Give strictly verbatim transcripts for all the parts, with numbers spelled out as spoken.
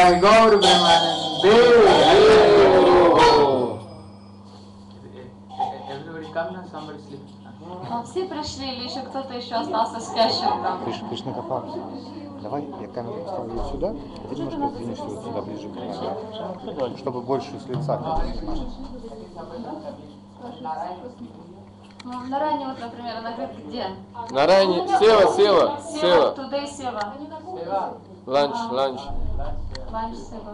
Nitai Gaur Premanande. Everybody come now, somebody sleep. Ну, все пришли, или еще кто-то еще остался спящим там? Кришна Капа, давай я камеру поставлю сюда, ты немножко сдвинешься вот сюда, ближе к камере, чтобы больше с лица снимать. Ну, на Райне, вот, например, она говорит, где? На Райне, Сева, Сева, Сева. Today Сева. Ланч, ланч. Ланч Сева.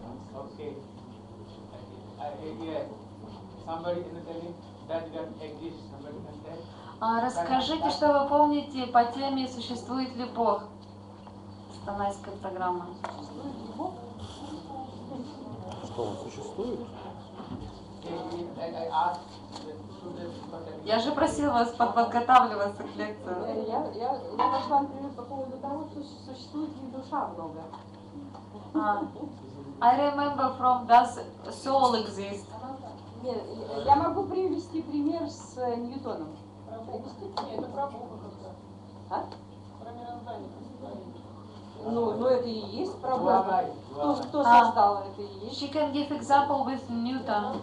А, расскажите, что вы помните по теме «Существует ли Бог?» Станайская программа. Что он существует? Я же просила вас подготавливаться к лекции. Я, я, я нашла, например, по поводу того, что существует ли душа много. А. I remember from does soul exist? Нет, я могу привести пример с Ньютоном. Это про Бога как-то. А? Про мироздание. Ну, ну это и есть про Бога. Кто, кто А. создал это и есть. She can give example with Newton.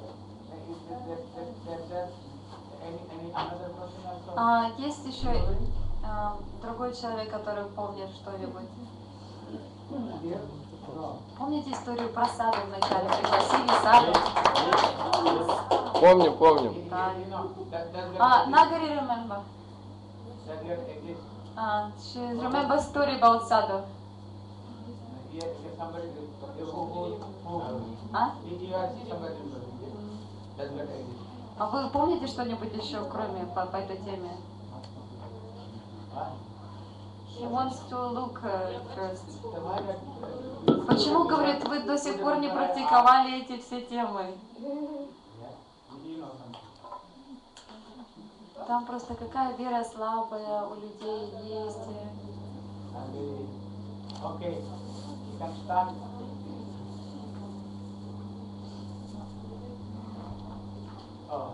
А, есть еще а, другой человек, который помнит что-нибудь. Помните историю про Саду вначале? Пригласили Саду. Помним, помним. Да. А, Nagari remember. А, she remember story about Саду. А? А вы помните что-нибудь еще, кроме по, по этой теме? He wants to look uh, first. Почему, говорит, вы до сих пор не практиковали эти все темы? Там просто какая вера слабая у людей есть. Okay, you can start. Oh,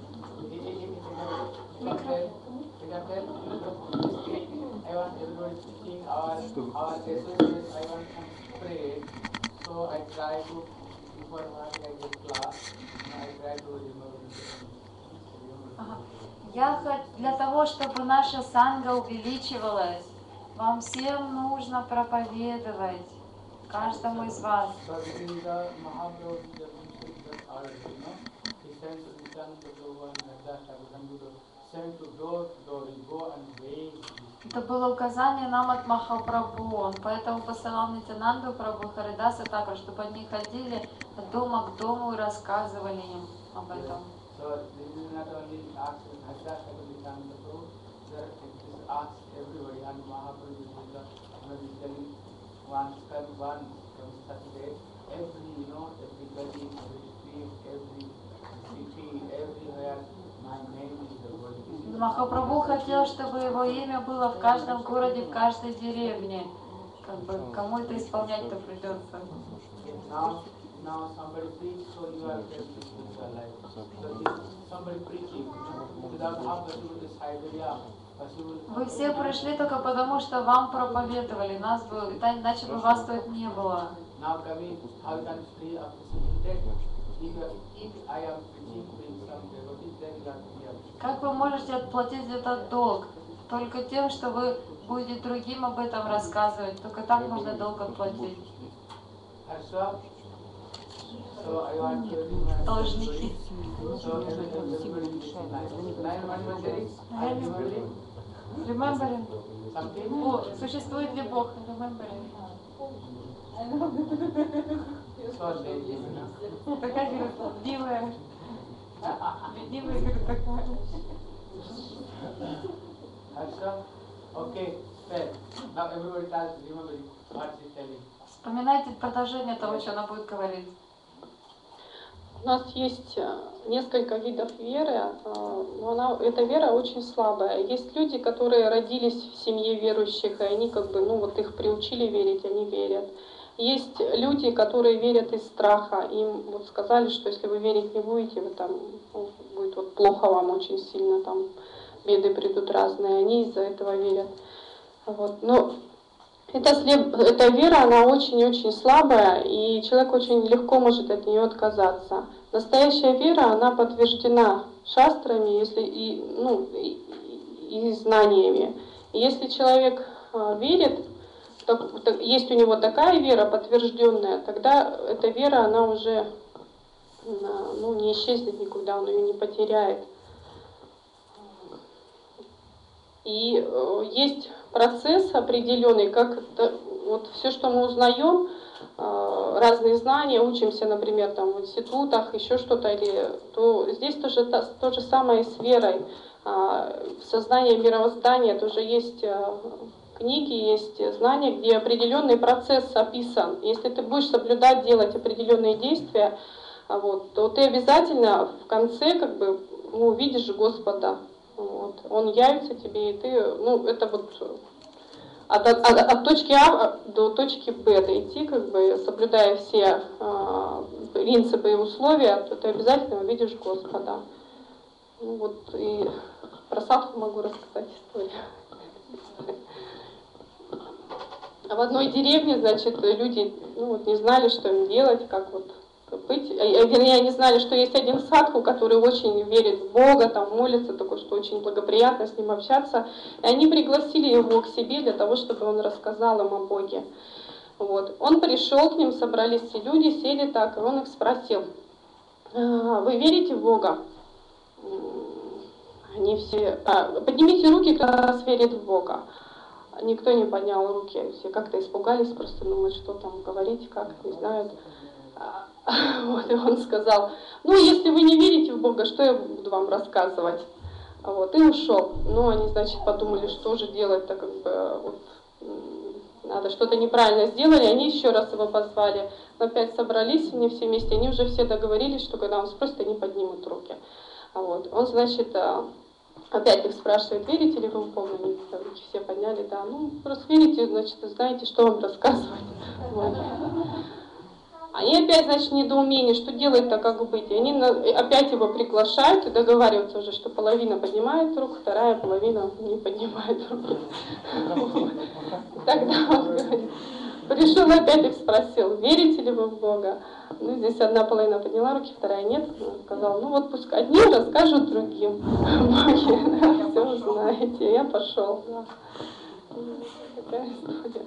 I want everybody speaking our our associates. I want to pray. So I try to before I get class. I try to remember. Ага. Я хочу для того, чтобы наша санга увеличивалась, вам всем нужно проповедовать, каждому из вас. Это было указание нам от Махапрабху, он поэтому посылал Нитянанду Прабху Харидаса также, чтобы они ходили от дома к дому и рассказывали им об этом. Махапрабху хотел, чтобы его имя было в каждом городе, в каждой деревне. Как бы кому это исполнять-то придется. Now somebody preach, so you are spiritual life. So if somebody preaching without half the people is Siberia. Вы все пришли только потому, что вам проповедовали, нас бы, иначе бы вас тут не было. Now coming, how you can free of this if if I am preaching with some devotees, then you have to be able. Как вы можете отплатить этот долг? Только тем, что вы будете другим об этом рассказывать. Только так можно долг отплатить. So I want to Должники. So Remembering. О, существует ли Бог? Remembering. Такая, говорит, ленивая. Ленивая, говорит, такая. Okay, fair. Now everybody tries to remember what she's telling. Вспоминайте продолжение того, что она будет говорить. У нас есть несколько видов веры, но она, эта вера очень слабая. Есть люди, которые родились в семье верующих, и они как бы, ну вот их приучили верить, они верят. Есть люди, которые верят из страха. Им вот сказали, что если вы верить не будете, вы там, ну, будет вот плохо вам очень сильно, там беды придут разные, они из-за этого верят. Вот. Но Эта, слеп... эта вера, она очень-очень слабая, и человек очень легко может от нее отказаться. Настоящая вера, она подтверждена шастрами, если и, ну, и, и знаниями. И если человек э, верит, так, так, есть у него такая вера подтвержденная, тогда эта вера, она уже ну, не исчезнет никуда, он ее не потеряет. И э, есть процесс определенный, как это, вот все, что мы узнаем, э, разные знания, учимся, например, там, в институтах, еще что-то, или, то здесь тоже то, то же самое с верой. Э, сознание мировоздания тоже есть э, книги, есть знания, где определенный процесс описан. Если ты будешь соблюдать, делать определенные действия, вот, то ты обязательно в конце как бы ну, увидишь Господа. Вот. Он явится тебе, и ты, ну, это вот от, от, от точки А до точки Б дойти, как бы, соблюдая все э, принципы и условия, то ты обязательно увидишь Господа. Ну, вот, и про садху могу рассказать историю. А в одной деревне, значит, люди ну, вот, не знали, что им делать, как вот быть. Вернее, они знали, что есть один садху, который очень верит в Бога, там молится, такой, что очень благоприятно с ним общаться. И они пригласили его к себе для того, чтобы он рассказал им о Боге. Вот. Он пришел к ним, собрались все люди, сели так, и он их спросил: вы верите в Бога? Они все... А, поднимите руки, кто раз верит в Бога. Никто не поднял руки, все как-то испугались, просто думают, что там говорить, как, не знают. Вот, и он сказал: ну, если вы не верите в Бога, что я буду вам рассказывать? Вот, и ушел. Ну, они, значит, подумали, что же делать-то, как бы, вот, надо что-то неправильно сделали, они еще раз его позвали. Опять собрались они все вместе, они уже все договорились, что когда он спросит, они поднимут руки. Вот, он, значит, опять их спрашивает: верите ли вы в Бога? Они руки все подняли, да. Ну, просто верите, значит, знаете, что вам рассказывать. Вот. Они опять, значит, недоумение, что делать-то, как быть. И они опять его приглашают и договариваются уже, что половина поднимает руку, вторая половина не поднимает руку. Тогда он говорит, пришел опять их спросил: верите ли вы в Бога? Ну, здесь одна половина подняла руки, вторая нет. Он сказал: ну вот пусть одни расскажут другим. Боги, все знаете. Я пошел. Такая история.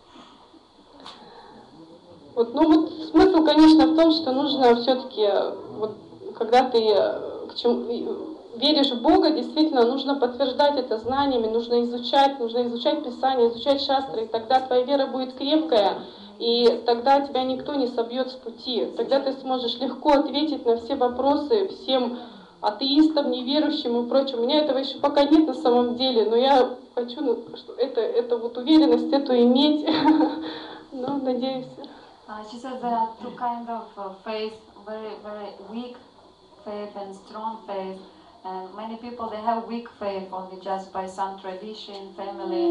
Вот, ну вот смысл, конечно, в том, что нужно все-таки, вот, когда ты к чему, веришь в Бога, действительно нужно подтверждать это знаниями, нужно изучать, нужно изучать Писание, изучать шастры, и тогда твоя вера будет крепкая, и тогда тебя никто не собьет с пути. Тогда ты сможешь легко ответить на все вопросы всем атеистам, неверующим и прочим. У меня этого еще пока нет на самом деле, но я хочу что это, это вот уверенность эту иметь. Ну, надеюсь. Uh, she said there are two kinds of uh, faith, very, very weak faith and strong faith. And many people, they have weak faith only just by some tradition, family.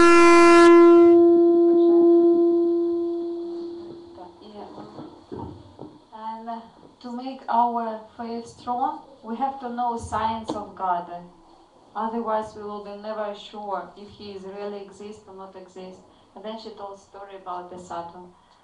And uh, to make our faith strong, we have to know signs of God. Otherwise, we will be never sure if He is really exist or not exist. And then she told a story about the sadhu.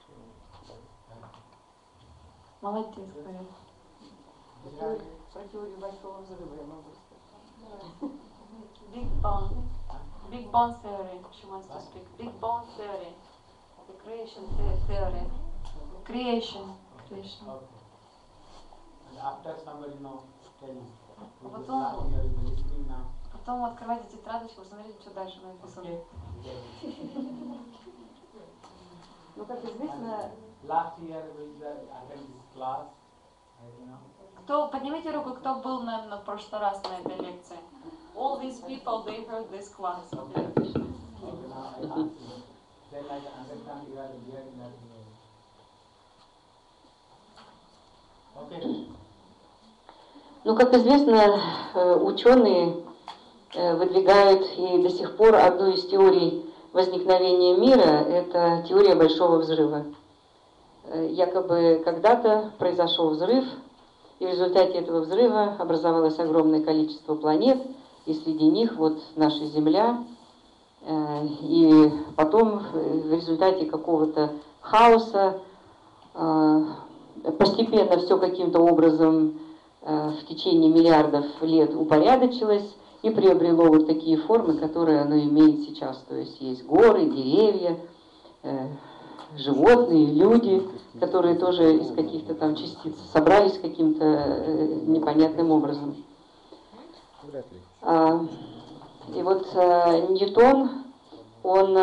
Молодец, говорит. Про теорию большого взрыва я могу сказать. Big Bang. Big Bang theory, she wants to speak. Big Bang theory. The creation theory. Creation. Creation. Okay. And after somebody know, tell me. Потом, You are listening now. потом открывайте тетрадочку, смотрите, что дальше написано. Ну, как известно, Last year we attended this class, you know. Кто, поднимите руку, кто был на, на прошлый раз на этой лекции. All these people, they heard this class. Okay, now I ask you. Then I can understand you are hearing that. Okay. Ну, как известно, ученые выдвигают и до сих пор одну из теорий возникновения мира – это теория Большого взрыва. Якобы когда-то произошел взрыв, и в результате этого взрыва образовалось огромное количество планет, и среди них вот наша Земля. И потом в результате какого-то хаоса постепенно все каким-то образом в течение миллиардов лет упорядочилось и приобрело вот такие формы, которые оно имеет сейчас. То есть есть горы, деревья, животные, люди, которые тоже из каких-то там частиц собрались каким-то непонятным образом. И вот Ньютон, он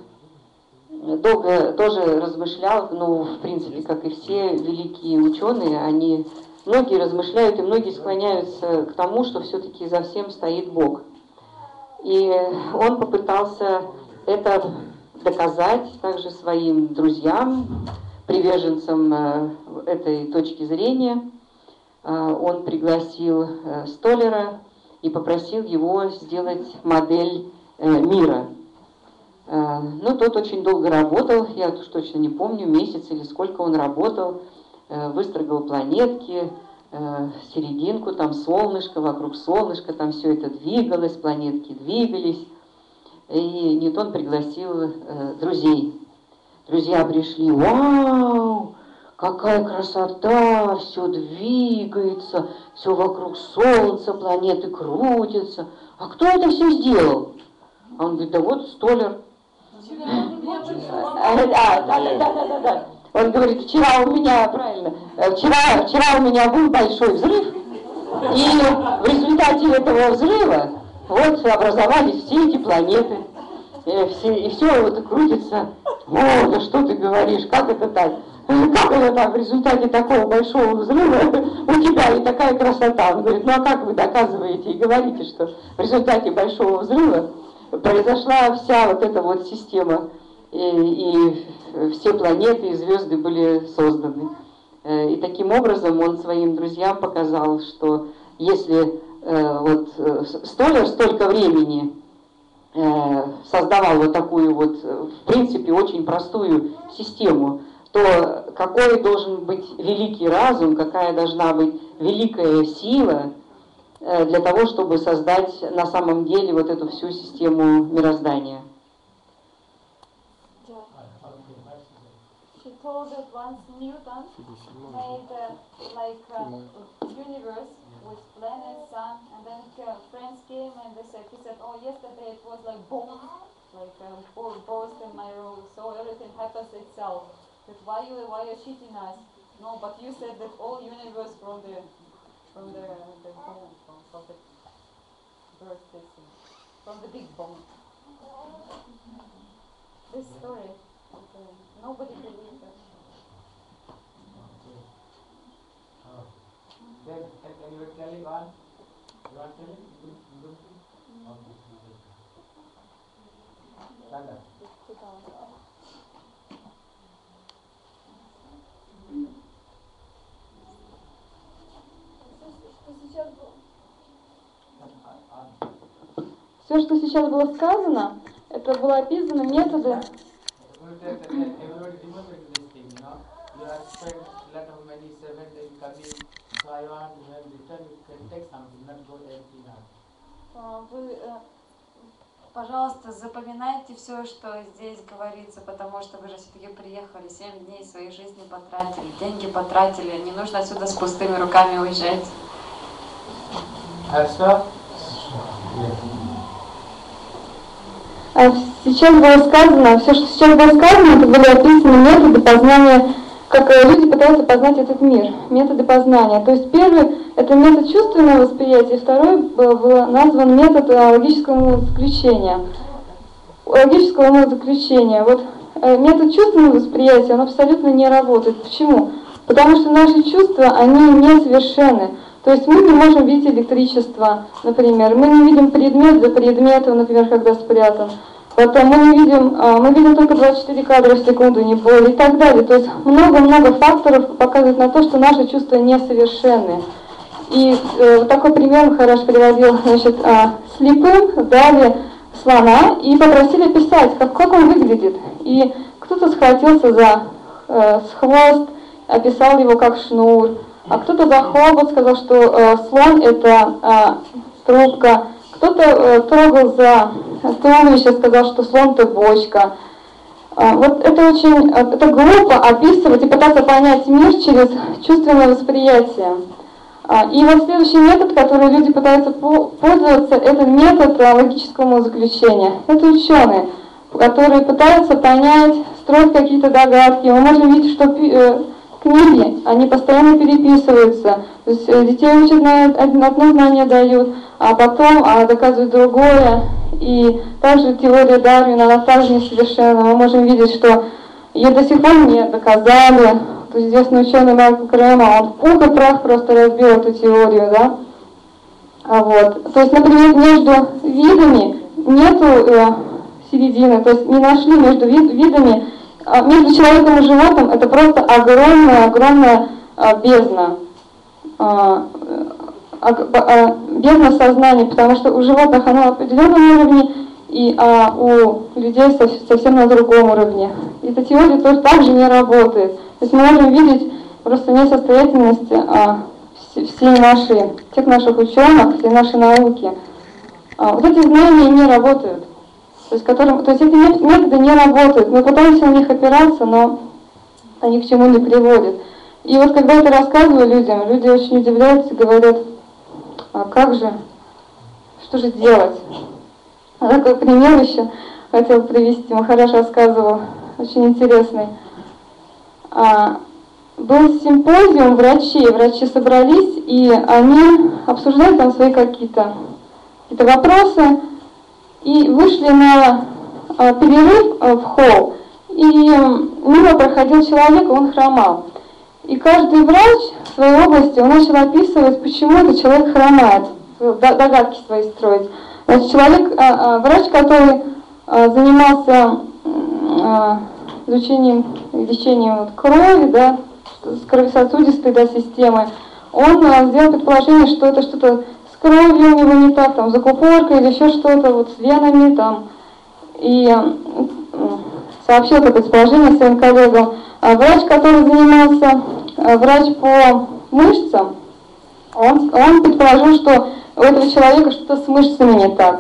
долго тоже размышлял, ну, в принципе, как и все великие ученые, они, многие размышляют и многие склоняются к тому, что все-таки за всем стоит Бог. И он попытался это доказать также своим друзьям, приверженцам этой точки зрения. Он пригласил Столлера и попросил его сделать модель мира. Ну, тот очень долго работал, я уж точно не помню, месяц или сколько он работал, выстрогал планетки, серединку, там солнышко, вокруг солнышка, там все это двигалось, планетки двигались. И Ньютон пригласил друзей. Друзья пришли: вау, какая красота, все двигается, все вокруг Солнца, планеты крутятся. А кто это все сделал? А он говорит: да вот Столлер. А, да, да, да, да, да, да. Он говорит: вчера у меня, правильно, вчера, вчера у меня был большой взрыв, и в результате этого взрыва вот образовались все эти планеты, и все, и все вот крутится. О, да что ты говоришь, как это так? Как это так, в результате такого большого взрыва у тебя и такая красота? Он говорит: ну а как вы доказываете и говорите, что в результате большого взрыва произошла вся вот эта вот система, и, и все планеты и звезды были созданы. И таким образом он своим друзьям показал, что если э, вот Столлер столько времени э, создавал вот такую вот, в принципе, очень простую систему, то какой должен быть великий разум, какая должна быть великая сила для того, чтобы создать на самом деле вот эту всю систему мироздания. She told that once Newton made uh, like a universe with planets, sun, and then uh, friends came and they said, he said, oh, yesterday it was like boom, like a burst in my room, so everything happens itself. That why you why you're cheating us? No, but you said that all universe from the from the the boom, from, from the birth thing, from the big bomb. This story, okay. Nobody believes that. Then, can, can you tell me one? You want to tell me? Okay. Все, что сейчас было сказано, это было описано методы. Вы, пожалуйста, запоминайте все, что здесь говорится, потому что вы же все-таки приехали, семь дней своей жизни потратили, деньги потратили, не нужно отсюда с пустыми руками уезжать. Сейчас было сказано, все, что сейчас было сказано, это были описаны методы познания, как люди пытаются познать этот мир, методы познания. То есть первый – это метод чувственного восприятия, второй был, был назван метод логического умозаключения. Логического умозаключения. Вот метод чувственного восприятия, он абсолютно не работает. Почему? Потому что наши чувства, они несовершенны. То есть мы не можем видеть электричество, например, мы не видим предмет за предметом, например, когда спрятан. Потом мы не видим, мы видим только двадцать четыре кадра в секунду, не более, и так далее. То есть много-много факторов показывают на то, что наши чувства несовершенны. И э, вот такой пример Махарадж приводил, значит, э, слепым дали слона и попросили писать, как, как он выглядит. И кто-то схватился за э, хвост, описал его как шнур. А кто-то за хобот сказал, что э, слон это э, трубка, кто-то э, трогал за Столович сказал, что слон – это бочка. Вот это очень это глупо описывать и пытаться понять мир через чувственное восприятие. И вот следующий метод, который люди пытаются пользоваться, это метод логического заключения. Это ученые, которые пытаются понять, строить какие-то догадки. Мы можем видеть, что книги, они постоянно переписываются. То есть детей учат на одно знание дают, а потом а доказывают другое. И также теория Дарвина, она также несовершенна. Мы можем видеть, что ее до сих пор не доказали. То есть известный ученый Майкл Крема, он в пух и прах просто разбил эту теорию, да. А вот. То есть, например, между видами нету э, середины, то есть не нашли между вид, видами, а между человеком и животным это просто огромная-огромная а, бездна. А, а, а, бездна сознания, потому что у животных оно на определенном уровне, и а у людей совсем на другом уровне. И эта теория тоже также не работает. То есть мы можем видеть просто несостоятельность а, всей нашей, всех наших ученых, всей нашей науки. А, вот эти знания не работают. То есть, которым, то есть эти методы не работают. Мы пытаемся на них опираться, но они к чему не приводят. И вот когда это рассказываю людям, люди очень удивляются и говорят, а как же, что же делать? А такой пример еще хотел привести, Махарадж рассказывал, очень интересный. А, был симпозиум врачей, врачи собрались, и они обсуждали там свои какие-то какие-то вопросы, и вышли на а, перерыв а, в холл, и мимо проходил человек, и он хромал. И каждый врач в своей области, он начал описывать, почему этот человек хромает, догадки свои строить. Значит, человек, а, а, врач, который а, занимался а, изучением, лечением вот, крови, да, с кровесосудистой да, системой, он а, сделал предположение, что это что-то с кровью у него не так, там, закупорка или еще что-то, вот с венами, там, и а, сообщил это предположение своим коллегам. А врач, который занимался, а, врач по мышцам, он, он предположил, что у этого человека что-то с мышцами не так.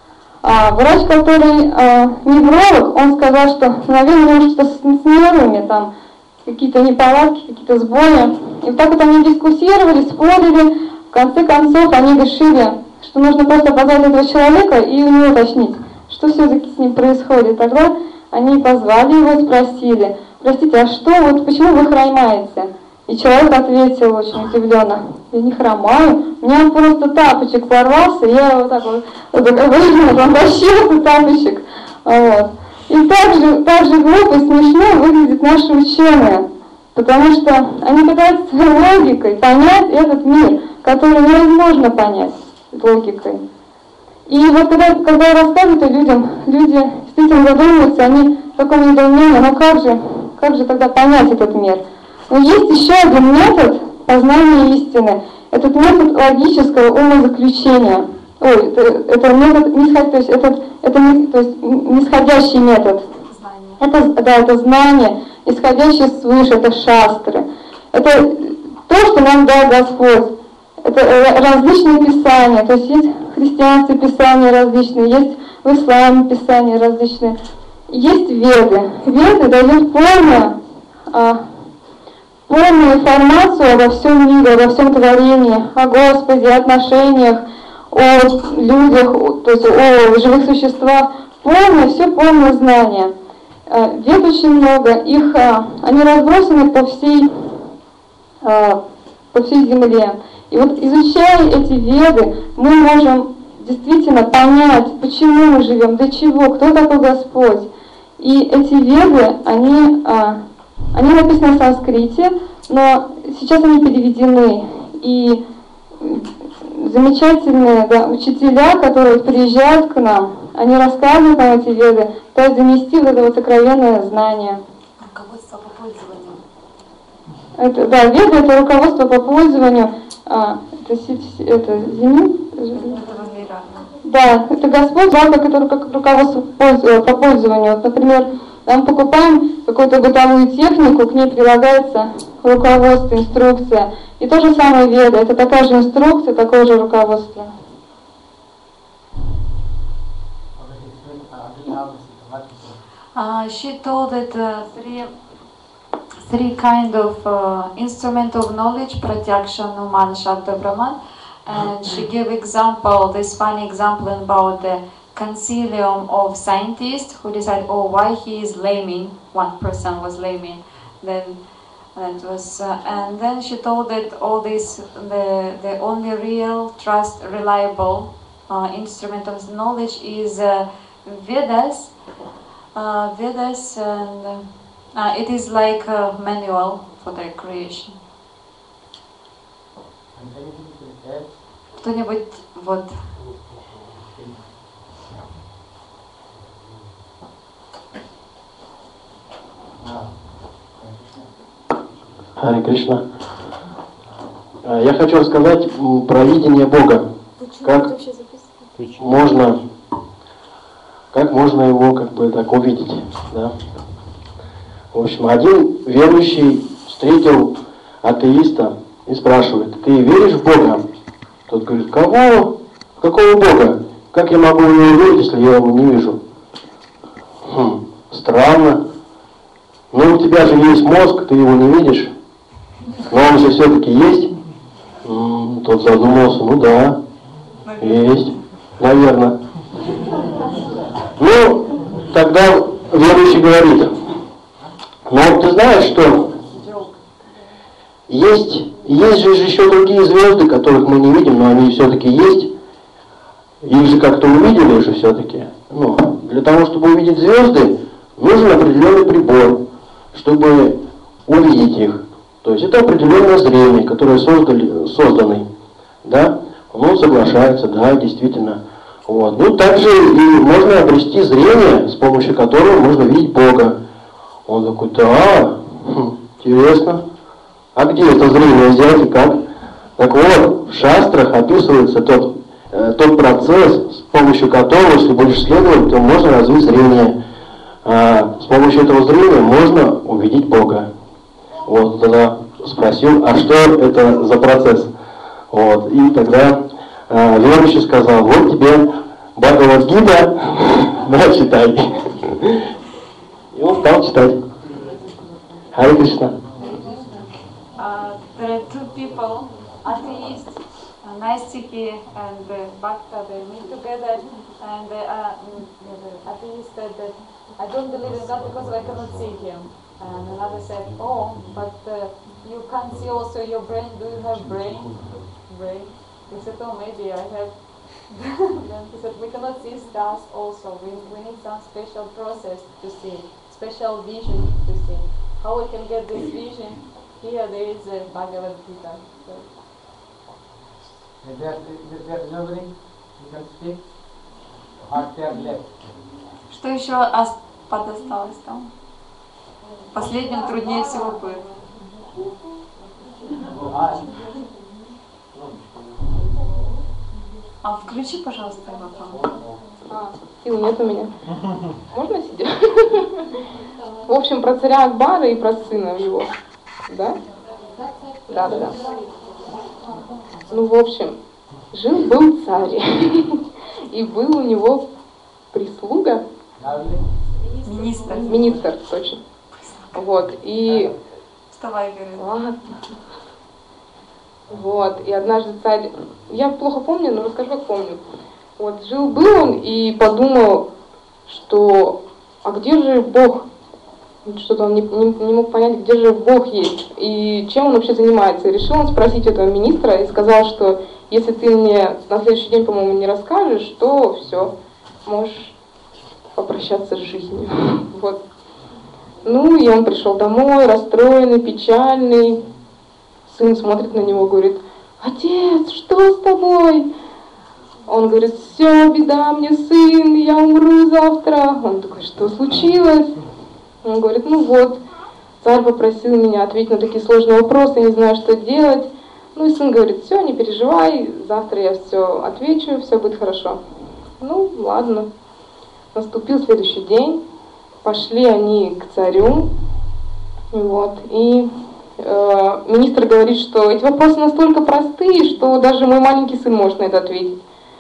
А врач, который а, невролог, он сказал, что, наверное, у него что-то с, с нервами, там какие-то неполадки, какие-то сбои. И вот так вот они дискуссировали, спорили. В конце концов, они решили, что нужно просто позвать этого человека и у него уточнить, что все-таки с ним происходит. Тогда они позвали его, спросили, простите, а что, вот почему вы хромаете? И человек ответил очень удивленно, я не хромаю, у меня просто тапочек порвался, я вот так вот, вот он тащил этот тапочек. Вот. И так же, так же глупо и смешно выглядят наши ученые, потому что они пытаются своей логикой понять этот мир, который невозможно понять логикой. И вот когда, когда я рассказываю людям, люди действительно задумываются, они в таком недоумении, ну как же, как же тогда понять этот мир? Но есть еще один метод познания истины. Этот метод логического умозаключения. Ой, это, это метод нисход, то есть это, это не, то есть нисходящий метод. Это, да, это знание, исходящее свыше, это шастры. Это то, что нам дал Господь. Это различные писания, то есть есть в христианстве писания различные, есть в исламе писания различные, есть веды. Веды дают полную, а, полную информацию обо всем мире, обо всем творении, о Господе, о отношениях, о людях, то есть о живых существах. Полное, все полное знание. Вед очень много, их, они разбросаны по всей, по всей земле. И вот изучая эти веды, мы можем действительно понять, почему мы живем, для чего, кто такой Господь. И эти веды, они, они написаны на санскрите, но сейчас они переведены. И замечательные да, учителя, которые приезжают к нам, они рассказывают нам эти веды, пытаются занести в это вот сокровенное знание. Руководство по пользованию. Это, да, веды это руководство по пользованию. А, это, это зенит? Да, это Господь дал как это как руководство по пользованию. Вот, например, мы покупаем какую-то бытовую технику, к ней прилагается руководство, инструкция. И то же самое веда, это такая же инструкция, такое же руководство. Uh, she told that uh, three, three kind of uh, instrument of knowledge, Pratyaksha, Numan, Shabda, Brahman, and she gave example, this funny example about the concilium of scientists who decide, oh, why he is laming, one person was laming, then that was, uh, and then she told that all this, the, the only real, trust, reliable uh, instrument of knowledge is uh, Vedas, uh, Vedas, and uh, it is like a manual for their creation. Кто-нибудь вот. Харе Кришна. Я хочу рассказать про видение Бога. Как можно, как можно его как бы так увидеть. Да? В общем, один верующий встретил атеиста и спрашивает: ты веришь в Бога? Тот говорит: кого? Какого Бога? Как я могу в него верить, если я его не вижу? Хм, странно. Ну, у тебя же есть мозг, ты его не видишь. Но он же все-таки есть. М-м, тот задумался: ну да, есть, наверное. Ну, тогда верующий говорит: ну, ты знаешь, что есть, есть же еще другие звезды, которых мы не видим, но они все-таки есть. Их же как-то увидели же все-таки. Ну, для того, чтобы увидеть звезды, нужен определенный прибор, чтобы увидеть их. То есть это определенное зрение, которое создали, созданный. Да? Он соглашается, да, действительно. Вот. Ну, также и можно обрести зрение, с помощью которого можно видеть Бога. Он такой: да, хм, интересно. А где это зрение взять и как? Так вот, в шастрах описывается тот, э, тот процесс, с помощью которого, если будешь следовать, то можно развить зрение. А с помощью этого зрения можно увидеть Бога. Вот, тогда спросил: а что это за процесс? Вот, и тогда э, верующий сказал: вот тебе Бхагавад-гита, да, читай. И он стал читать. Харе Кришна. Uh, there are two people, atheist, uh, Naistiki and uh, Bhakta, they meet together, and the uh, uh, atheist said that I don't believe in God because I cannot see Him. And another said, oh, but uh, you can't see also your brain. Do you have brain? Brain? He said, oh, maybe I have. Then he said, we cannot see stars also. We, we need some special process to see, special vision to see. How we can get this vision? Here there is a Bhagavad Gita. So. If they are, if they are remembering, you can speak what they are left. Что еще ос- подосталось там? Последним труднее всего было. А включи, пожалуйста, его там. А, сил нет у меня. Можно сидеть? В общем, про царя Акбара и про сына его. Да? Да, да, да. Ну, в общем, жил-был царь. И был у него прислуга. Министр. Министр, точно. Вот, и... Вставай, говорит. Ладно. Вот, и однажды царь... Я плохо помню, но расскажу, как помню. Вот, жил-был он и подумал, что... А где же Бог? Что-то он не, не, не мог понять, где же Бог есть. И чем он вообще занимается. И решил он спросить этого министра и сказал, что если ты мне на следующий день, по-моему, не расскажешь, то все, можешь попрощаться с жизнью. Вот. Ну, и он пришел домой, расстроенный, печальный. Сын смотрит на него, говорит: отец, что с тобой? Он говорит: все, беда мне, сын, я умру завтра. Он такой: что случилось? Он говорит: ну вот, царь попросил меня ответить на такие сложные вопросы, не знаю, что делать. Ну и сын говорит: все, не переживай, завтра я все отвечу, все будет хорошо. Ну, ладно. Наступил следующий день. Пошли они к царю, вот, и э, министр говорит, что эти вопросы настолько простые, что даже мой маленький сын может на это ответить.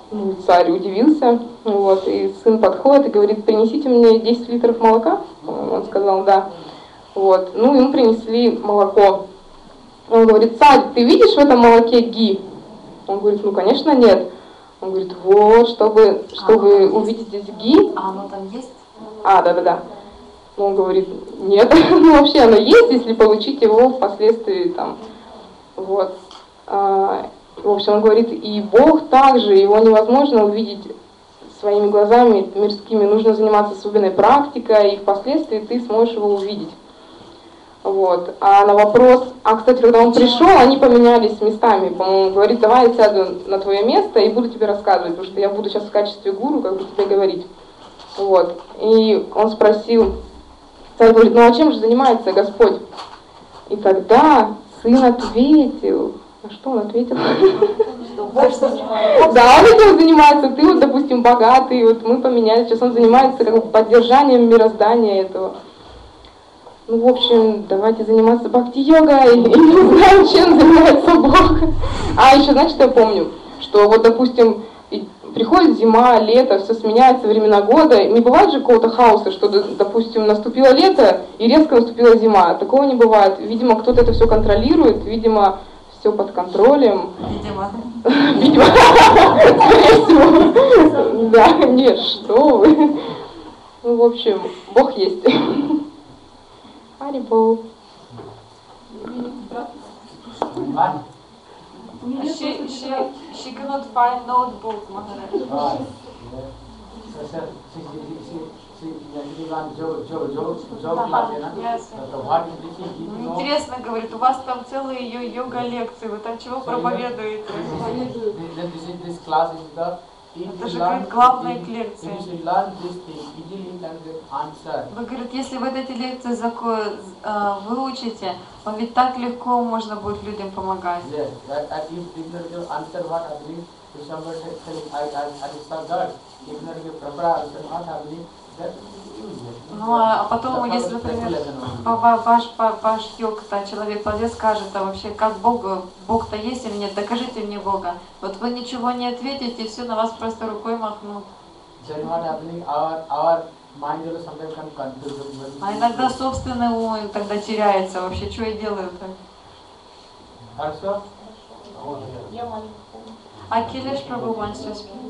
Ну, царь удивился, вот, и сын подходит и говорит: принесите мне десять литров молока. Он сказал: да. Вот, ну, ему принесли молоко. Он говорит: царь, ты видишь в этом молоке ги? Он говорит: ну, конечно, нет. Он говорит: вот, чтобы, чтобы а, увидеть здесь ги. А оно там есть? А, да-да-да. Он говорит: нет, ну, вообще оно есть, если получить его впоследствии там. Вот. В общем, он говорит: и Бог также, его невозможно увидеть своими глазами мирскими, нужно заниматься особенной практикой, и впоследствии ты сможешь его увидеть. Вот. А на вопрос, а, кстати, когда он пришел, они поменялись местами. По-моему, говорит: давай я сяду на твое место и буду тебе рассказывать, потому что я буду сейчас в качестве гуру как бы тебе говорить. Вот. И он спросил, царь говорит: ну а чем же занимается Господь? И тогда сын ответил. А что он ответил? Да, он этим занимается. Ты вот, допустим, богатый, вот мы поменялись. Сейчас он занимается как бы поддержанием мироздания этого. Ну, в общем, давайте заниматься бхакти-йогой, и не знаем, чем занимается Бог. А еще, значит, я помню, что вот, допустим, приходит зима, лето, все сменяется, времена года. Не бывает же какого-то хаоса, что, допустим, наступило лето и резко наступила зима. Такого не бывает. Видимо, кто-то это все контролирует, видимо, все под контролем. Видимо. Видимо. Скорее всего. Да, нет, что вы. Ну, в общем, Бог есть. Харибол. She, she, she cannot find notebook, Maharaj. Интересно, говорит, у вас там целые ее йога-лекции, вы там чего проповедуете? Это же, говорит, главная лекция. Вы, говорит, если вы эти лекции выучите, он ведь так легко можно будет людям помогать. Ну, а потом, если, например, ваш, ваш йог-то человек подойдет, скажет, а вообще, как Бог, Бог-то есть или нет, докажите мне Бога. Вот вы ничего не ответите, и все, на вас просто рукой махнут. А иногда собственный ум тогда теряется. Вообще, что я делаю-то? Акилеш Прабhu wants to speak.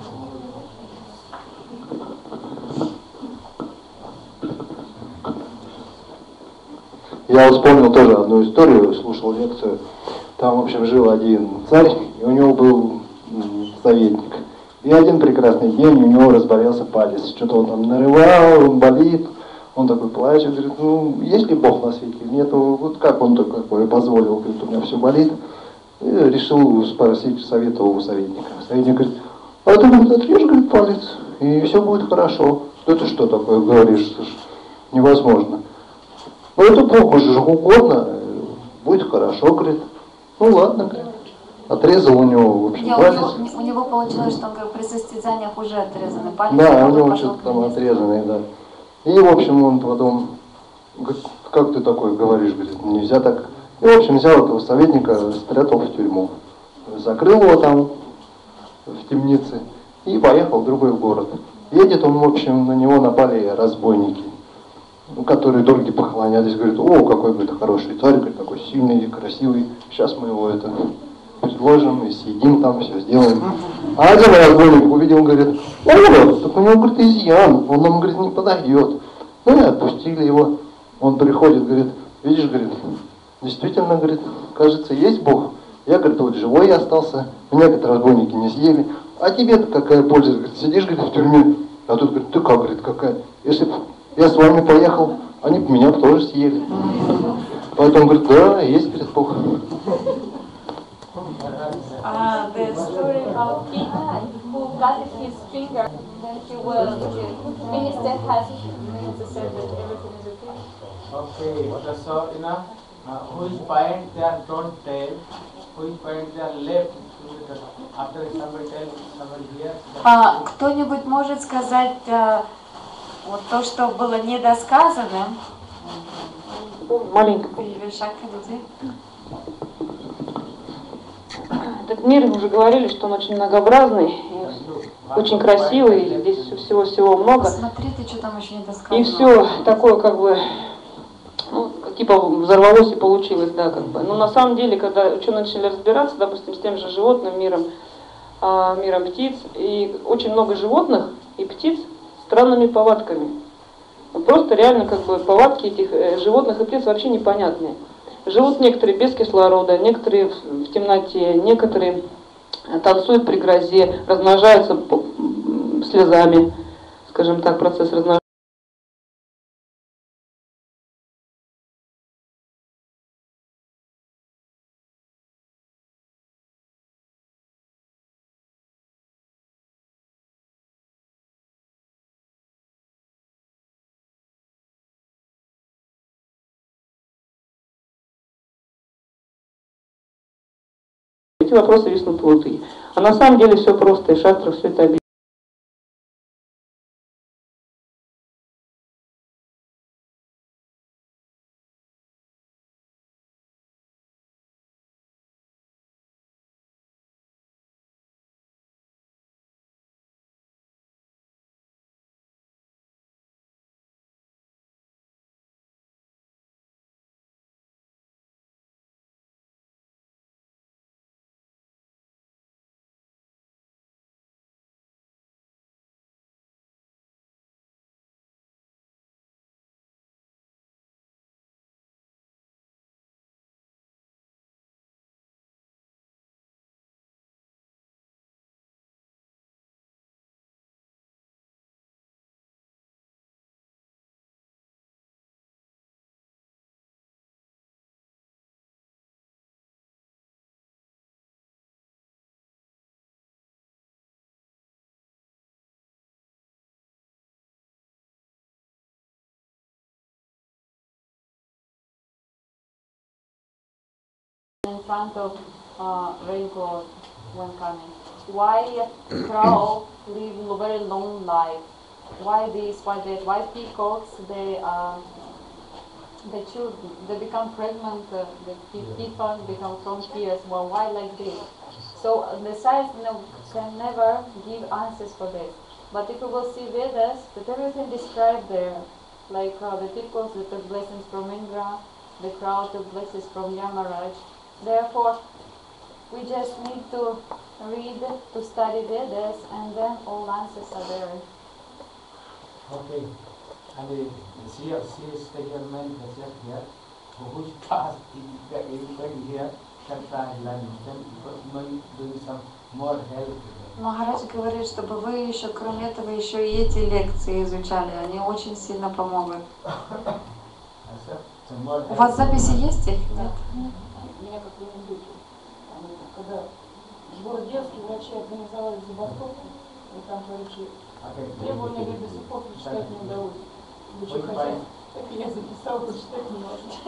Я вспомнил тоже одну историю, слушал лекцию. Там, в общем, жил один царь, и у него был советник. И один прекрасный день у него разболелся палец. Что-то он там нарывал, он болит. Он такой плачет, говорит: ну, есть ли Бог на свете? Нет, вот как он такое позволил? Говорит: у меня все болит. И решил спросить совета у советника. Советник говорит: а ты, говорит, отрежь, говорит, палец, и все будет хорошо. Это что такое говоришь? Невозможно. Ну, это Богу же угодно, будет хорошо, говорит. Ну, ладно, говорит. Отрезал у него, в общем, Нет, палец. У него, у него получилось, что он говорит, при состязаниях уже отрезанный палец. Да, у него что-то там отрезанный, да. И, в общем, он потом говорит: как ты такой говоришь, говорит, нельзя так. И, в общем, взял этого советника, спрятал в тюрьму. Закрыл его там, в темнице, и поехал в другой город. Едет он, в общем, на него напали разбойники, которые долги поклонялись. Говорит: о, какой, говорит, хороший царь, говорит, такой сильный, красивый. Сейчас мы его это предложим и съедим там, все сделаем. А один разбойник увидел, говорит: о, так у него, говорит, изъян, он нам, говорит, не подойдет. Ну и отпустили его. Он приходит, говорит: видишь, говорит, действительно, говорит, кажется, есть Бог. Я, говорит, вот живой остался, меня, говорит, разбойники не съели. А тебе-то какая польза? Говорит, сидишь, говорит, в тюрьме. А тут, говорит: ты как, говорит, какая? Если бы я с вами поехал, они бы меня тоже съели. Поэтому, говорит, да, есть, говорит, Бог. Uh, the story about king who got his finger, then he will, the minister has to say that everything is okay. Okay, so you know, uh, who is point their front tail, who is point their left, after somebody tell somebody here. А, кто-нибудь может сказать а, вот то, что было недосказано? Маленько. Этот мир, мы уже говорили, что он очень многообразный. И очень красивый, здесь всего-всего много. Посмотрите, что там еще не досказано. И все такое как бы, ну, типа взорвалось и получилось, да, как бы. Но на самом деле, когда ученые начали разбираться, допустим, с тем же животным миром, а, миром птиц, и очень много животных и птиц с странными повадками. Просто реально как бы повадки этих э, животных и птиц вообще непонятные. Живут некоторые без кислорода, некоторые в, в темноте, некоторые танцуют при грозе, размножаются по, слезами, скажем так, процесс размножения. Эти вопросы виснут плоты. А на самом деле все просто, и шастра все это объясняет. In front of uh, raincoat when coming. Why crow live very long life? Why this? Why that? Why peacocks they uh, they choose they become pregnant? Uh, the people become from here. Well, why like this? So uh, the science no, can never give answers for this. But if you will see Vedas, that everything described there, like uh, the peacocks that took blessings from Indra, the crow took blessings from Yamaraj. Therefore, we just need to read, to study Vedas, and then all answers are there. Okay. And the she she is the government has left here. Which class is everybody here can try learning. Then maybe doing some more help. Махарадж говорит, чтобы вы еще, кроме этого, еще и эти лекции изучали. Они очень сильно помогут. У вас записи есть их? Нет? Меня как в Индии, когда город детский врачи организовали забастовку, и там, короче, требования для до сих пор прочитать не удалось. Вы что хотите? Так и я записала, прочитать не можете.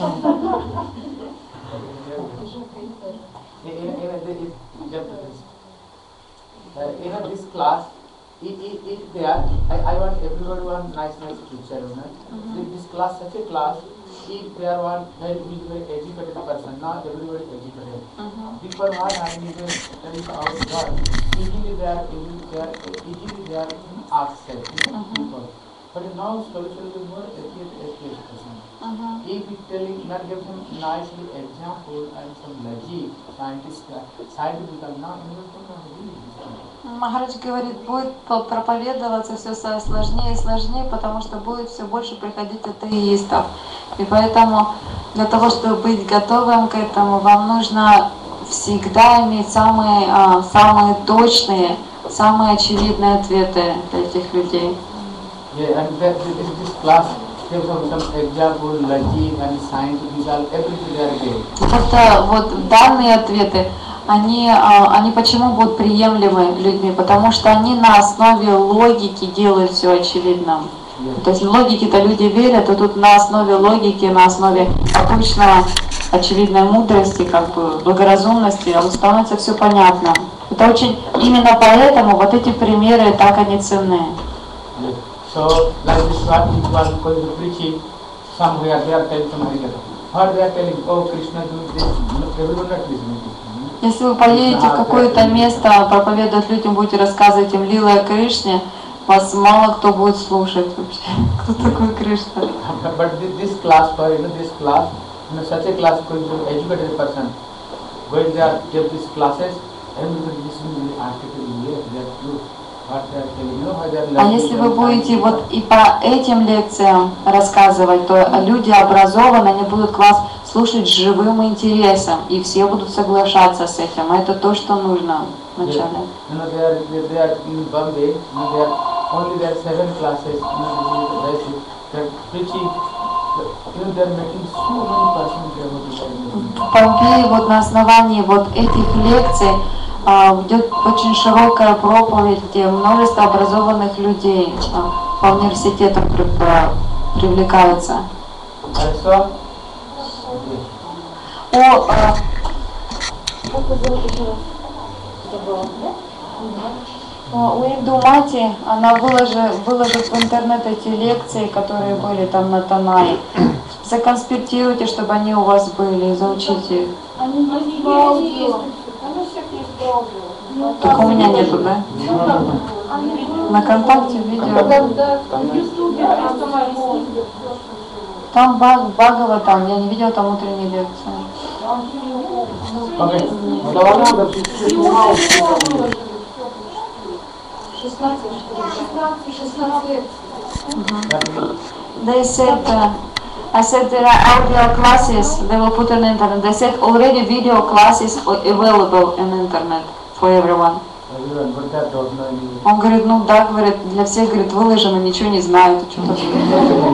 In this class, if they are, I, I want everybody want nice, nice teacher. Mm-hmm. This class, such a class, if they are one very, very educated person, not everybody educated. Mm-hmm. People are having a study our God. Easily they are, they are, easily they are accepted. Mm-hmm. People. But now slowly, slowly more educated, educated person. Mm-hmm. If we telling, not give some nicely example and some logic, scientists, scientists become now, Махарадж говорит, будет проповедоваться все сложнее и сложнее, потому что будет все больше приходить атеистов. И поэтому для того, чтобы быть готовым к этому, вам нужно всегда иметь самые, самые точные, самые очевидные ответы для этих людей. Yeah, and that, this class gives some example, logic and scientific, everything they are there. Это вот данные ответы. Они, они почему будут приемлемы людьми? Потому что они на основе логики делают все очевидным. Yeah. То есть логики-то люди верят, а тут на основе логики, на основе обычно очевидной мудрости, как бы благоразумности, становится все понятно. Это очень, именно поэтому вот эти примеры так они ценны. Yeah. So, like this one, it was going to preaching somewhere, they are telling somebody, what they are telling, oh Krishna doing this, everyone not listening to him. Если вы поедете в какое-то место, проповедовать людям, будете рассказывать им Лила о Кришне, вас мало кто будет слушать вообще. Кто такой Кришна? But this class, for you know, this class, you know, such a class going to educated person, going there, give these classes, everybody listen to the article, yes, they are true. What they are telling, you know, how they are А если вы будете вот и по этим лекциям рассказывать, то люди образованные, они будут вас слушать с живым интересом, и все будут соглашаться с этим. Это то, что нужно вначале. You know, they are, they are in Bombay, you know, they are, only there are seven classes, you know, they are preaching, you know, they are making so many persons there who В Помпеи вот на основании вот этих лекций а, идет очень широкая проповедь, где множество образованных людей а, по университетам при, при, привлекаются. Also, О, а, у Индумати она выложит, выложит в интернет эти лекции, которые были там на Танае. Законспектируйте, чтобы они у вас были, и заучите их. Они есть в аудио. Они всех есть в аудио. Только у меня нету, да? На КонТакте видео. В Ютубе Там баг, багово там, я не видела там утренние лекции. They said, uh, I said there are audio classes, they will put on internet. They said already video classes available on internet for everyone. Он говорит, ну да, говорит, для всех, говорит, выложено, ничего не знают. Что-то.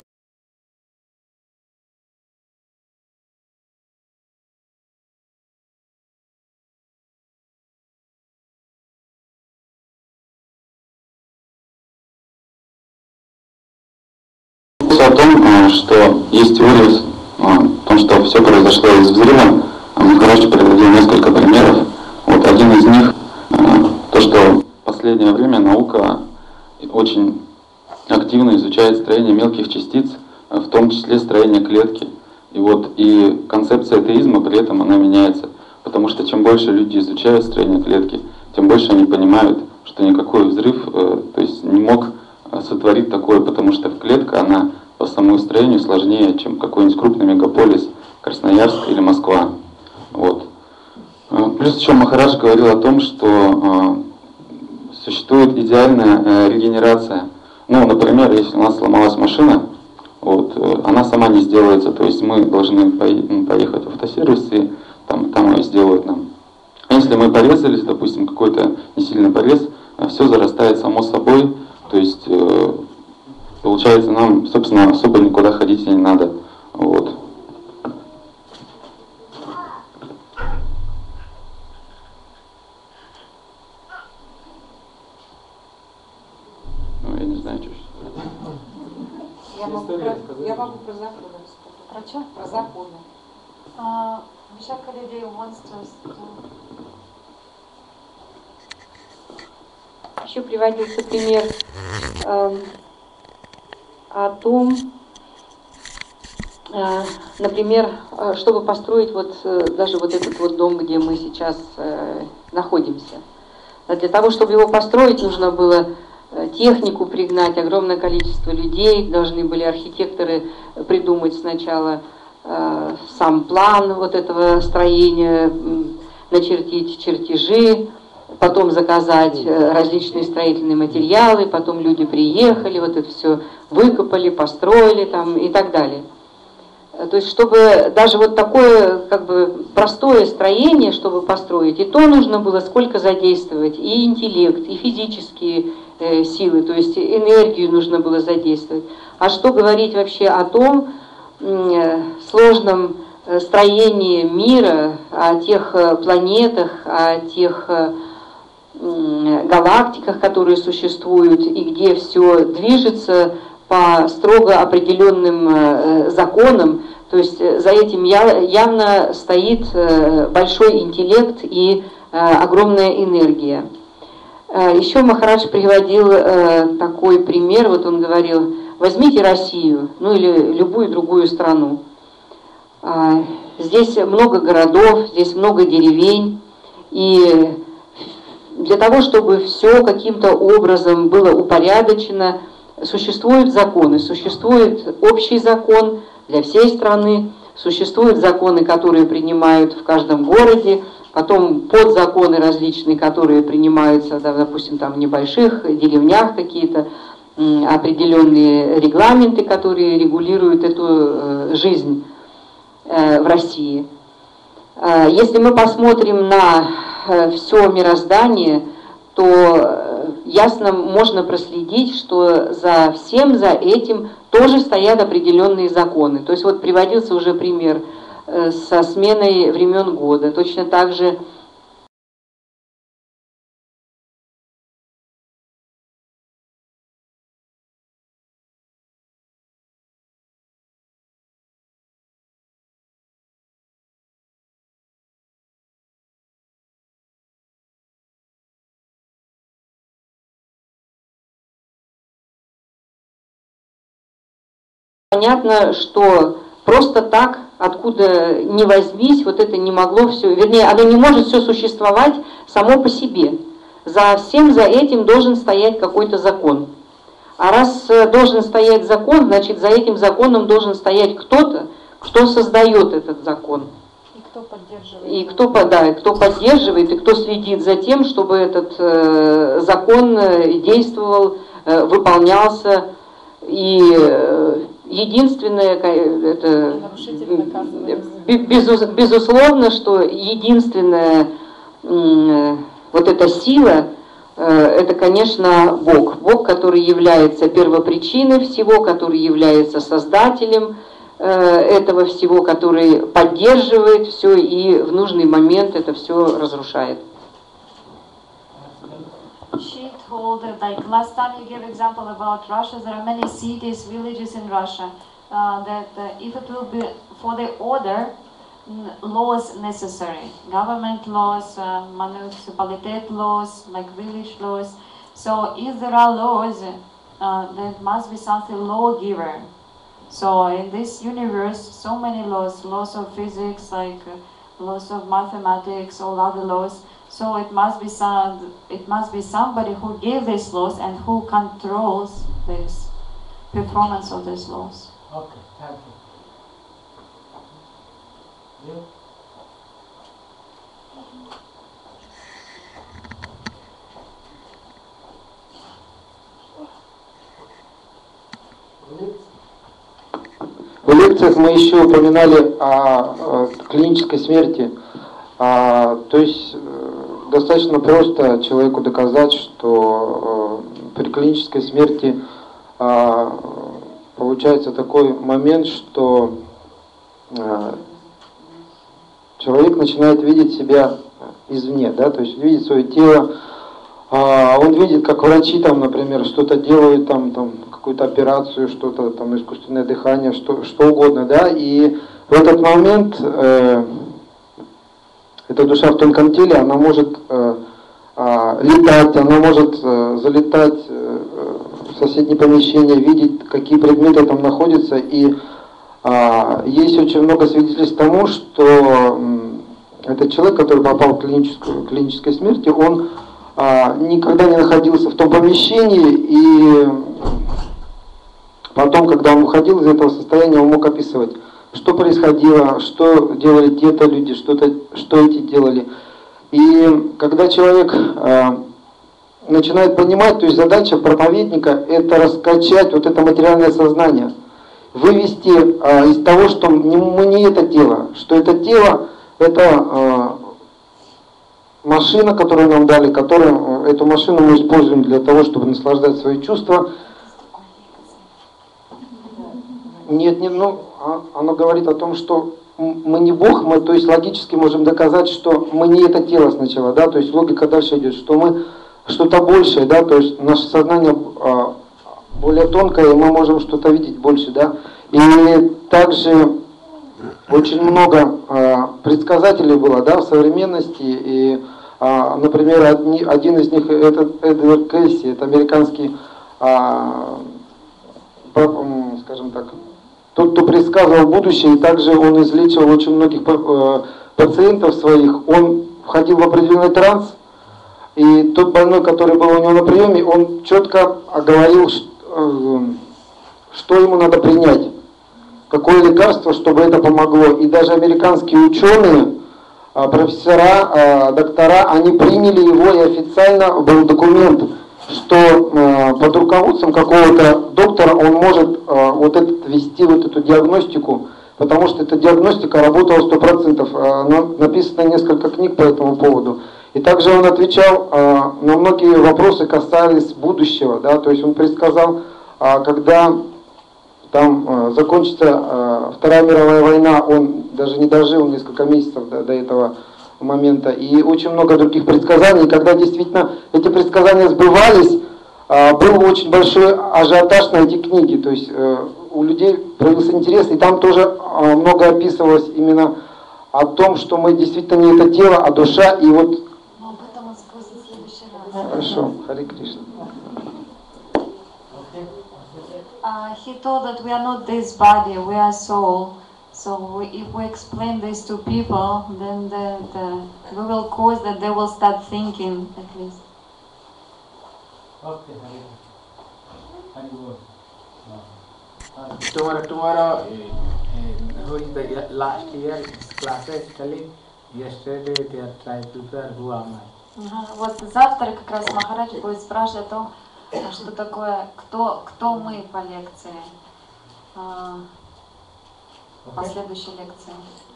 О том, что есть теория о том, что все произошло из взрыва. Махарадж приводил несколько примеров. Вот один из них, то, что в последнее время наука очень активно изучает строение мелких частиц, в том числе строение клетки. И вот и концепция атеизма при этом она меняется, потому что чем больше люди изучают строение клетки, тем больше они понимают, что никакой взрыв, то есть не мог сотворить такое, потому что клетка, она по самому строению сложнее, чем какой-нибудь крупный мегаполис, Красноярск или Москва. Вот. Плюс еще Махарадж говорил о том, что э, существует идеальная э, регенерация. Ну, например, если у нас сломалась машина, вот, э, она сама не сделается, то есть мы должны поехать в автосервис и там, там ее сделают нам. А если мы порезались, допустим, какой-то несильный порез, э, все зарастает само собой, то есть э, получается, нам, собственно, особо никуда ходить и не надо. Вот. Ну, я не знаю, что сейчас. Я могу про, я могу про законы рассказать. Про что? Про законы. Uh, Vishakhalidei wants to... Еще приводился пример э, о том, э, например, чтобы построить вот э, даже вот этот вот дом, где мы сейчас э, находимся. Для того, чтобы его построить, нужно было технику пригнать, огромное количество людей, должны были архитекторы придумать сначала э, сам план вот этого строения, начертить чертежи, потом заказать различные строительные материалы, потом люди приехали, вот это все выкопали, построили там и так далее. То есть, чтобы даже вот такое как бы простое строение, чтобы построить, и то нужно было сколько задействовать, и интеллект, и физические э, силы, то есть энергию нужно было задействовать. А что говорить вообще о том э, сложном строении мира, о тех планетах, о тех галактиках, которые существуют, и где все движется по строго определенным законам, то есть за этим явно стоит большой интеллект и огромная энергия. Еще Махарадж приводил такой пример, вот он говорил, возьмите Россию, ну или любую другую страну. Здесь много городов, здесь много деревень, И для того, чтобы все каким-то образом было упорядочено, существуют законы, существует общий закон для всей страны, существуют законы, которые принимают в каждом городе, потом подзаконы различные, которые принимаются, да, допустим, там в небольших деревнях какие-то, определенные регламенты, которые регулируют эту э, жизнь э, в России. Э, если мы посмотрим на э, все мироздание, то э, ясно можно проследить, что за всем за этим тоже стоят определенные законы. То есть вот приводился уже пример э, со сменой времен года. Точно так же понятно, что просто так, откуда ни возьмись, вот это не могло все, вернее, оно не может все существовать само по себе. За всем за этим должен стоять какой-то закон. А раз должен стоять закон, значит, за этим законом должен стоять кто-то, кто создает этот закон. И кто поддерживает. И кто, да, кто поддерживает, и кто следит за тем, чтобы этот э, закон действовал, э, выполнялся. И э, единственное, это, без, безусловно, что единственная э, вот эта сила, это, конечно, Бог. Бог, который является первопричиной всего, который является создателем этого всего, который поддерживает все и в нужный момент это все разрушает. She told, like last time you gave example about Russia, there are many cities, villages in Russia, uh, that uh, if it will be for the order, laws necessary, government laws, uh, municipality laws, like village laws. So if there are laws, uh, there must be something lawgiver. So in this universe, so many laws, laws of physics, like uh, laws of mathematics, all other laws. So it must be some, it must be somebody who gave these laws and who controls this performance of these laws. Okay, thank you. You? В лекциях мы еще упоминали о, о клинической смерти. А, то есть э, достаточно просто человеку доказать, что э, при клинической смерти э, получается такой момент, что э, человек начинает видеть себя извне, да, то есть видит свое тело, э, он видит, как врачи там, например, что-то делают, там, там какую-то операцию, что-то там искусственное дыхание, что, что угодно, да, и в этот момент э, эта душа в тонком теле, она может э, э, летать, она может э, залетать э, в соседние помещения, видеть, какие предметы там находятся. И э, есть очень много свидетельств тому, что э, этот человек, который попал в клиническую, клинической смерти, он э, никогда не находился в том помещении, и потом, когда он уходил из этого состояния, он мог описывать, что происходило, что делали те-то люди, что-то, что эти делали. И когда человек э, начинает понимать, то есть задача проповедника – это раскачать вот это материальное сознание, вывести э, из того, что мы не это тело, что это тело – это э, машина, которую нам дали, которую, эту машину мы используем для того, чтобы наслаждать свои чувства. Нет, нет, ну, оно говорит о том, что мы не Бог, мы, то есть логически можем доказать, что мы не это тело сначала, да, то есть логика дальше идет, что мы что-то большее, да, то есть наше сознание а, более тонкое, и мы можем что-то видеть больше, да, и также очень много а, предсказателей было, да, в современности, и, а, например, одни, один из них, это Эдвард Кейси, это американский, а, скажем так, тот, кто предсказывал будущее, и также он излечивал очень многих пациентов своих. Он входил в определенный транс, и тот больной, который был у него на приеме, он четко оговорил, что ему надо принять, какое лекарство, чтобы это помогло. И даже американские ученые, профессора, доктора, они приняли его, и официально был документ, что под руководством какого-то доктора он может вот этот, вести вот эту диагностику, потому что эта диагностика работала сто процентов. Написано несколько книг по этому поводу. И также он отвечал на многие вопросы, касались будущего. Да? То есть он предсказал, когда там закончится Вторая мировая война, он даже не дожил несколько месяцев до, до этого момента. И очень много других предсказаний. И когда действительно эти предсказания сбывались, был очень большой ажиотаж на эти книги. То есть у людей проявился интерес, и там тоже много описывалось именно о том, что мы действительно не это тело, а душа. И вот... Но об этом он спросит в следующий раз. Хорошо, Харе Кришна. Uh, he told that we are not this body, we are soul. So we, if we explain this to people, then the, the, we will cause that they will start thinking at least. Okay, Hari Bol. Uh, tomorrow, tomorrow, uh, who is the last year classes telling? Yesterday they are trying to prepare who am I. Ага, вот завтра как раз Махарадж будет спрашивать о том, что такое, кто, кто мы по лекции, а, по следующей лекции.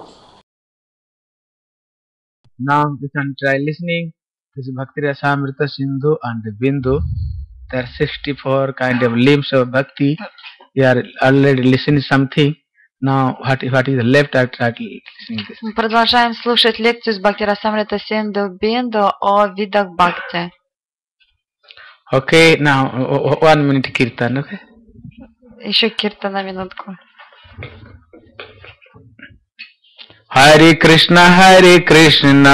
Now you can try listening. This is Bhakti Rasamrita Sindhu and Bindu. There are sixty-four kind of limbs of Bhakti. You are already listening something. Now what, what is left? I try to listening this. Мы продолжаем слушать лекцию с Бхакти Расамрита Синду Бинду о видах Бхакти. Okay, now one minute kirtan, okay? Еще киртан на минутку. Hare Krishna, Hare Krishna,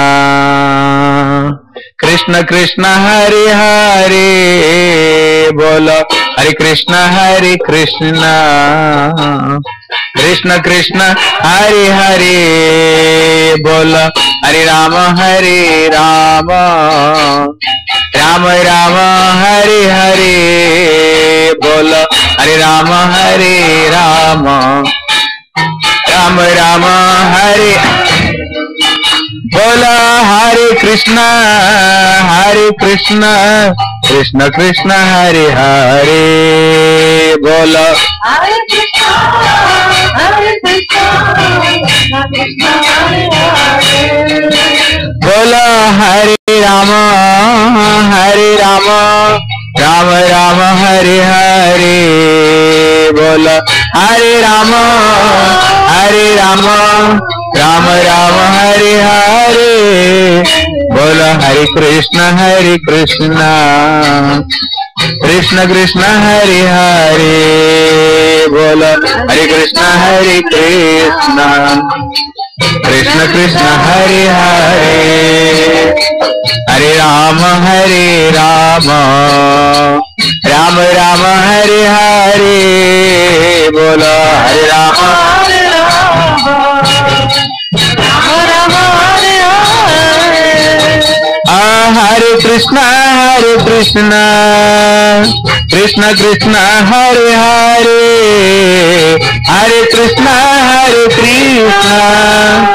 Krishna Krishna, Hare Hare, Bola Hare Krishna, Hare Krishna, Krishna Krishna, Hare Hare, Bola Hare Rama, Hare Rama, Rama Rama, Hare Hare, Bola Hare Rama, Hare Rama, Rama Rama, Hare Bola Hare Krishna, Hare Krishna, Krishna Krishna, Hare Hare, Bola Hare Krishna, Hare Krishna, Krishna Hare Hare, Bola Hare Rama, Hare Rama, Rama Rama, Hare Hare, Bola Hare Rama, Hare Rama, Rama Rama, Hare Hare, Bola Hare Krishna, Hare Krishna, Krishna Krishna, Hare Hare, Bola Hare Krishna, Hare Krishna, Krishna Krishna, Hare Hare, Hare Rama, Hare Rama, Rama Rama, Hare Hare, Bola Hare Rama, Hare Rama, Rama Hare Hare. Ah, Hare Krishna, Hare Krishna, Krishna Krishna, Hare Hare, Hare Krishna, Hare Krishna,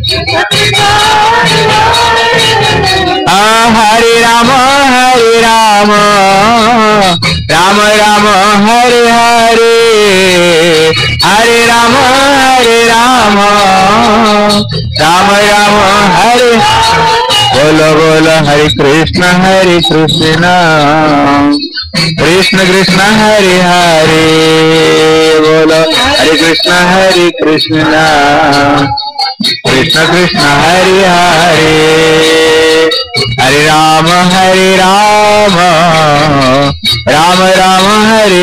Ah, Hare Rama, Hare Rama, Rama Rama, Hare Hare, Hare Rama, Hare Rama, Rama Rama, Hare Hare. Bola Bola Hare Krishna, Hare Krishna, Krishna Krishna, Hare Hare, Bola Hare Krishna, Hare Krishna, Krishna Krishna, Hare Hare, Hare Rama, Hare Rama, Rama Rama, Hare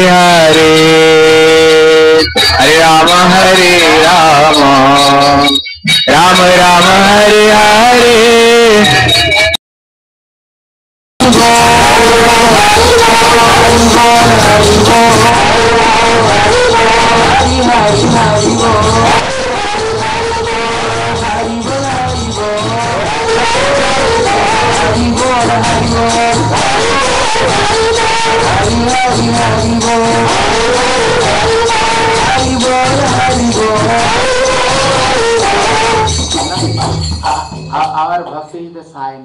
Hare, Hare Rama, Hare Rama, Rama Rama, Hare Hare. Hare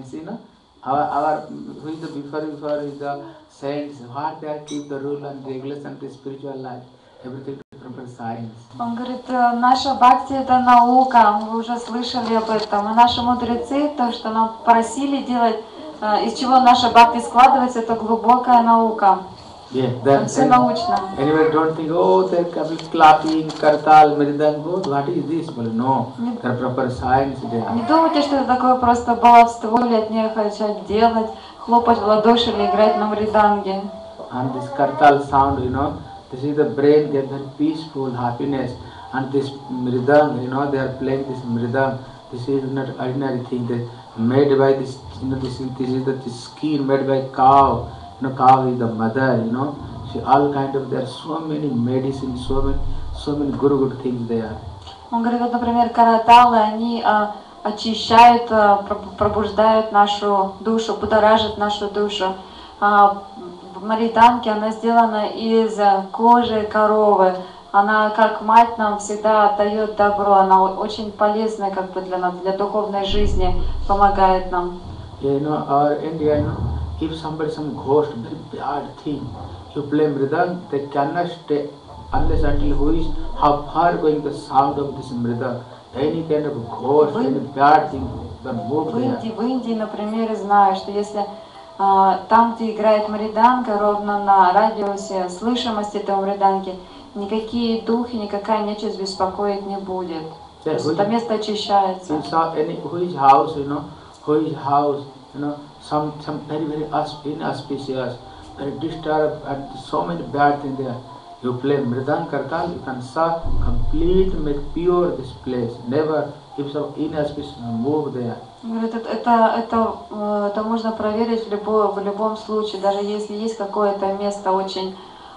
science, you know. Our, our who is the before before is the saints, what they are keep the rule and regulation of the spiritual life, everything from science. Он говорит, наша бхакти это наука, вы уже слышали об этом. И наши мудрецы, то, что нам просили делать, из чего наша бхакти складывается, это глубокая наука. Yeah, that, Все научно. Anyway, don't think, oh, they're clapping, kartal, mridang, what is this? Well, no, there are proper science there. Не думайте, что это такое просто баловство или от нее хотят делать, хлопать в ладоши или играть на мриданге. And this kartal sound, you know, this is the brain get very peaceful, happiness. And this mridang, you know, they are playing this mridang. This is not ordinary thing. They made by this, you know, this is this is the this skin made by cow. You know, cow is the mother, you know. She all kind of, there are so many medicines, so many, so many good good things there. Он говорит, вот, например, караталы, они а, очищают, а, пробуждают нашу душу, будоражат нашу душу. А, в мриданге она сделана из кожи коровы. Она, как мать, нам всегда дает добро. Она очень полезная, как бы для нас, для духовной жизни, помогает нам. Yeah, you know, our India, you know, if somebody, some ghost, very bad thing, you play mridang, they cannot stay unless until who is, how far going the sound of this mridang. Any kind of ghost, any bad thing, the move В there. Индии, в Индии, например, знаю, что если а, там, где играет мриданга, ровно на радиусе слышимости этого мриданги, никакие духи, никакая нечисть беспокоить не будет. То есть это место очищается. Who is house, you know, who is house, you know, some some very very inauspicious, very disturbed, and so many bad things there. You play mridang kartal, you can saw complete, make pure this place. Never if some inauspicious move there. Говорит, это, это, это, это можно проверить в, любой, в любом случае, даже если есть какое-то место очень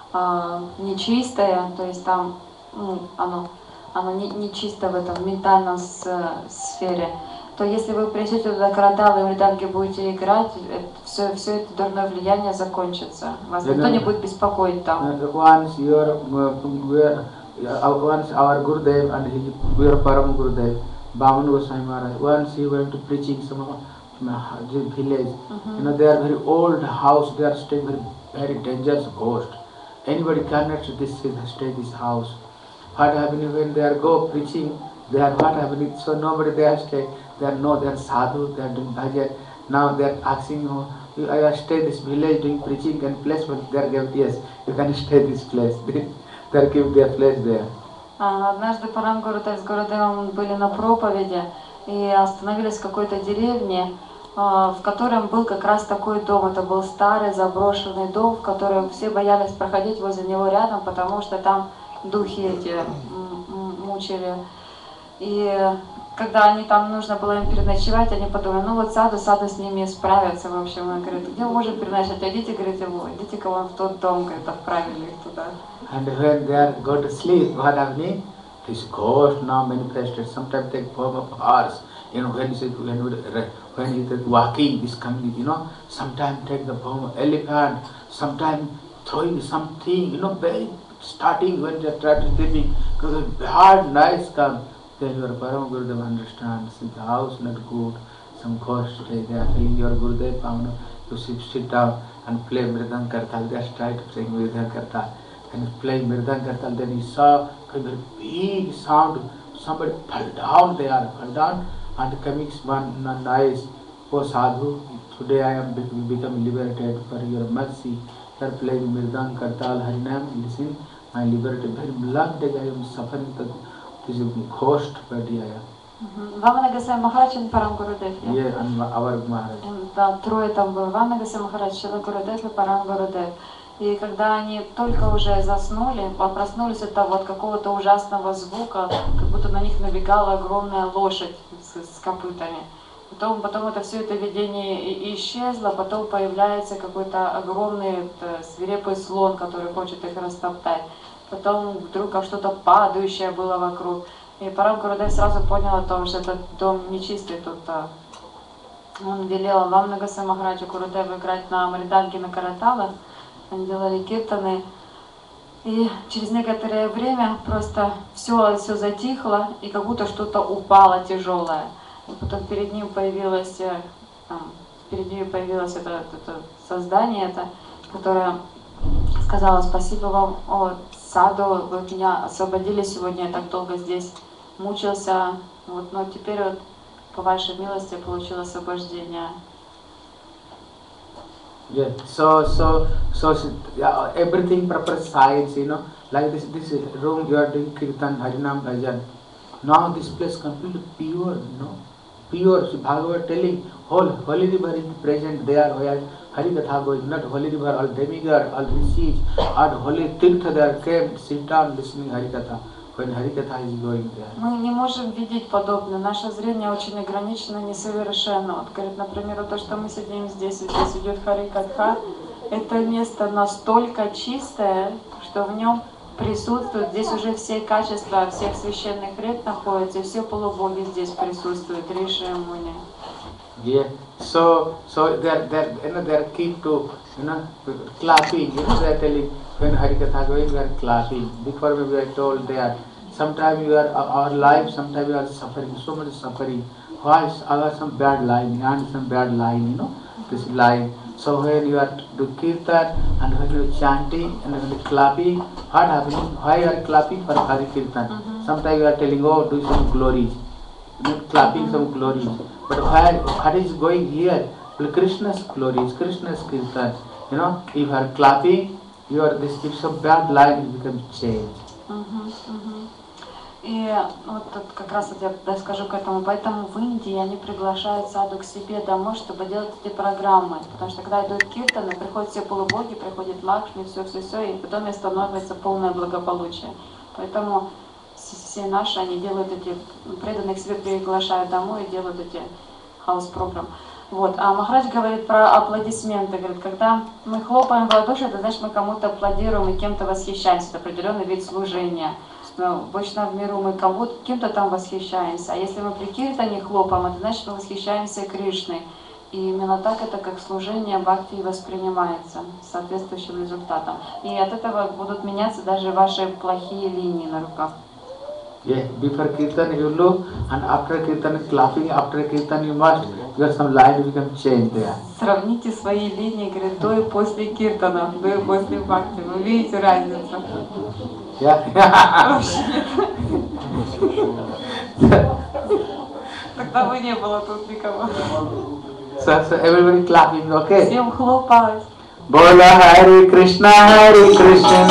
э, нечистое, то есть там ну, оно, оно не, нечисто в этом ментальном с, сфере, то если вы принесете туда каратал и мриданги будете играть, это, все, все это дурное влияние закончится. Вас никто не будет беспокоить там. Once your, once our Gurudev and his, your Param Gurudev, Bhaman Goswami Maharaj, once he went to preaching some of the village. Mm-hmm. You know, they are very old house, they are staying very, very dangerous ghost. Anybody cannot this, stay this house. What happening when they are go preaching, they are what happening, so nobody there stay. They are no, they are sadhu, they are doing bhajan. Now they are asking, oh, I stay this village doing preaching and place, but they are given, yes, you can stay this place. They are giving their place there. Однажды Парам Гурудев с Гурудевом были на проповеди и остановились в какой-то деревне, в котором был как раз такой дом. Это был старый заброшенный дом, в котором все боялись проходить возле него рядом, потому что там духи эти мучили. И когда они там нужно было им переночевать, они подумали, ну вот саду, саду с ними справятся. В общем, он говорит, где мы можем переночевать? Идите, говорит, его, идите-ка вон в тот дом, говорит, отправили их туда. And when they are go to sleep, what happening? This ghost now manifested. Sometimes take form of horse. You know, when he when when he is walking, this coming, you know, sometimes take the form of elephant. Sometimes throwing something, you know, very starting when they are trying to sleeping, because hard nice come. Then your Param Gurudev understands the house not good. Some ghost stay there. Telling your Gurudev, Pavana, you sit sit down and play mridang kartal. They are trying to play mridang kartal. And playing mridang kartal, then he saw a very big sound. Somebody fell down there, fell down, and coming one nice, oh sadhu, today I am become liberated for your mercy. You are playing mridang kartal, Harinam, listen, I am liberated. Very long day I am suffering this ghost body. Вамана Госвами Махарадж и Парам Гурудев. Yeah, and our Maharaj. Да, трое там было. Вамана Госвами Махарадж, Шила Гурудев и Парам Гурудев. И когда они только уже заснули, проснулись от того, от какого-то ужасного звука, как будто на них набегала огромная лошадь с, с копытами. Потом, потом это все это видение исчезло, потом появляется какой-то огромный свирепый слон, который хочет их растоптать. Потом вдруг что-то падающее было вокруг. И Парам Гурудев сразу понял о том, что этот дом нечистый тут. Он велел Вамана Госвами Махараджу Гурудеву играть на мриданге, на караталах. Они делали киртаны, и через некоторое время просто все, все затихло, и как будто что-то упало тяжелое. И потом перед ним появилась там, перед ней появилось это, это создание, это, которое сказала: спасибо вам, о, Саду, вы меня освободили сегодня, я так долго здесь мучился, вот, но теперь вот по вашей милости я получил освобождение. Yeah, so so so yeah, everything proper science, you know, like this this room you are doing kirtan, harinam, bhajan. Now this place completely pure, you know, pure. So Bhagavad telling whole holy river is present there where Hari Katha going, not holy river, all demigod, all rishis, all holy tirtha there came, sit down listening Hari Katha. When Hari Katha is going there. Мы не можем видеть подобное. Наше зрение очень ограничено, несовершенно. Вот, говорит, например, то, что мы сидим здесь, и здесь идет Хари Катха, это место настолько чистое, что в нем присутствуют, здесь уже все качества всех священных рек находятся, и все полубоги здесь присутствуют, Риши и Муни. Yeah, so so they're they're you know they're keen to you know clapping. You know they're telling when Hari Katha going we are clapping. Before we were told they are sometimes you are our life, sometimes you are suffering, so much suffering. Why is our some bad line and some bad line, you know this line. So when you are do kirtan and when you are chanting and when you are clapping, what happening? Why you are clapping for Hari Kirtan? Mm-hmm. Sometimes you are telling, oh, do some glories, you know, clapping some glories. But where what is going here? Well, Krishna's glories, Krishna's kirtan. You know, if you are clapping, you are this if some bad line it becomes changed. Uh-huh, uh-huh. И вот тут как раз вот я скажу к этому, поэтому в Индии они приглашают саду к себе домой, чтобы делать эти программы, потому что когда идут киртаны, приходят все полубоги, приходит Лакшми, все-все-все, и потом становится полное благополучие. Поэтому все наши, они делают эти, преданные к себе приглашают домой и делают эти хаус-программы. Вот. А Махарадж говорит про аплодисменты, говорит, когда мы хлопаем в ладоши, это значит, мы кому-то аплодируем и кем-то восхищаемся, это определенный вид служения. Но обычно в миру мы кого-то, кем-то там восхищаемся, а если мы при киртане хлопаем, это значит, мы восхищаемся Кришной. И именно так это как служение бхакти воспринимается с соответствующим результатом. И от этого будут меняться даже ваши плохие линии на руках. Yeah, before kirtan you look, and after kirtan clapping, after kirtan you must, your some line become changed there. Сравните свои линии, говорит, до и после киртана, до и после бхакти. Вы видите разницу? Yeah. Тогда бы не было тут никого. So, so everybody clapping, okay? Всем хлопать. Bola Hare Krishna, Hare Krishna,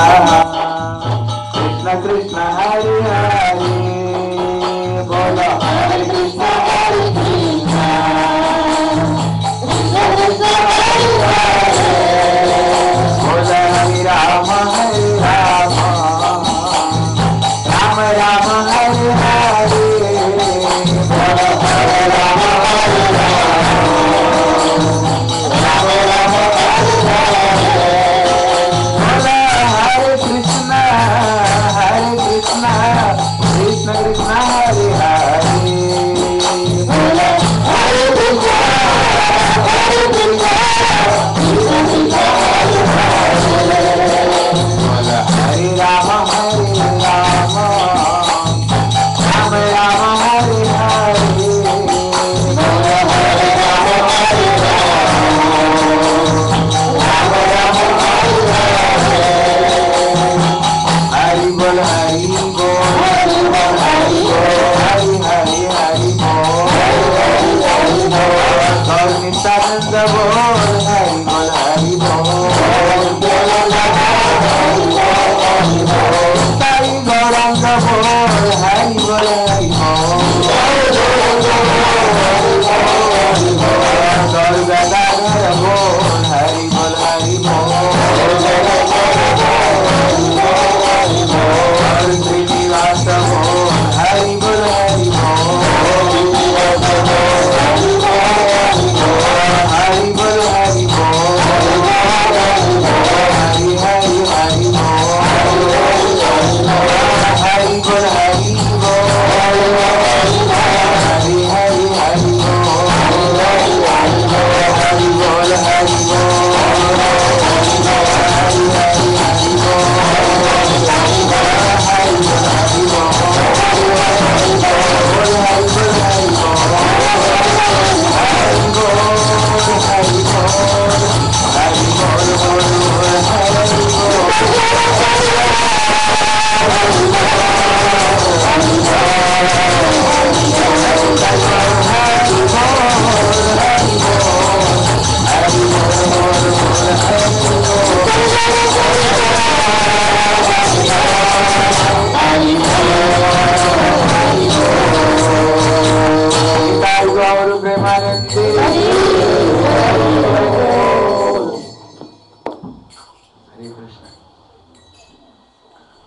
Krishna Krishna, Hare Hare. Bola Hare Krishna, Hare Krishna, Krishna Krishna, Hare Hare. Bola Hare Rama, Hare Rama, Rama Rama, Hare Hare. Bola Hare Rama, Hare Rama, Hare Krishna, Hare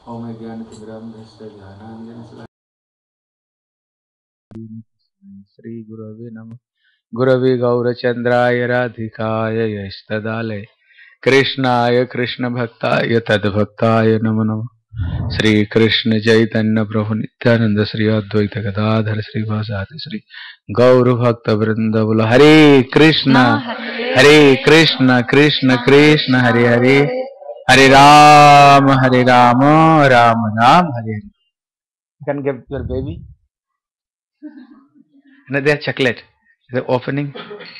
ओम ज्ञानतिमिरं यस्य ज्ञानाञ्जनशलाकया श्री गुरवे नमः। गुरवे गौरचंद्राय राधिकाय यस्तदालय कृष्णाय कृष्ण भक्ताय तद्भक्ताय नमो नमः। श्री कृष्ण चैतन्य प्रभु नित्यानंद श्री अद्वैत गदाधर श्री वासादि श्री गौर भक्त वृंद बोलो हरे कृष्णा हरे कृष्ण कृष्ण कृष्ण हरे हरे हरे राम हरे राम राम राम हरे Hare. You can give your baby another chocolate. The opening.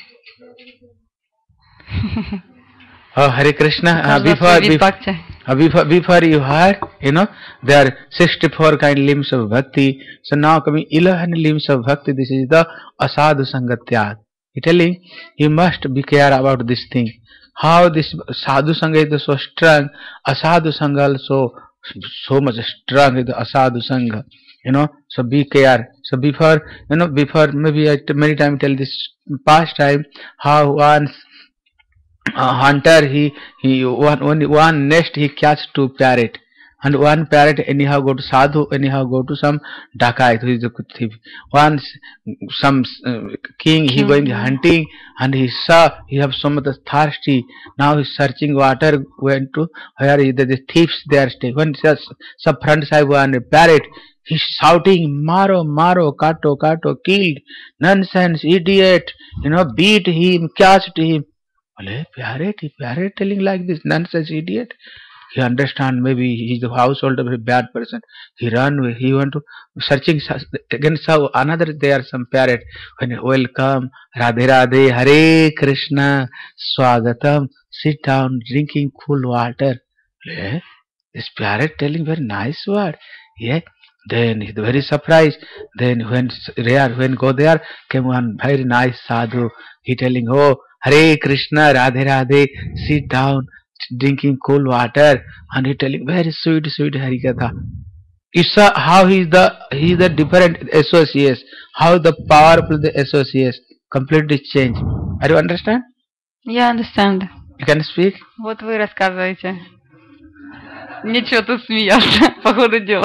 Oh, Hare Krishna. Uh, before, before, uh, before, before you heard, you know, there are sixty-four kind limbs of bhakti. So now coming eleven limbs of bhakti. This is the asadu sangatyag. He telling you must be care about this thing. How this sadhu sangha is so strong, asadu sangha also so much strong is the asadu sangha. You know, so be care. So before, you know, before maybe I many times tell this past time how once a hunter he he one only one nest he catch two parrot, and one parrot anyhow go to sadhu, anyhow go to some dakai, who is the thief. Once some uh, king he going hunting and he saw he have so much thirsty. Now he's searching water. Went to where is the, the thieves they are staying. When some front side one parrot. He's shouting, Maro, Maro, Kato, Kato, killed, nonsense, idiot, you know, beat him, catched him. Well, parrot, parrot telling like this, nonsense, idiot. He understand maybe he's the household of a bad person. He run, he went to searching again. Saw another there some parrot. When welcome, Radhe Radhe, Hare Krishna, Swagatam, sit down, drinking cool water. Yeah, this parrot telling very nice word. Yeah. Then he's very surprised. Then when rare when go there came one very nice sadhu. He telling, oh Hare Krishna, Radhe Radhe, sit down, drinking cool water, and he telling very sweet sweet Harikatha. It's a, how he is the he is the different associates, how the powerful the associates completely change. Are you understand? Я understand. You can speak. Вот вы рассказываете. Нечего тут смеяться по ходу дела.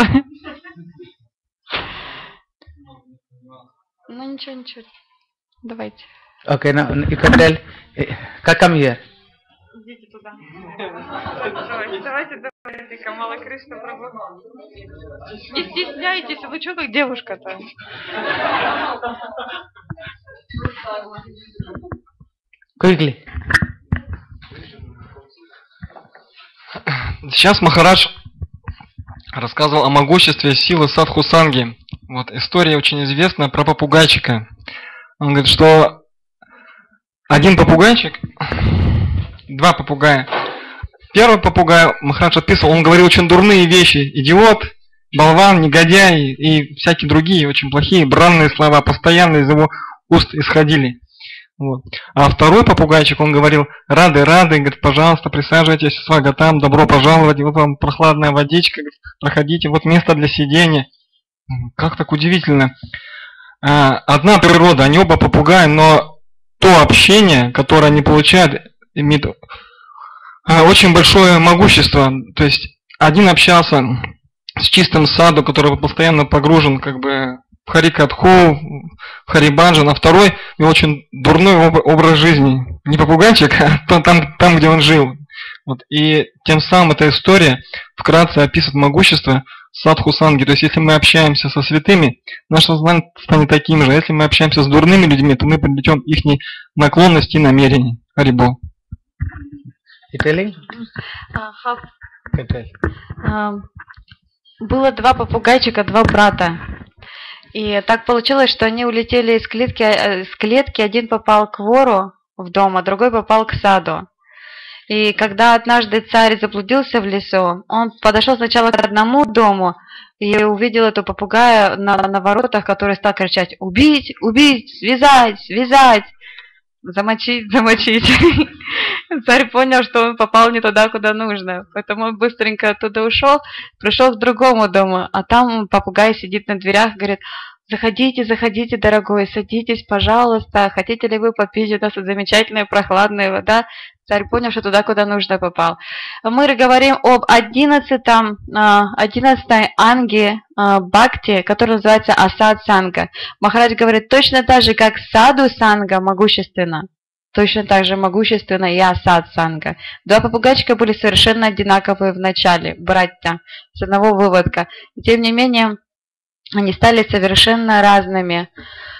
Ну ничего, ничего. Давайте. Okay, now you can tell. Come here. Идите туда. Давайте, давайте, давайте, Камала Кришна Прабху. Не стесняйтесь, вы что как девушка-то? Quickly. Сейчас Махарадж рассказывал о могуществе силы садхусанги. Вот история очень известная про попугайчика. Он говорит, что один попугайчик, два попугая. Первый попугай Махарадж описывал, он говорил очень дурные вещи. Идиот, болван, негодяй и всякие другие очень плохие, бранные слова постоянно из его уст исходили. Вот. А второй попугайчик, он говорил, рады, рады, говорит, пожалуйста, присаживайтесь, свагатам, добро пожаловать, вот вам прохладная водичка, говорит, проходите, вот место для сидения. Как так удивительно. Одна природа, они оба попугаи, но то общение, которое они получают, имеет очень большое могущество. То есть один общался с чистым саду, который постоянно погружен как бы в Харикатху, в Харибаджан, а второй у него очень дурной образ жизни. Не попугайчик, а там, там где он жил. Вот. И тем самым эта история вкратце описывает могущество садхусанги. То есть если мы общаемся со святыми, наше сознание станет таким же. Если мы общаемся с дурными людьми, то мы приобретем их наклонности и намерения. Харибол. Было два попугайчика, два брата. И так получилось, что они улетели из клетки, из клетки. Один попал к вору в дом, а другой попал к саду. И когда однажды царь заблудился в лесу, он подошел сначала к одному дому и увидел эту попугая на, на воротах, который стал кричать: «Убить! Убить! Связать! Связать! Замочить! Замочить!» Царь понял, что он попал не туда, куда нужно. Поэтому он быстренько оттуда ушел, пришел к другому дому, а там попугай сидит на дверях, говорит: «Заходите, заходите, дорогой, садитесь, пожалуйста. Хотите ли вы попить? У нас замечательная прохладная вода». Царь понял, что туда, куда нужно, попал. Мы говорим об одиннадцатом, одиннадцатой анге бхакти, который называется Асад Санга. Махарадж говорит, точно так же, как Саду Санга могущественно, точно так же могущественно и Асад Санга. Два попугайчика были совершенно одинаковые в начале, братья, с одного выводка. И тем не менее, они стали совершенно разными.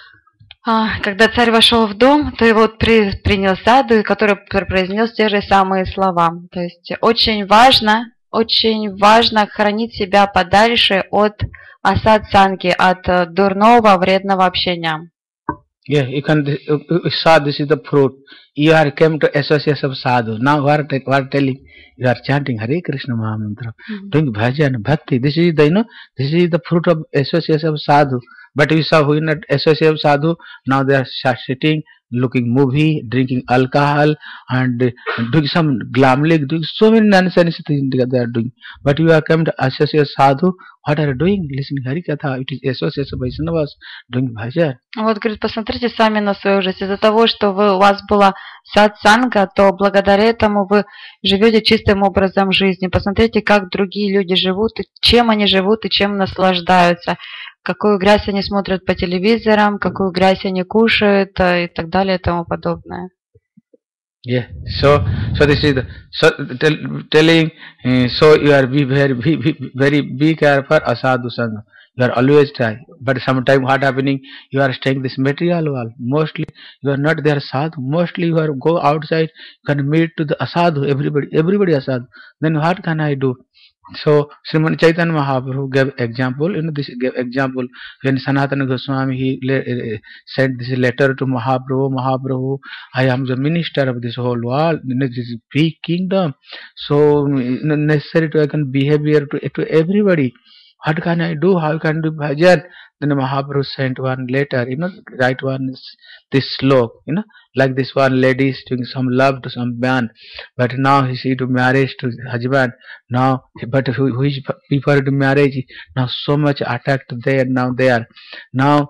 Когда царь вошел в дом, то его при, принял Саду, который произнес те же самые слова. То есть очень важно, очень важно хранить себя подальше от асад санги, от дурного, вредного общения. Yeah, you can you saw this is the fruit. You are came to association of sadhu. Now we are, we are telling you are chanting Hare Krishna Mahamantra, mm-hmm. doing bhajan, bhakti. This is the you know this is the fruit of association of sadhu. But we saw who is not associate of sadhu. Now they are sitting, looking movie, drinking alcohol, and doing some glamlik, doing so many nonsense things they are doing. But you are come to associate sadhu. What are you doing? Listening Hari Katha. It is associate of Vaishnavas doing bhajan. Вот, говорит, посмотрите сами на свою жизнь. Из-за того, что вы, у вас была сатсанга, то благодаря этому вы живете чистым образом жизни. Посмотрите, как другие люди живут, чем они живут и чем наслаждаются. Какую грязь они смотрят по телевизорам, какую грязь они кушают и так далее и тому подобное. Yeah. So, so this is the, so tell, telling. Uh, so you are be very, be, very be careful asadu sangha. You are always try. But sometimes what happening? You are staying this material world. Mostly you are not there sadhu. Mostly you are go outside. You can meet to the asadu. Everybody, everybody asadu. Then what can I do? So Srimad Chaitanya Mahaprabhu gave example. You know this gave example when Sanatana Goswami he uh, sent this letter to Mahaprabhu. Mahaprabhu, I am the minister of this whole world. You know, this big kingdom. So you know, necessary to I can behavior to to everybody. What can I do? How can I do bhajan? Then Mahaprabhu sent one letter. You know, write one this slok. You know, like this one lady is doing some love to some man, but now he see to marriage to husband. Now, but who, who is before to marriage? Now so much attacked there. Now there. Now,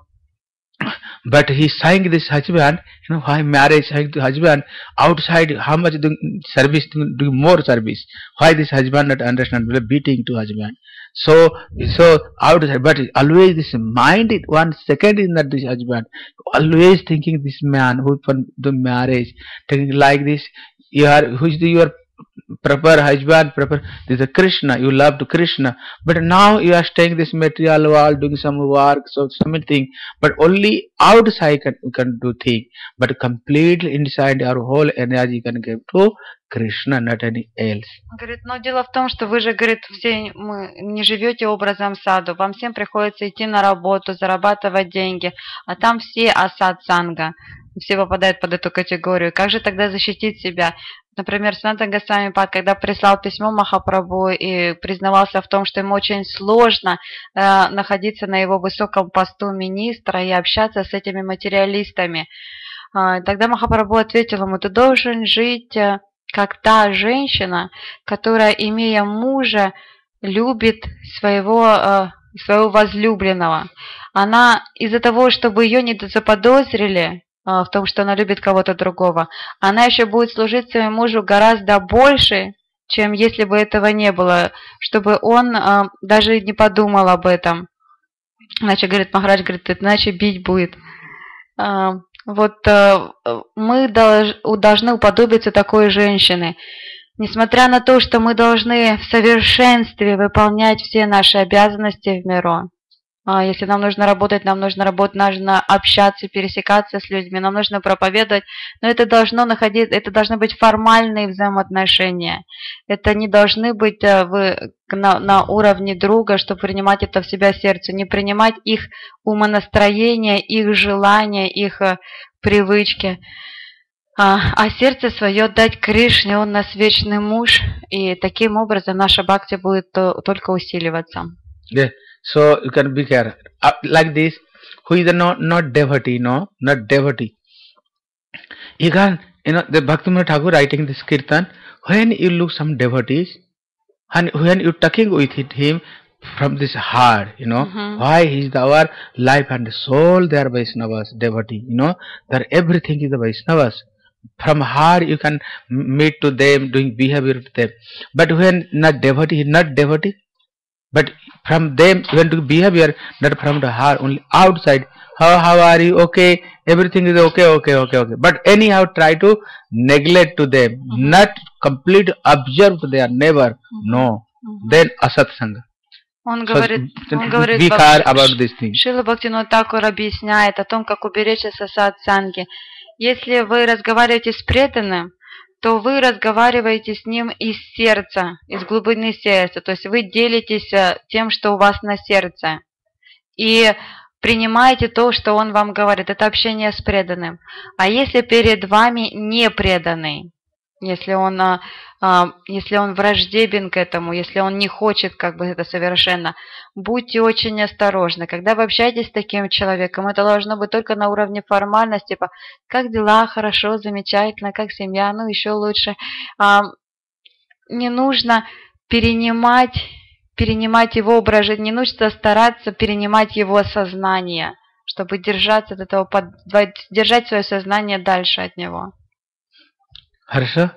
but he sang this husband. You know why marriage sang to husband outside? How much doing service? Doing more service. Why this husband not understand? Beating to husband. So, so outside, but always this mind it one second is not this husband. Always thinking this man who for the marriage, thinking like this. You are who is the your proper husband, proper this is Krishna. You love to Krishna, but now you are staying this material world, doing some work, so something. But only outside can can do thing, but completely inside our whole energy can give to Krishna, not any else. Говорит, но дело в том, что вы же, говорит, все мы не живете образом саду, вам всем приходится идти на работу, зарабатывать деньги, а там все асад санга, все попадают под эту категорию. Как же тогда защитить себя? Например, Санатана Госвами Пад, когда прислал письмо Махапрабху и признавался в том, что ему очень сложно э, находиться на его высоком посту министра и общаться с этими материалистами, э, тогда Махапрабху ответил ему, ты должен жить э, как та женщина, которая, имея мужа, любит своего, э, своего возлюбленного. Она из-за того, чтобы ее не заподозрили в том, что она любит кого-то другого, она еще будет служить своему мужу гораздо больше, чем если бы этого не было, чтобы он э, даже не подумал об этом. Иначе, говорит Махарадж, говорит, иначе бить будет. Э, вот э, мы долж, должны уподобиться такой женщине. Несмотря на то, что мы должны в совершенстве выполнять все наши обязанности в миру. Если нам нужно работать, нам нужно работать, нужно общаться, пересекаться с людьми, нам нужно проповедовать, но это должно находить, это должны быть формальные взаимоотношения. Это не должны быть вы на, на уровне друга, чтобы принимать это в себя сердце, не принимать их умонастроение, их желания, их привычки, а, а сердце свое дать Кришне, он наш вечный муж, и таким образом наша бхакти будет только усиливаться. Yeah. So you can be careful. Uh, like this, who is the not not devotee, no, not devotee. You can, you know, the Bhaktivinoda Thakur writing this kirtan. When you look some devotees, and when you talking with him from this heart, you know, mm-hmm. why he is our life and soul. They are Vaishnavas, devotee. You know, that everything is the Vaishnavas. from heart you can meet to them, doing behavior to them. But when not devotee, not devotee, but from them when to behavior, not from the heart, only outside. How how are you? Okay, everything is okay, okay, okay, okay. But anyhow, try to neglect to them, mm-hmm. not complete observe to their neighbor. Mm-hmm. No, mm-hmm. then asat sangha. Он говорит, so, он говорит, we care about this thing. Шрила Бхактивинода Тхакур объясняет о том, как уберечься от асат санги. Если вы разговариваете с преданным, то вы разговариваете с ним из сердца, из глубины сердца. То есть вы делитесь тем, что у вас на сердце. И принимаете то, что он вам говорит. Это общение с преданным. А если перед вами не преданный, если он, а, если он враждебен к этому, если он не хочет как бы это совершенно, будьте очень осторожны. Когда вы общаетесь с таким человеком, это должно быть только на уровне формальности, типа, как дела, хорошо, замечательно, как семья, ну еще лучше. А, не нужно перенимать, перенимать его образ жизни, не нужно стараться перенимать его сознание, чтобы держаться от этого, держать свое сознание дальше от него. Хорошо.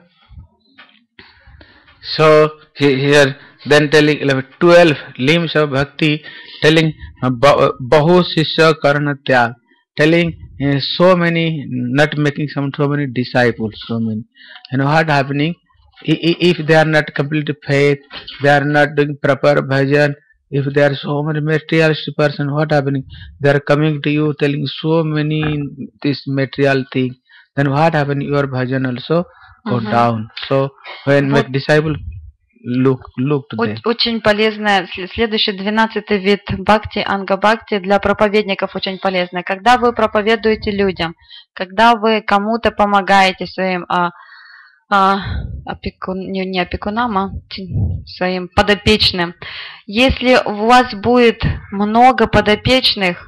So here then telling twelve limbs of bhakti, telling bahu sishya karna tyag, telling uh, so many, not making some so many disciples, so many. You know what happening? If they are not complete faith, they are not doing proper bhajan. If there are so many materialistic person, what happening? They are coming to you telling so many this material thing. Then what happen? Your bhajan also go uh-huh. down. So when вот. make disciple look look to them. Очень полезное, следующий двенадцатый вид бхакти, анга бхакти, для проповедников очень полезное. Когда вы проповедуете людям, когда вы кому-то помогаете своим а, а, опекун, не, не опекунам, а своим подопечным, если у вас будет много подопечных,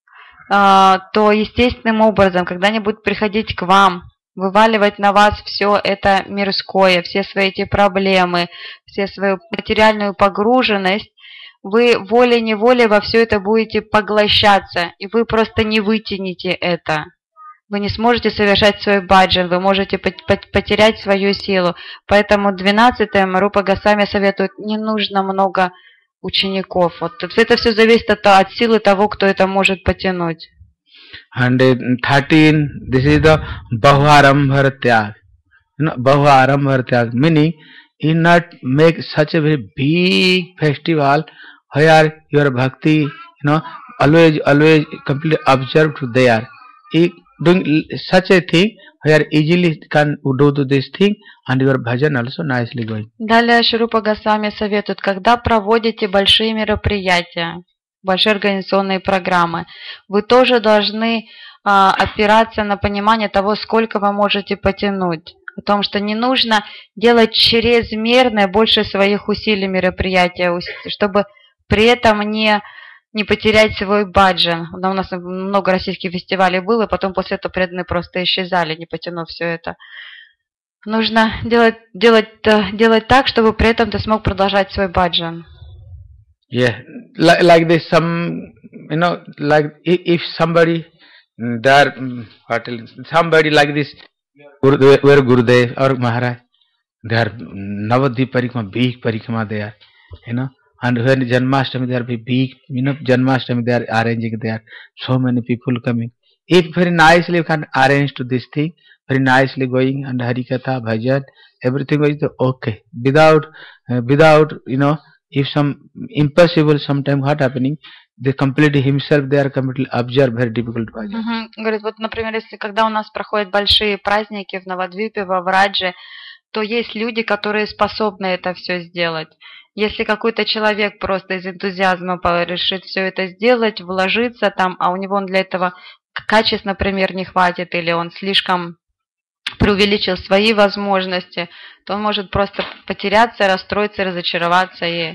а, то естественным образом, когда они будут приходить к вам, вываливать на вас все это мирское, все свои эти проблемы, все свою материальную погруженность, вы волей-неволей во все это будете поглощаться, и вы просто не вытянете это. Вы не сможете совершать свой баджан, вы можете потерять свою силу. Поэтому двенадцатое Рупа Госвами советует, не нужно много учеников. Вот это все зависит от, от силы того, кто это может потянуть. And thirteen, this is the Bahuarambhar Tyag. You know, Bahuarambhar Tyag, meaning you not make such a very big festival where your bhakti, you know, always, always completely observed there. Doing such a thing where easily can do this thing and your bhajan also nicely going. Далее Шрупа Госвами советует, когда проводите большие мероприятия, большие организационные программы, вы тоже должны а, опираться на понимание того, сколько вы можете потянуть. О том, что не нужно делать чрезмерное больше своих усилий мероприятия, чтобы при этом не, не потерять свой баджан. У нас много российских фестивалей было, потом после этого преданные просто исчезали, не потянув все это. Нужно делать, делать, делать так, чтобы при этом ты смог продолжать свой баджан. Yeah, like, like this, some, you know, like if somebody, there, what, somebody like this, where Gurudev or Maharaj, they are Navadvip Parikrama, big Parikrama they are, you know, and when Janmashtami they are big, you know, Janmashtami they are arranging there, so many people coming. If very nicely you can arrange to this thing, very nicely going and Harikatha, Bhajan, everything is okay, without, uh, without, you know, if some impossible sometime what happening, they completely himself, they are completely observe, very difficult. Uh-huh. Говорит, вот, например, если когда у нас проходят большие праздники в Навадвипе, во Врадже, то есть люди, которые способны это все сделать. Если какой-то человек просто из энтузиазма решит все это сделать, вложиться там, а у него для этого качеств, например, не хватит, или он слишком преувеличил свои возможности, то он может просто потеряться, расстроиться, разочароваться. И...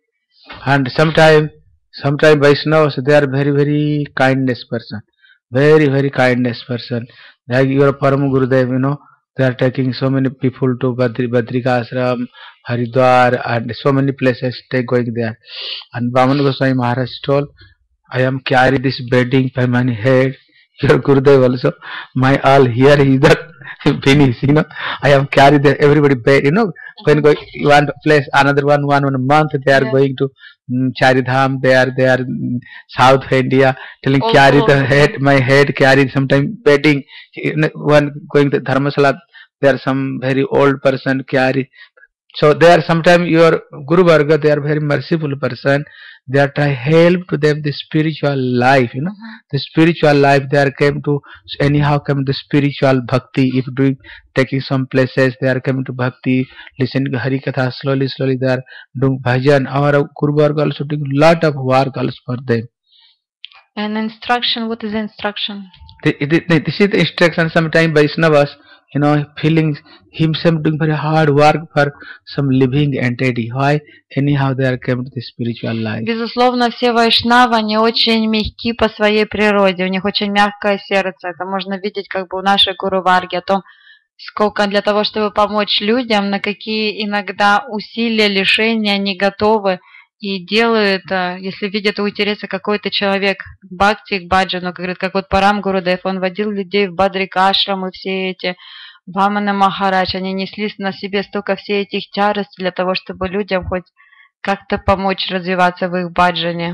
And sometimes, sometimes Vaishnavas, they are very, very kindness person, very, very kindness person. Like your Param Gurudev, you know, they are taking so many people to Badri, Badrika Ashram, Haridwar, and so many places they going there. And Vamana Goswami Maharaj told, I am carrying this bedding by my head. Your Gurudev also, my all here is that finish, you know. I have carried the, everybody paid, you know. When go one place, another one, one one month, they are Yeah. going to um, Charidham. They are they are mm, South India, telling All carry the over. head, my head carry. Sometimes bedding. You know, one going to Dharmasala, there are some very old person carry. So they are sometimes your Guru Varga, they are very merciful person. They are try help to them the spiritual life, you know, the spiritual life. They are came to anyhow come to spiritual bhakti. If doing taking some places, they are coming to bhakti, listening to Hari Katha slowly, slowly. They are doing bhajan. Our Guru Varga also doing lot of work also for them. And instruction, what is instruction? The- the- the- This is the instruction. Sometimes Vaishnavas, you know, feeling himself doing very hard work for some living entity. Why? Anyhow, they are coming to the spiritual life. Безусловно, все вайшнавы, они очень мягки по своей природе, у них очень мягкое сердце. Это можно видеть как бы у нашей Гуру Варги, о том, сколько для того, чтобы помочь людям, на какие иногда усилия, лишения они готовы и делают, а, если видят у интереса какой-то человек к бхакти, к баджану, как говорит, как вот Парам Гурудев, он водил людей в Бадрик-ашрам, и все эти Вамана Махарадж, они несли на себе столько всей этих тяжестей для того, чтобы людям хоть как-то помочь развиваться в их баджане.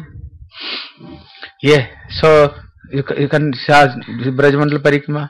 Yeah, so you, ca- you can charge Brajmandal Parikrama.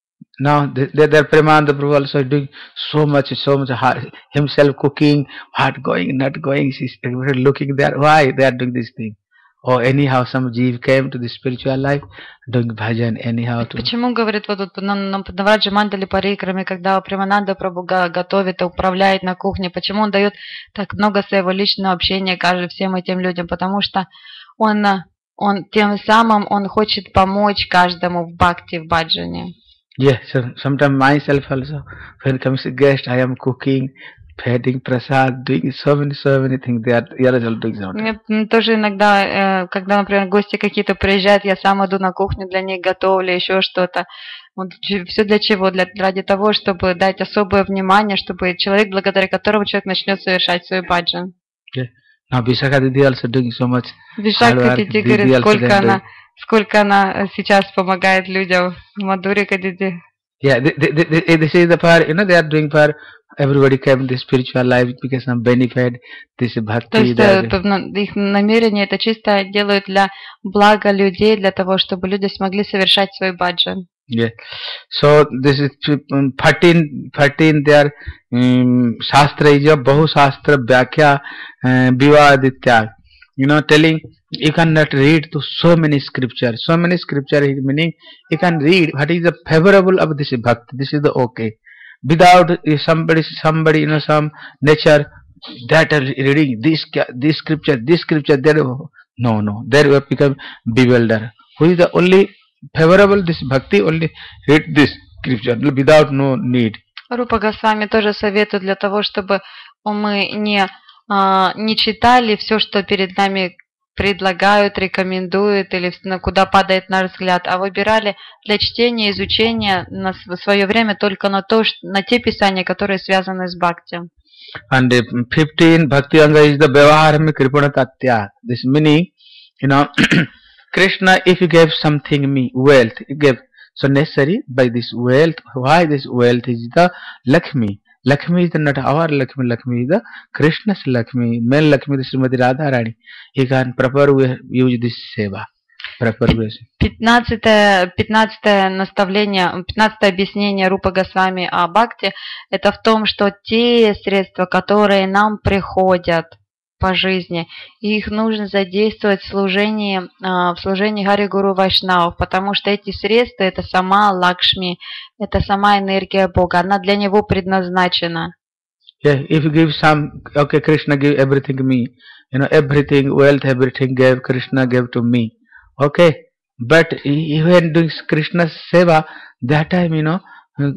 Now they, they, their Premananda Prabhu also doing so much, so much hard, himself cooking, hard going, not going, she's looking there. Why they are doing this thing? Or anyhow, some Jeev came to the spiritual life, doing bhajan anyhow. To Почему, говорит, вот тут на, на, на Враджа Мандали Парикраме, когда Премананда Прабху га- готовит и управляет на кухне, почему он дает так много своего личного общения каждый всем этим людям? Потому что он, а, он тем самым он хочет помочь каждому в бхакти, в баджане. yeah, so sometimes myself also, when comes a guest, I am cooking, feeding prasad, doing so many, so many things. They are, they are all doing something. Мне м, тоже иногда, э, когда, например, гости какие-то приезжают, я сам иду на кухню, для них готовлю, еще что-то. Вот все для чего? Для, ради того, чтобы дать особое внимание, чтобы человек, благодаря которому человек начнет совершать свой баджан. Yeah. Now Vishakha Didi also doing so much hard Вишакха work. Диди Didi говорит, also сколько then она, doing- сколько она э, сейчас помогает людям. Мадурика Диди. Yeah, they, they, they, they, this is the part, you know, they are doing for everybody came to spiritual life because some benefit, this is То bhakti. есть they are- э, на- их намерение это чисто делают для блага людей, для того, чтобы люди смогли совершать свой баджан. Yeah. So this is um, thirteen, thirteen their um, Shastra is a Bahu Shastra Vyakhya uh, Vivaditya. You know, telling you cannot read to so many scriptures. So many scripture is meaning you can read what is the favorable of this bhakti. This is the okay. Without if somebody, somebody, you know, some nature that are reading this ca- this scripture, this scripture, there no, no, there will become bewildered. Who is the only favorable this bhakti? Only read this scripture without no need. Рупа Госвами тоже советует для того, чтобы мы не, а, не читали все, что перед нами предлагают, рекомендуют или на куда падает наш взгляд, а выбирали для чтения, изучения на свое время только на, то, ш- на те писания, которые связаны с бхакти. And uh, fifteen Bhakti Anga is the Vyavaharami Kripana Tatya. This meaning, you know, Krishna, if you gave something me, wealth, you gave, so necessary by this wealth, why this wealth is the Lakshmi. Lakshmi is not our Lakshmi, Lakshmi is the Krishna's Lakshmi. Male Lakshmi is Srimati Radharani. He can proper way use this seva. Proper way. Пятнадцатое, пятнадцатое наставление, пятнадцатое объяснение Рупа Госвами о бхакти – это в том, что те средства, которые нам приходят по жизни, их нужно задействовать в служении, а, в служении Хари Гуру Вайшнавов, потому что эти средства – это сама Лакшми, это сама энергия Бога, она для него предназначена. Yeah, if you give some, okay, Krishna give everything to me. You know, everything, wealth, everything gave, Krishna gave to me. Okay, but even doing Krishna's seva, that time, you know,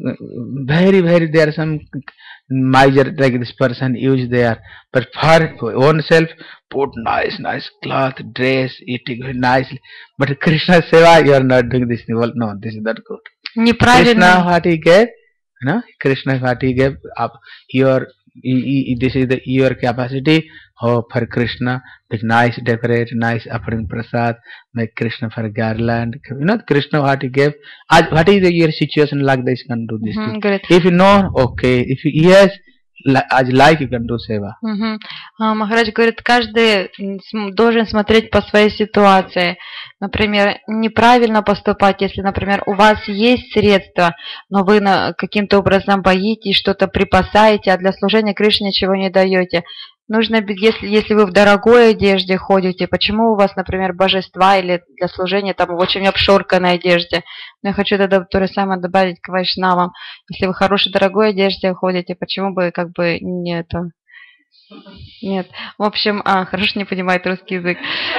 very, very, there are some miser like this person use there. But for oneself, put nice, nice cloth, dress, eating very nicely. But Krishna's seva, you are not doing this. Well, no, this is not good. Krishna, Неправильно. what he gave, you know, Krishna, what he gave, up, your i- i- this is the your capacity oh, for Krishna, with nice decorate, nice offering prasad, make Krishna for garland. You know Krishna what he gave. As what is the, your situation like this? Can do this. Мгм, thing. говорит, If you know, okay. If you yes, li- as like you can do seva. Мгм. А, Махарадж говорит, каждый м, см- должен смотреть по своей ситуации. Например, неправильно поступать, если, например, у вас есть средства, но вы на- каким-то образом боитесь, что-то припасаете, а для служения Кришне ничего не даете. Нужно, бе- если, если вы в дорогой одежде ходите, почему у вас, например, божества или для служения там в очень обшорканной одежде? Но я хочу тогда то же самое добавить к вайшнавам. Если вы в хорошей дорогой одежде ходите, почему бы как бы не это... Нет. В общем, а, хорошо не понимает русский язык.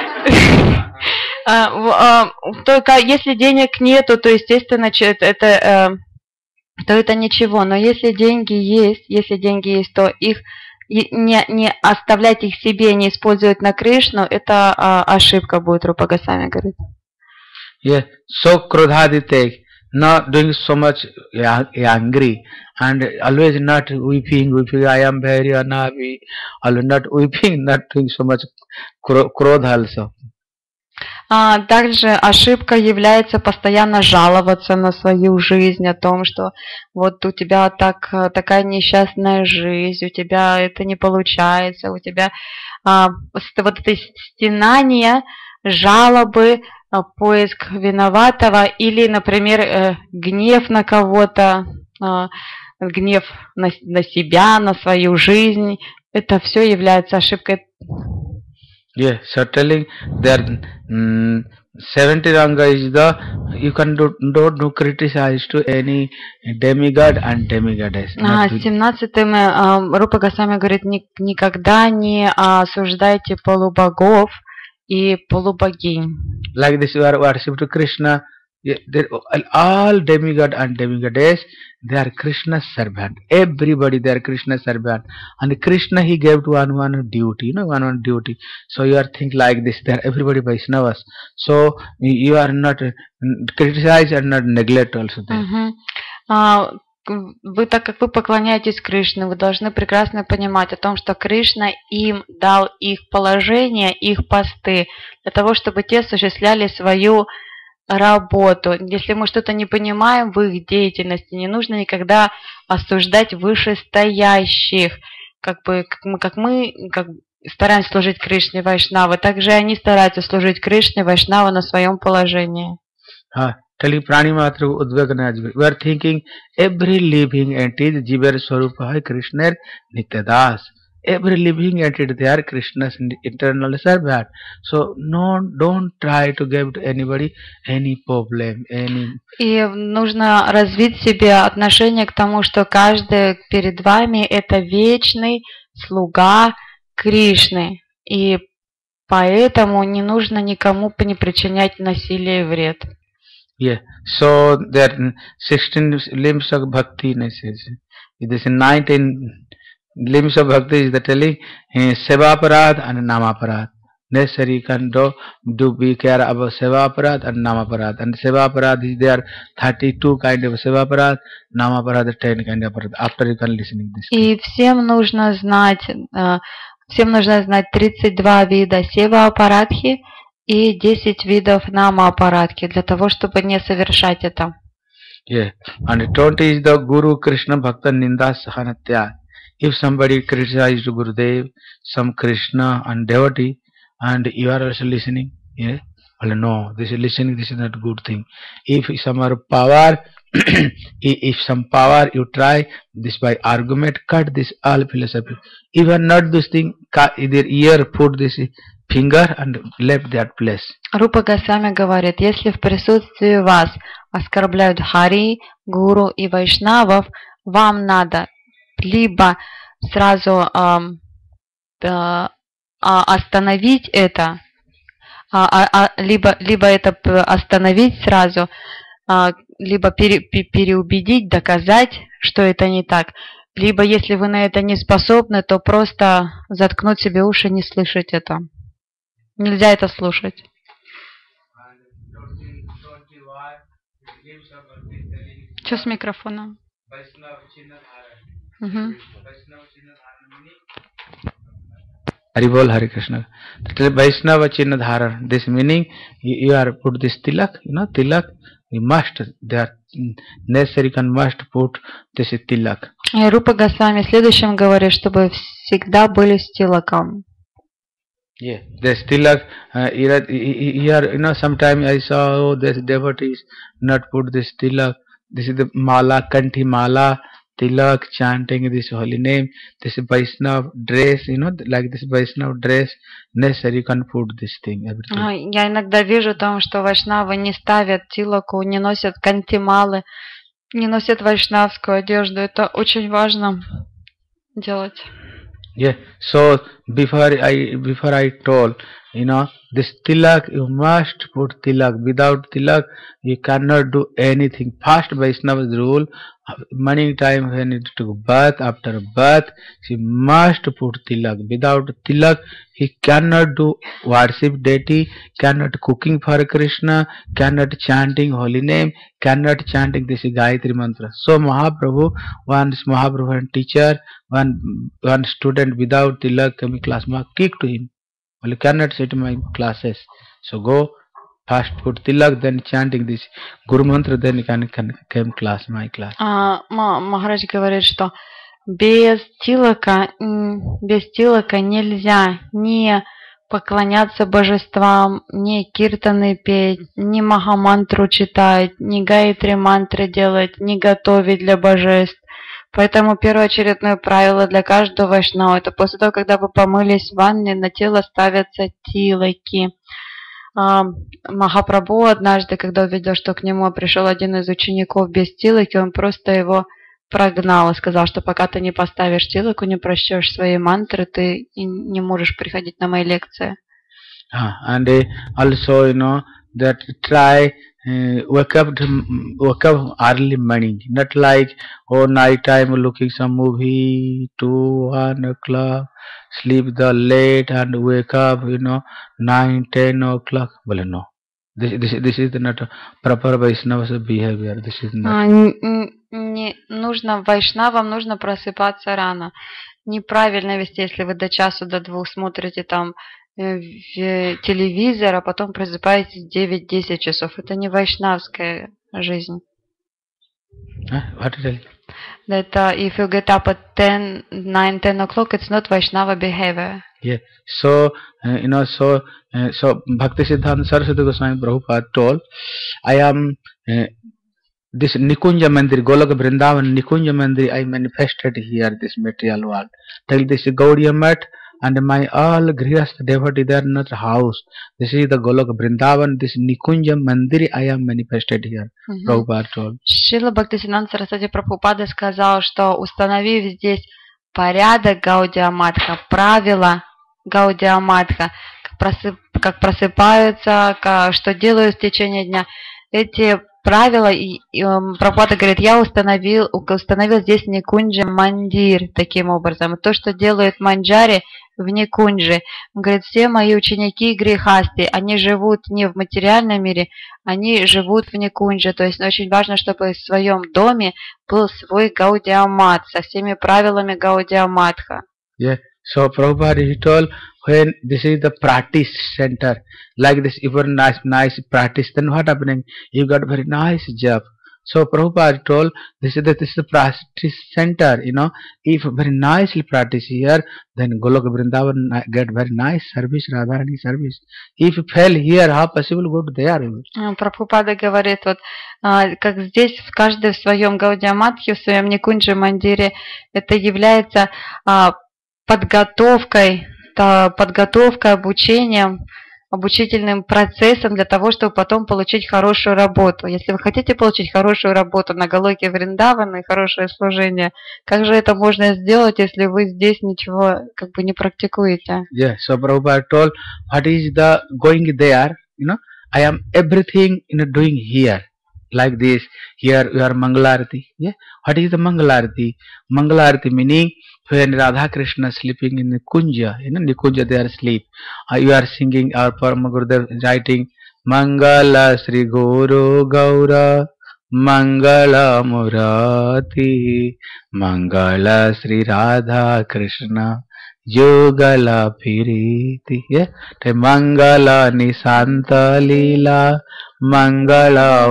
А, в- а, Только если денег нету, то, естественно, че- это, это, э, то это ничего. Но если деньги есть, если деньги есть, то их и не, не оставлять их себе, не использовать на Кришну, это а, ошибка будет, Рупа Госвами говорит. Yeah, so krodhadite, not doing so much ya- angry and always not weeping, weeping, I am very unhappy, always not weeping, not doing so much kro- krodha also. А также ошибка является постоянно жаловаться на свою жизнь, о том, что вот у тебя так, э, такая несчастная жизнь, у тебя это не получается, у тебя а, с- вот это стенание, жалобы, а, поиск виноватого или, например, э, гнев на кого-то, а, гнев на, с- на себя, на свою жизнь. Это все является ошибкой. Yeah, so telling there mm, seventy ranga is the you can do don't do criticize to any demigod and demigoddess. А, Not to- семнадцатым э, Рупа Госвами говорит, «Ни- никогда не осуждайте полубогов и полубогинь. like this you are worship to Krishna. Yeah, they're all demigod and demigoddess, they are Krishna's servant. Everybody they are Krishna's servant. And Krishna he gave to one one duty, you know, one one duty. So you are think like this, they are everybody Vaishnavas. So you are not uh, criticize and not neglect also there. Мгм. А, к- Вы, так как вы поклоняетесь Кришне, вы должны прекрасно понимать о том, что Кришна им дал их положение, их посты, для того, чтобы те осуществляли свою работу. Если мы что-то не понимаем в их деятельности, не нужно никогда осуждать вышестоящих, как бы как мы, как мы как стараемся служить Кришне Вайшнавы, также они стараются служить Кришне Вайшнавы на своем положении. Ah, telling prani matra udvegana ajvi. We are thinking every living entity is Jivar Swarupa hai Krishna Nityadas. Every living entity they are Krishna's eternal servant. So no, don't try to give to anybody any problem, any. И нужно развить в себе отношение к тому, что каждый перед вами это вечный слуга Кришны. И поэтому не нужно никому не причинять насилие и вред. Yeah. So there are sixteen limbs of bhakti. This is nineteen limbs of bhakti is the telling uh, seva aparad and nama aparad. Necessary can do do be care about seva aparad and nama aparad. And seva aparad is there thirty-two kind of seva aparad, nama aparad ten kind of aparad. After you can listening this. И всем нужно знать, э, всем нужно знать тридцать два вида сева апарадхи и десять видов нама апарадхи для того, чтобы не совершать это. Yeah. And twenty is the Guru Krishna Bhakta Ninda Sahanatya. If somebody criticized Gurudev, some Krishna and devotee, and you are also listening, yeah, well, no, this is listening, this is not a good thing. If some are power, if some power you try this by argument, cut this all philosophy. Even not this thing, cut either ear, put this finger and left that place. Рупа Госвами говорит, если в присутствии вас оскорбляют Хари, Гуру и Вайшнавов, вам надо либо сразу ам, а, а, остановить это, а, а, а, либо, либо это п- остановить сразу, а, либо пере- пе- переубедить, доказать, что это не так. Либо, если вы на это не способны, то просто заткнуть себе уши и не слышать это. Нельзя это слушать. Что с микрофоном? Мгм. Haribol Hare Krishna. Vaishnava Chinna Dharan. This meaning you, you are put this tilak, you know, tilak. You must, they are necessary, can must put this tilak. Рупа Госвами в следующем говорит, чтобы всегда были с тилаком. Yeah, this tilak, uh, here, you know, sometimes I saw, oh, this devotees not put this tilak. This is the mala, kanthi mala, tilak, chanting this holy name. This is Vaishnava dress, you know, like this Vaishnava dress, necessary, you can put this thing, everything. Я иногда вижу там, что вайшнавы не ставят тилаку, не носят кантималы, не носят вайшнавскую одежду. Это очень важно делать. Yeah, so before I before I told, you know, this tilak, you must put tilak. Without tilak, you cannot do anything. First Vaishnava's rule, morning time when it took bath, after bath, she must put tilak. Without tilak, he cannot do worship deity, cannot cooking for Krishna, cannot chanting holy name, cannot chanting this Gayatri mantra. So Mahaprabhu, one Mahaprabhu and teacher, one one student without tilak coming class, ma kick to him. Well, you cannot sit in my classes. So go first put tilak, then chanting this Guru mantra, then you can, can come class, my class. А, Махарадж говорит, что без тилака, без тилака нельзя не поклоняться божествам, ни киртаны петь, ни махамантру читать, ни гаятри мантры делать, ни готовить для божеств. Поэтому первоочередное правило для каждого вайшнава — это после того, когда вы помылись в ванне, на тело ставятся тилаки. Махапрабху однажды, когда увидел, что к нему пришел один из учеников без тилаки, он просто его прогнал и сказал, что пока ты не поставишь тилаку, не прочтешь свои мантры, ты не можешь приходить на мои лекции. Uh, and uh, also, you know, that try uh, wake up to, wake up early morning, not like oh night time looking some movie, two one o'clock, sleep the late and wake up, you know, nine ten o'clock. Well, no, this this this is not a proper Vaishnava behavior. This is not. Не нужно вайшнавам, нужно просыпаться рано. Неправильно вести, если вы до часу, до двух смотрите там в телевизор, а потом просыпаетесь в девять-десять часов. Это не вайшнавская жизнь. Huh? What did I... That uh, if you get up at ten, nine, ten o'clock, it's not Vaishnava behavior. Yeah. So uh, you know, so uh, so Bhaktisiddhanta Saraswati Goswami Prabhupada told, I am uh, this Nikunja Mandir, Golok Vrindavan Nikunja Mandir, I manifested here this material world. Till this Gaudiya Math and my all Grihastha devotee, they are not house. This is the Golok Vrindavan, this Nikunja Mandir, I am manifested here. Mm-hmm. Prabhupada told. Шрила Бхактисиддханта Сарасвати Прабхупада сказал, что установив здесь порядок Гаудия Матха, правила Гаудия Матха, как, просып, как просыпаются, как, что делают в течение дня, эти правила, и, и Прабхупада говорит, я установил, установил здесь Никунджа Мандир таким образом. То, что делают манджари в Никунджи. Он говорит, все мои ученики грехасты, они живут не в материальном мире, они живут в Никунджи. То есть очень важно, чтобы в своем доме был свой Гаудия Мат со всеми правилами Гаудия Матха. Yeah. So Prabhupada he told, when this is the practice center, like this, if you are nice, nice practice, then what happening? You got very nice job. So Prabhupada told, this is the, this is the practice center, you know. If very nicely practice here, then Golok Vrindavan get very nice service, Radharani service. If you fail here, how possible go to there? Прабхупада говорит, вот как здесь каждый в своем Гаудия Матхе, в своем Никунджи Мандире, это является подготовкой, подготовкой, обучением, обучительным процессом для того, чтобы потом получить хорошую работу. Если вы хотите получить хорошую работу на Галоке Вриндавана и хорошее служение, как же это можно сделать, если вы здесь ничего как бы не практикуете? Yeah, so Prabhupada told, what is the going there? You know, I am everything in you know, doing here. Like this, here you are Mangalarati. Yeah, what is the Mangalarati? Mangalarati meaning when Radha Krishna sleeping in the Kunja, you know, Nikunja they are asleep. Uh, you are singing, our Parama Gurudev writing Mangala Sri Guru Gaura Mangala Murati, Mangala Sri Radha Krishna, Yugala Piriti. Yeah, the Mangala Nisanta Lila, Mangala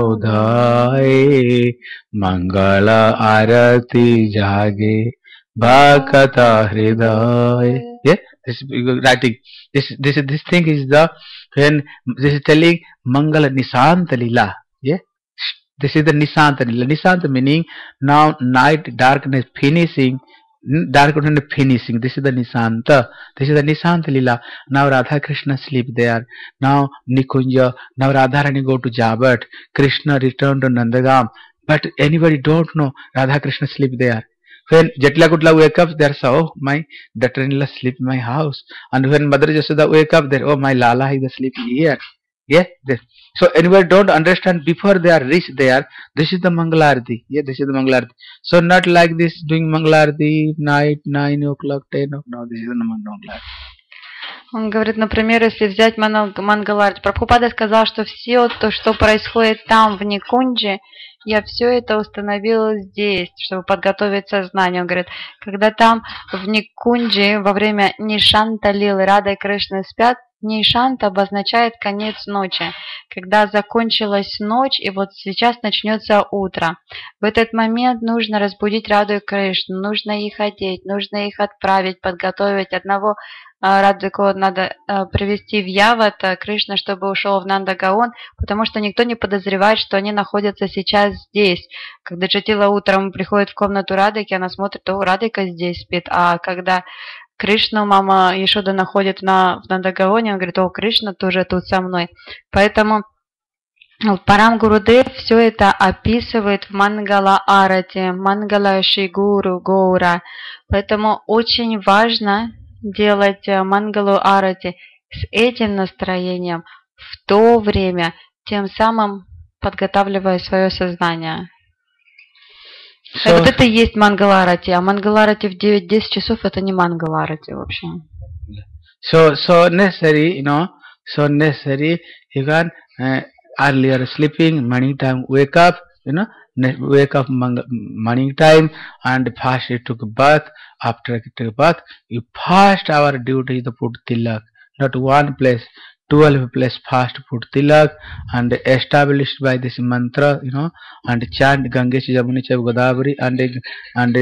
Udhaye, Mangala Arati Jage, Bhakata Hriday. Yeah, this is writing. This this this thing is the when this is telling Mangala Nisanta Lila. Yeah. This is the Nisanta Lila. Nisanta meaning now night darkness finishing, darkness finishing. This is the Nisanta. This is the Nisanta Lila. Now Radha Krishna sleep there. Now Nikunja. Now Radharani go to Jabat. Krishna return to Nandagam. But anybody don't know Radha Krishna sleep there. When Jatla Kutla wake up, they say, oh, my daughter-in-law sleep in my house. And when Mother Jasoda wake up, they oh, my Lala is asleep here. Yeah. This. So anybody don't understand before they are reached there. This is the Mangalarti. Yeah, this is the Mangalarti. So not like this doing Mangalarti night nine o'clock, ten o'clock. No, this is the Mangalarti. Он говорит, например, если взять Мангаларти, Прабхупада сказал, что все то, что происходит там, в Никунджи, я все это установила здесь, чтобы подготовить сознание. Он говорит, когда там в Никунджи во время Нишанта Лилы Рада и Кришна спят, Нишанта обозначает конец ночи, когда закончилась ночь, и вот сейчас начнется утро. В этот момент нужно разбудить Раду и Кришну, нужно их одеть, нужно их отправить, подготовить. Одного Радхику надо привести в Яват, Кришна, чтобы ушел в Нандагаон, потому что никто не подозревает, что они находятся сейчас здесь. Когда Джатила утром приходит в комнату Радхики, она смотрит, о, Радхика здесь спит, а когда Кришну мама Ешода находит на, в Нандагаоне, он говорит, о, Кришна тоже тут со мной. Поэтому Парам Гурудев все это описывает в Мангала Арати, Мангала Шигуру Гоура. Поэтому очень важно делать Мангалу Арати с этим настроением в то время, тем самым подготавливая свое сознание. So, вот это и есть Мангаларати, а Мангаларати в девять-десять часов это не Мангаларати вообще. So, so necessary, you know, so necessary, you can uh, earlier sleeping, morning time wake up, you know, wake up morning time and first you took a bath, after you took a bath, you first our duty is to put tilak, not one place, twelve place fast put tilak and established by this mantra, you know, and chant Gangesh Jamuni Chav Godavari and and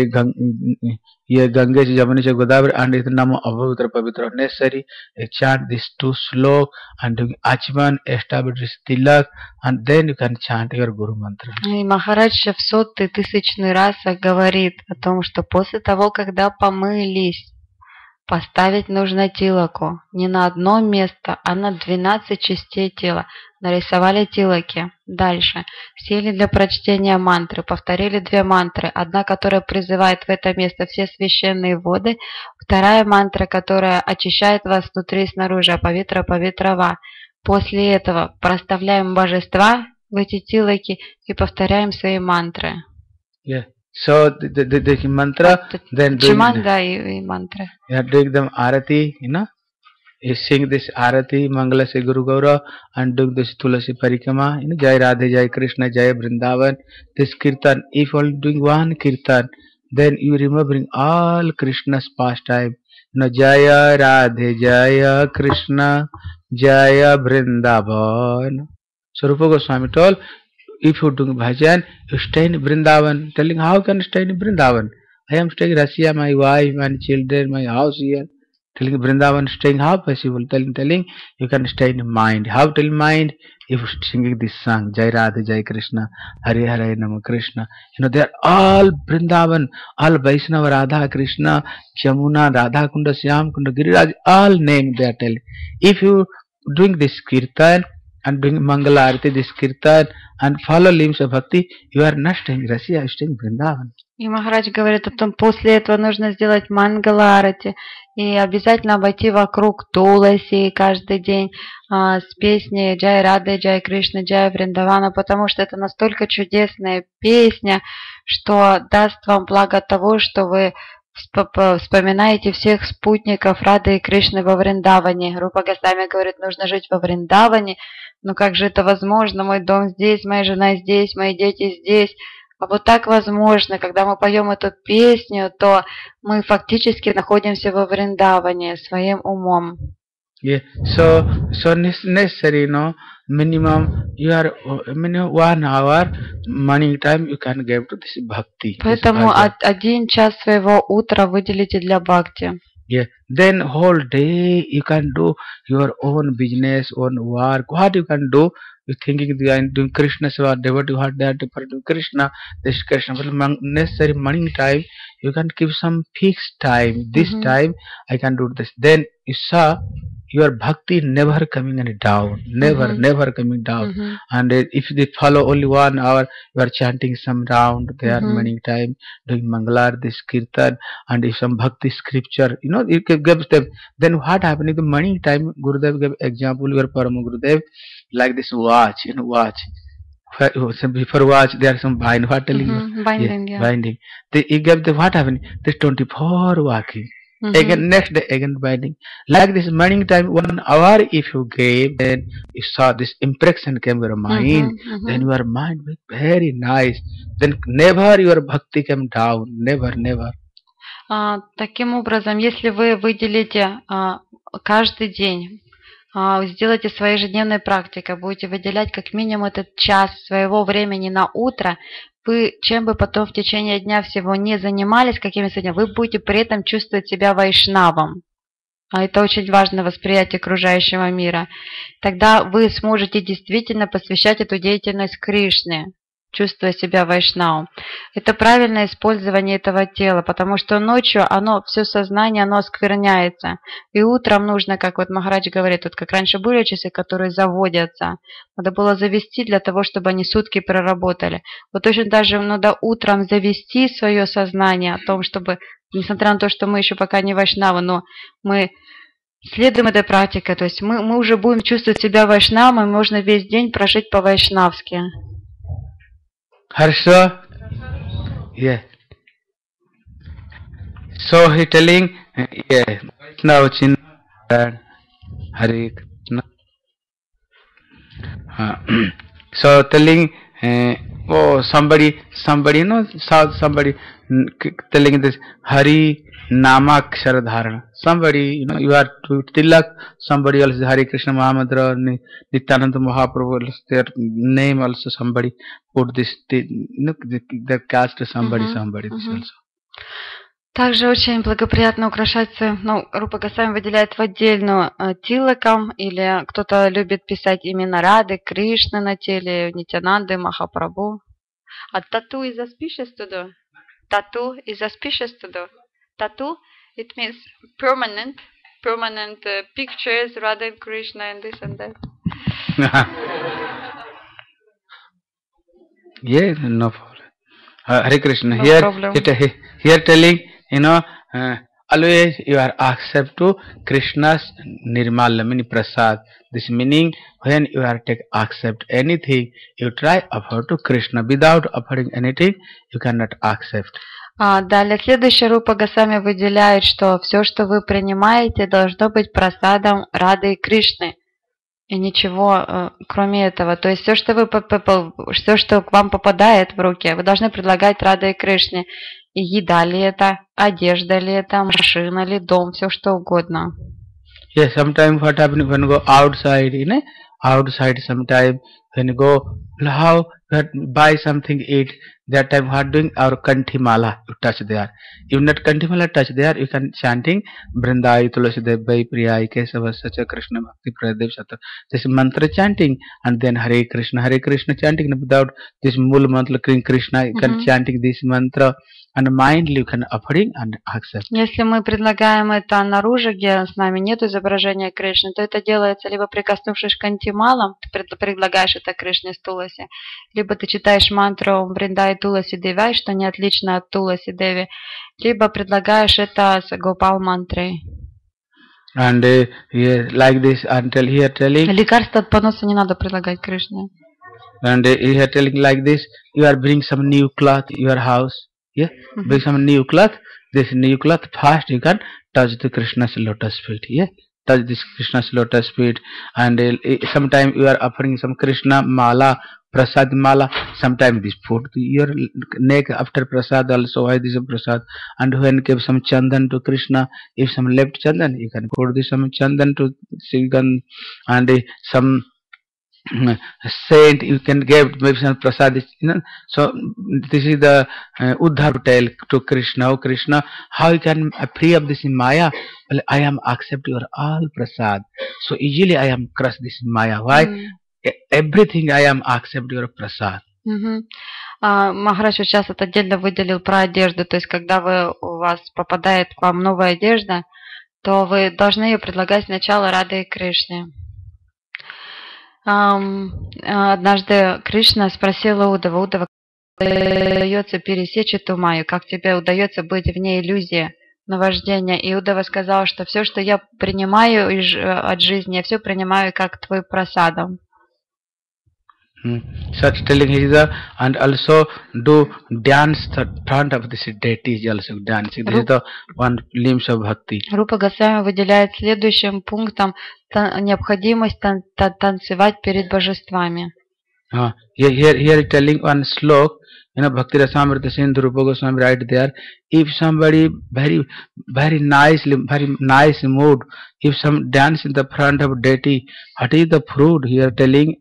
ye Gangesh Jamuni Chav Godavari and it Namo Avavitra Pavitra necessary, chant this two slok and Achman establish tilak and then you can chant your Guru mantra. И Махарадж в сотый тысячный раз говорит о том, что после того, когда помылись, поставить нужно тилаку не на одно место, а на двенадцать частей тела. Нарисовали тилаки. Дальше. Сели для прочтения мантры. Повторили две мантры. Одна, которая призывает в это место все священные воды. Вторая мантра, которая очищает вас внутри и снаружи. Павитра, павитрава. После этого проставляем божества в эти тилаки и повторяем свои мантры. Yeah. So the, the, the, the mantra, then doing Chimanda и mantra. You have to take them arati, you know. You sing this arati, Mangala Se Guru Gaura, and do this Tulasi Parikama, you know, Jai Radhe, Jai Krishna, Jai Vrindavan. This kirtan, if all doing one kirtan, then you remembering all Krishna's pastime. You know, Jaya Radhe, Jaya Krishna, Jaya Vrindavan. So Rupa Goswami told, if you do bhajan, you stay in Vrindavan. Telling how can I stay in Vrindavan? I am staying in Russia, my wife, my children, my house here. Telling Vrindavan, staying how possible? Telling, telling you can stay in mind. How till mind? If singing this song, Jai Radha, Jai Krishna, Hare Hare Nama Krishna. You know, they are all Vrindavan, all Vaishnava, Radha, Krishna, Jamuna, Radha Kunda, Syam Kunda, Giriraj, all name they are telling. If you doing this kirtan, and doing Mangala Arati, this Kirtan, and follow limbs of Bhakti, you are not staying in Russia, you are staying in Vrindavan. И Махарадж говорит о том, после этого нужно сделать Мангала Арати и обязательно обойти вокруг Туласи каждый день а, с песней Джай Рады, Джай Кришна, Джай Вриндавана, потому что это настолько чудесная песня, что даст вам благо того, что вы Всп- Вспоминаете всех спутников Рады и Кришны во Вриндаване. Рупа Госвами говорит, нужно жить во Вриндаване. Но как же это возможно? Мой дом здесь, моя жена здесь, мои дети здесь. А вот так возможно, когда мы поем эту песню, то мы фактически находимся во Вриндаване своим умом. Yeah. So, so necessary, you know, minimum you are minimum one hour morning time you can give to this bhakti. Поэтому од- один час своего утра выделите для бхакти. Yeah. Then whole day you can do your own business, own work. What you can do? You thinking they are doing Krishna seva, devotee what they are doing Krishna, this Krishna. But necessary morning time you can give some fixed time. This Mhm. time I can do this. Then you saw your bhakti never coming any down, never, Mhm. never coming down. Mhm. And uh, if they follow only one hour, you are chanting some round there Mhm. morning time, doing Mangalar, this Kirtan, and if some bhakti scripture, you know, you can give them. Then what happened in the morning time? Gurudev gave example. Your Parama Gurudev, like this watch, you know, watch. Before watch, there are some bind. What telling Mhm. you? Binding, yeah, yeah. binding. They he gave the what happened? This twenty-four walking. Mhm. Again, next day, again binding. Like this morning time, one hour if you gave, then you saw this impression came your mind. Mhm, mhm. Then your mind was very nice. Then never your bhakti came down. Never, never. А, таким образом, если вы выделите а, каждый день, а, сделайте своей ежедневной практикой, будете выделять как минимум этот час своего времени на утро, вы чем бы потом в течение дня всего не занимались, какими сегодня, вы будете при этом чувствовать себя вайшнавом. А это очень важно, восприятие окружающего мира. Тогда вы сможете действительно посвящать эту деятельность Кришне, чувствуя себя вайшнавом. Это правильное использование этого тела, потому что ночью оно, все сознание, оно оскверняется. И утром нужно, как вот Махарадж говорит, вот как раньше были часы, которые заводятся, надо было завести для того, чтобы они сутки проработали. Вот точно даже надо утром завести свое сознание о том, чтобы, несмотря на то, что мы еще пока не вайшнавы, но мы следуем этой практике, то есть мы, мы уже будем чувствовать себя вайшнавом, и можно весь день прожить по-вайшнавски. Harsha? Yeah. So he telling, uh, yeah, now Chin Hare Krishna. Uh, so telling, uh, oh, somebody, somebody, you know, saw somebody mm, telling this Hari Nama Akshara Dharana. Somebody, you know, you are to Tilak, somebody else, Hare Krishna Mahamantra, Nityananda Mahaprabhu, their name also somebody put this, you know, the cast somebody, Mhm, somebody, this mhm. also. Также очень благоприятно украшать, ну, Рупа Госвами выделяет в отдельную э, тилаком, или кто-то любит писать имена Рады, Кришны на теле, Нитянанды, Махапрабху. А тату is auspicious to do? Tattoo is auspicious to do? Tattoo, it means permanent, permanent uh, pictures, Radha and Krishna and this and that. Yeah, no problem. Uh, Hare Krishna. No here, problem. here, here telling, you know, uh, always you are accept to Krishna's Nirmala, meaning Prasad. This meaning when you are take accept anything, you try offer to Krishna. Without offering anything, you cannot accept. А, далее, следующая Рупа Госвами выделяет, что все, что вы принимаете, должно быть прасадом Рады и Кришны. И ничего, э, кроме этого. То есть все, что вы, все, что к вам попадает в руки, вы должны предлагать Раде и Кришне. И еда ли это, одежда ли это, машина ли, дом, все что угодно. Yes, sometimes what happens when you go outside, you know, outside sometime when you go, how you buy something, eat, that time what doing, our Kanthimala, you touch there. If not Kanthimala touch there, you can chanting Brindai, Tulasidev, Vai, Priyai, Kesava, Sacha, Krishna, Bhakti, Pradev, Shata. This mantra chanting, and then Hare Krishna, Hare Krishna chanting, without this Mul mantra, Krishna, you can Mhm. chanting this mantra, and mindly you can offering and accept. Если мы предлагаем это наружу, где с нами нет изображения Кришны, то это делается либо прикоснувшись к антималам, ты пред- предлагаешь это Кришне с Туласи, либо ты читаешь мантру Бриндай Туласи Девай, что не отлично от Туласи Деви, либо предлагаешь это с Гопал мантрой. And uh, yeah, like this, until here telling, Лекарство от поноса не надо предлагать Кришне. and uh, here telling like this, you are bring some new cloth your house, yeah, Mhm. bring some new cloth, this new cloth, first you can touch the Krishna's lotus feet. Yeah, touch this Krishna's lotus feet, and uh, sometimes you are offering some Krishna mala, prasad mala. Sometimes this put your neck after prasad also. Why this is prasad? And when give some chandan to Krishna, if some left chandan, you can put this some chandan to Sigan, and uh, some saint you can give maybe some prasad, you know. So this is the uh, Uddhav tell to Krishna, oh Krishna, how you can uh, free of this Maya? Well, I am accept your all prasad, so easily I am crush this Maya. Why? Mm. Everything I am accept your prasad. Mm-hmm. а, Махарадж сейчас это отдельно выделил про одежду, то есть когда вы, у вас попадает к вам новая одежда, то вы должны ее предлагать сначала Раде и Кришне. Однажды Кришна спросила Удава, Удава, как удается пересечь эту майю, как тебе удается быть вне иллюзии наваждения? И Удава сказал, что все, что я принимаю от жизни, я все принимаю как твой прасадом. Such telling is the and also do dance the front of this deity is also dancing. This is the one limbs of bhakti. Рупа Госвами выделяет следующим пунктом необходимость тан танцевать перед божествами. Uh, here, here, here telling one slok, you know, Bhakti Rasamrita Sindhu, Rupa Goswami right there. If somebody very, very nicely, very nice mood, if some dance in the front of deity, what is the fruit? Here telling.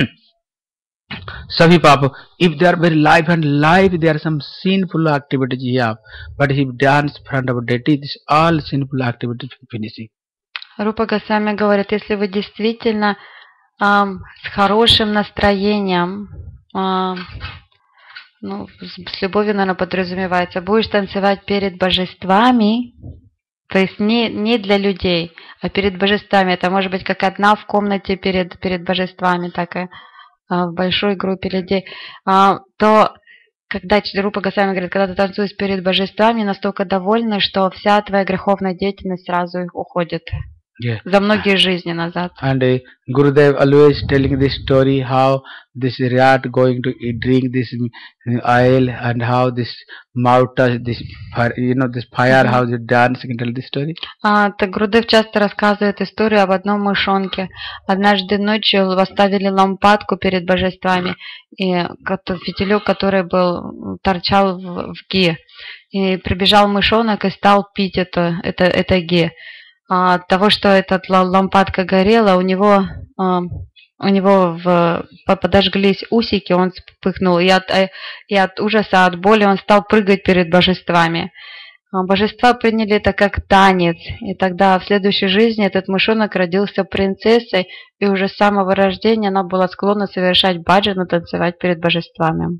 Savi Papa, if they are very live and live, there are some sinful activities here. But if dance in front of deity, this all sinful activities finishing. Рупа Госвами говорит, если вы действительно эм, с хорошим настроением, эм, ну, с любовью, наверное, подразумевается, будешь танцевать перед божествами, то есть не, не для людей, а перед божествами. Это может быть как одна в комнате перед, перед божествами, так и в большой группе людей, то когда Рупа Госвами говорит, когда ты танцуешь перед божествами, настолько довольны, что вся твоя греховная деятельность сразу уходит yeah. за многие жизни назад. And uh, Gurudev always telling this story how this rat going to drink this oil and how this mouth touch this fire, you know, this fire, mm-hmm. how they dance. Can you tell this story? А, так Гурудев часто рассказывает историю об одном мышонке. Однажды ночью поставили лампадку перед божествами, и фитилек, который был торчал в, в ги, и прибежал мышонок и стал пить это, это, это ги. А, от того, что эта лампадка горела, у него а, у него в, подожглись усики, он вспыхнул, и от, и от ужаса, от боли он стал прыгать перед божествами. Божества приняли это как танец, и тогда в следующей жизни этот мышонок родился принцессой, и уже с самого рождения она была склонна совершать баджану, танцевать перед божествами.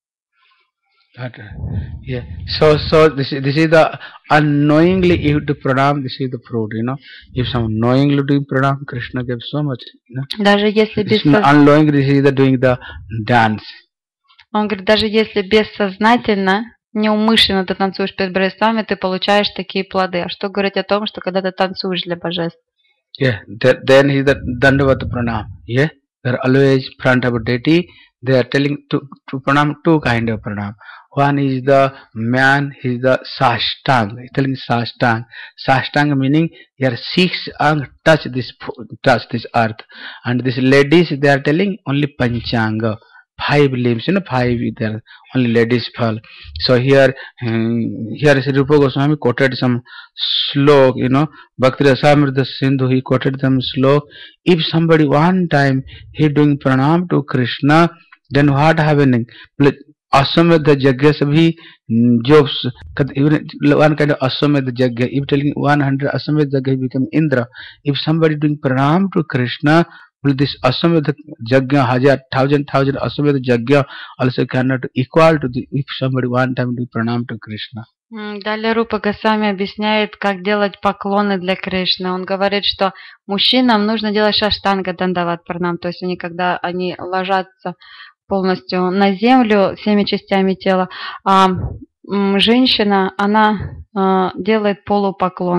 Okay. Yeah. So, so this is this is the unknowingly you have to pranam. This is the fruit, you know. If some knowingly doing pranam, Krishna gives so much, you know. Даже если без unknowingly this is the doing the dance. Он говорит, даже если бессознательно, неумышленно ты танцуешь перед божествами, ты получаешь такие плоды. А что говорить о том, что когда ты танцуешь для божеств? Yeah. That, then he is the dandavata pranam. Yeah. They are always front of a deity. They are telling to to pranam two kind of pranam. One is the man, he is the sashtang. Telling sashtang. Sashtang meaning your six ang touch this touch this earth, and these ladies they are telling only panchanga, five limbs. You know, five there only ladies fall. So here um, here Sri Rupa Goswami quoted some slok. You know, Bhakti Rasamrita Sindhu he quoted some slok. If somebody one time he doing pranam to Krishna, then what happening? Aswamedha Yajna से भी जो one kind of Aswamedha Yajna, if telling one hundred Aswamedha Yajna become Indra. If somebody doing pranam to Krishna, will this Aswamedha Yajna, हजार thousand thousand Aswamedha Yajna also cannot equal to the if somebody one time do pranam to Krishna. Далее Рупа Госвами объясняет, как делать поклоны для Кришны. Он говорит, что мужчинам нужно делать шаштанга дандават пранам, то есть они, когда они ложатся полностью на землю всеми частями тела, а женщина, она делает полупоклон,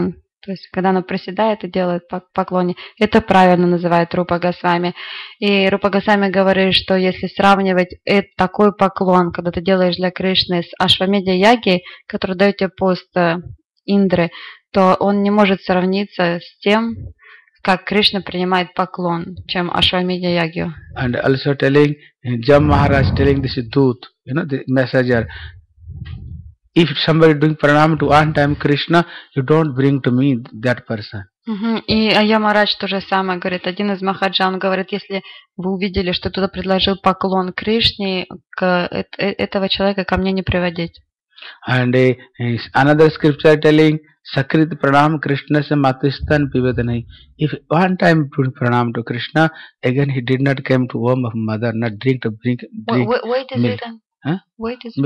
То есть, когда она приседает и делает поклоне, это правильно называют Рупа Госвами. И Рупа Госвами говорит, что если сравнивать это, такой поклон, когда ты делаешь для Кришны с Ашвамедья Яги, который дает тебе пост Индры, то он не может сравниться с тем, как Кришна принимает поклон, чем Ашвамедья Ягью. And also telling, Jam Maharaj telling this Dut, you know, the messenger, if somebody doing pranam to one time Krishna, you don't bring to me that person. Uh-huh. И Ямарадж то же самое говорит. Один из Махаджа, он говорит, если вы увидели, что кто-то предложил поклон Кришне, к, этого человека ко мне не приводить. And uh, another scripture telling, Sakrit pranam Krishna se matistan pivedanai. If one time doing pranam to Krishna, again he did not come to womb of mother, not drink to drink, drink wait, wait, is milk. Written? Huh? Wait, is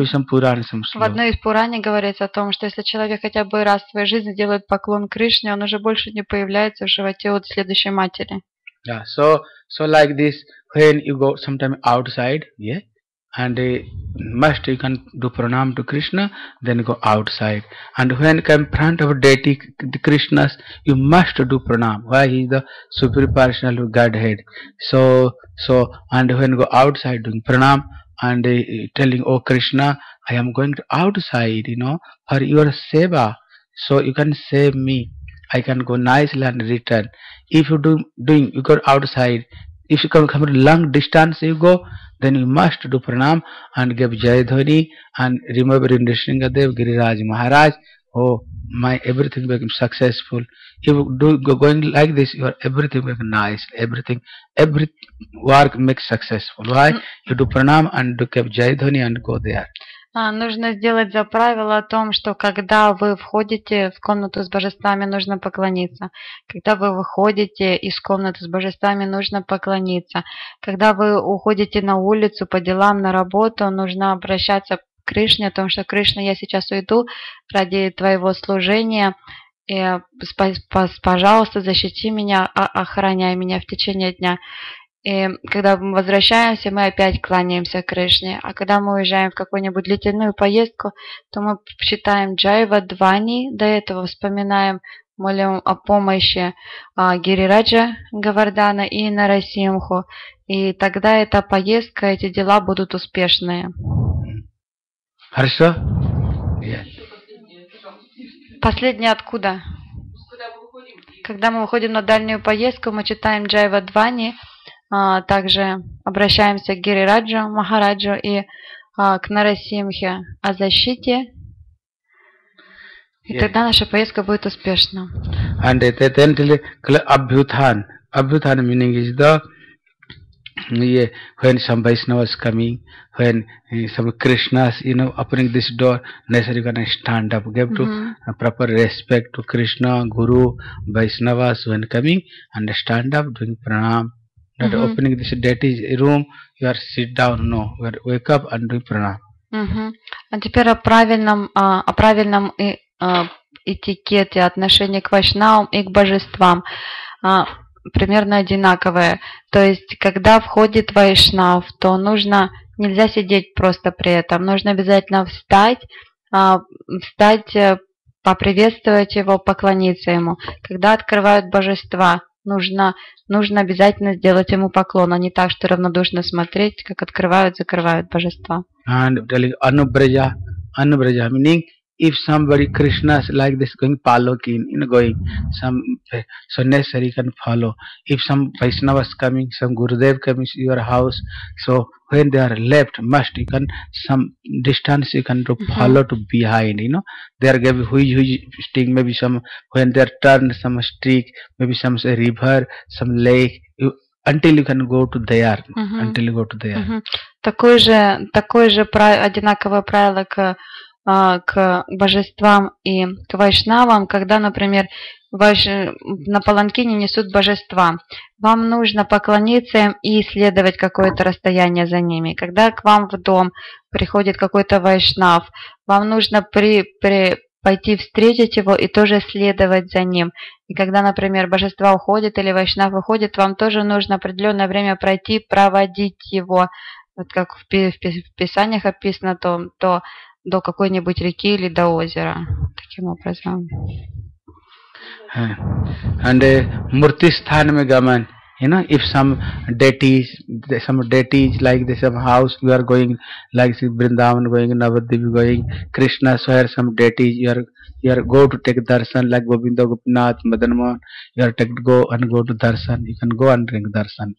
В одной из Пуране говорится о том, что если человек хотя бы раз в своей жизни делает поклон Кришне, он уже больше не появляется в животе от следующей матери. Yeah, so so like this, when you go sometime outside, yeah, and uh, must you can do pranam to Krishna, then go outside. And when you come in front of deity, the Krishnas, you must do pranam. Why? He is the superior personal Godhead. So so and when you go outside doing pranam, and uh, telling, oh Krishna, I am going to outside, you know, for your seva, so you can save me. I can go nicely and return. If you do doing, you go outside. If you come come a long distance, you go, then you must do pranam and give Jai Dhoni and remember Nrsingadev, Giriraj Maharaj. Oh, my everything become successful. If you do go going like this, your everything become nice. Everything, every work makes successful. Why? You do pranam and do keep Jai Dhoni and go there. А, нужно сделать за правило о том, что когда вы входите в комнату с божествами, нужно поклониться. Когда вы выходите из комнаты с божествами, нужно поклониться. Когда вы уходите на улицу по делам, на работу, нужно обращаться к Кришне, о том, что Кришна, я сейчас уйду ради твоего служения, и, пожалуйста, защити меня, охраняй меня в течение дня. И когда мы возвращаемся, мы опять кланяемся Кришне. А когда мы уезжаем в какую-нибудь длительную поездку, то мы читаем Джайва Двани, до этого вспоминаем, молим о помощи а, Гирираджа Гавардана и Нарасимху. И тогда эта поездка, эти дела будут успешные. Хорошо? Yes. Последнее откуда? Когда мы выходим на дальнюю поездку, мы читаем Джайва Двани, а, также обращаемся к Гирираджу, Махараджу и а, к Нарасимхе о защите, и yeah. Тогда наша поездка будет успешна. And then Abhyuthan. Abhyuthan meaning is the yeah, when some Vaishnavas coming, when uh, some Krishnas, you know, opening this door, necessarily gonna stand up, give to mm-hmm. uh, proper respect to Krishna, Guru, Vaishnavas when coming, and stand up doing pranam. Not mm-hmm. opening this deity's room, you are sit down, no, you are wake up and do pranam. Mm-hmm. А теперь о правильном, о правильном и, этикете отношения к вайшнавам и к божествам. Примерно одинаковое. То есть, когда входит вайшнав, то нужно, нельзя сидеть просто при этом, нужно обязательно встать, встать, поприветствовать его, поклониться ему. Когда открывают божества, нужно, нужно обязательно сделать ему поклон, а не так, что равнодушно смотреть, как открывают, закрывают божества. And Anubraja, Anubraja meaning if somebody Krishna is like this going palokin, you know, going some so necessary can follow. If some Vaishnavas coming, some Gurudev coming to your house, so when they are left, must you can some distance you can to follow to behind, you know. They are giving huge huge stick, maybe some when they are turned some streak, maybe some say river, some lake. You, until you can go to there, uh-huh. until you go to there. Uh-huh. Такое же, такое же одинаковое правило к к божествам и к вайшнавам, когда, например, вайш... на паланкине несут божества. Вам нужно поклониться им и исследовать какое-то расстояние за ними. Когда к вам в дом приходит какой-то вайшнав, вам нужно при... При... пойти встретить его и тоже следовать за ним. И когда, например, божества уходят или вайшнав уходит, вам тоже нужно определенное время пройти, проводить его. Вот как в, пи... в Писаниях описано, то, то до какой-нибудь реки или до озера. Таким образом. हाँ, and uh, Murti Sthan mein gaman. You know, if some deities, some deities like this, some house you are going, like Vrindavan going, Navadvip going, Krishna, so here some deities you are you are go to take darshan like Govinda, Gopinath, Madan Mohan, you are take go and go to darshan. You can go and drink darshan.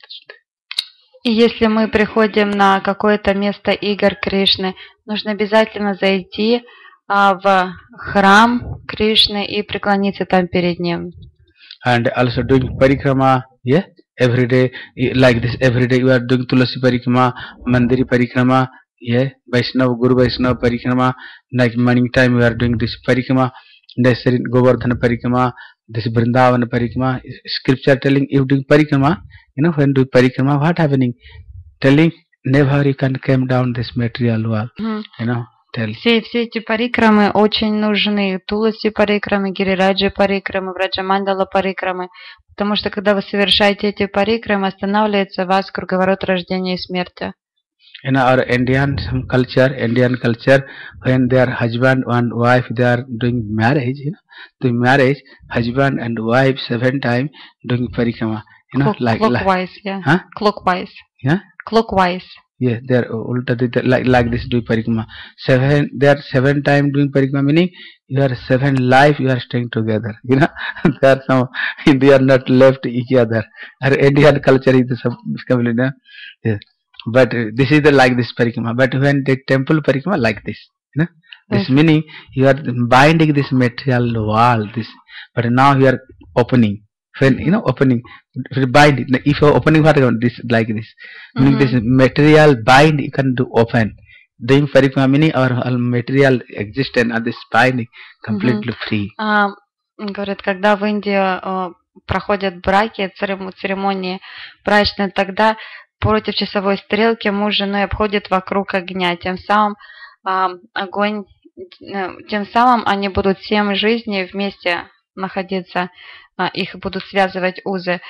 И если мы приходим на какое-то место игр Кришны, нужно обязательно зайти а, в храм Кришны и преклониться там перед ним. And also doing parikrama, yeah. Every day, like this, every day you are doing Tulasi Parikrama, Mandiri Parikrama, yeah, Vaishnava, Guru Vaishnava Parikrama, like morning time you are doing this Parikrama, necessary Govardhana Parikrama, this Vrindavan Parikrama, scripture telling you doing Parikrama, you know, when do Parikrama, what happening? Telling never you can come down this material wall, mm. you know. Все, все эти парикрамы очень нужны. Туласи парикрамы, Гирираджи парикрамы, Враджамандала парикрамы. Потому что когда вы совершаете эти парикрамы, останавливается вас круговорот рождения и смерти. In our Indian culture, Indian culture, when their husband and wife they are doing marriage, you know, doing marriage, husband and wife seven time doing parikrama, you know, Clock, like clockwise, like, yeah, huh? Clockwise, yeah, clockwise. Yeah, they are ulta like like this doing parikrama. Seven, they are seven time doing parikrama, meaning you are seven life you are staying together. You know, they are some they are not left each other. Our Indian culture is some completely, yeah. But uh, this is the like this parikrama. But when the temple parikrama like this, you know, this Okay. meaning you are binding this material wall. This, but now you are opening. When you know opening, bind. If you are opening what this like this, meaning Mm-hmm. this material bind you can do open. Doing parikrama meaning our, our material existence and this binding completely Mm-hmm. free. А, говорят, когда в Индии а, проходят браки, церем- церемонии брачные, тогда против часовой стрелки муж с женой обходят вокруг огня. Тем самым а, огонь, э, тем самым они будут семь жизней вместе находиться, а, их будут связывать узы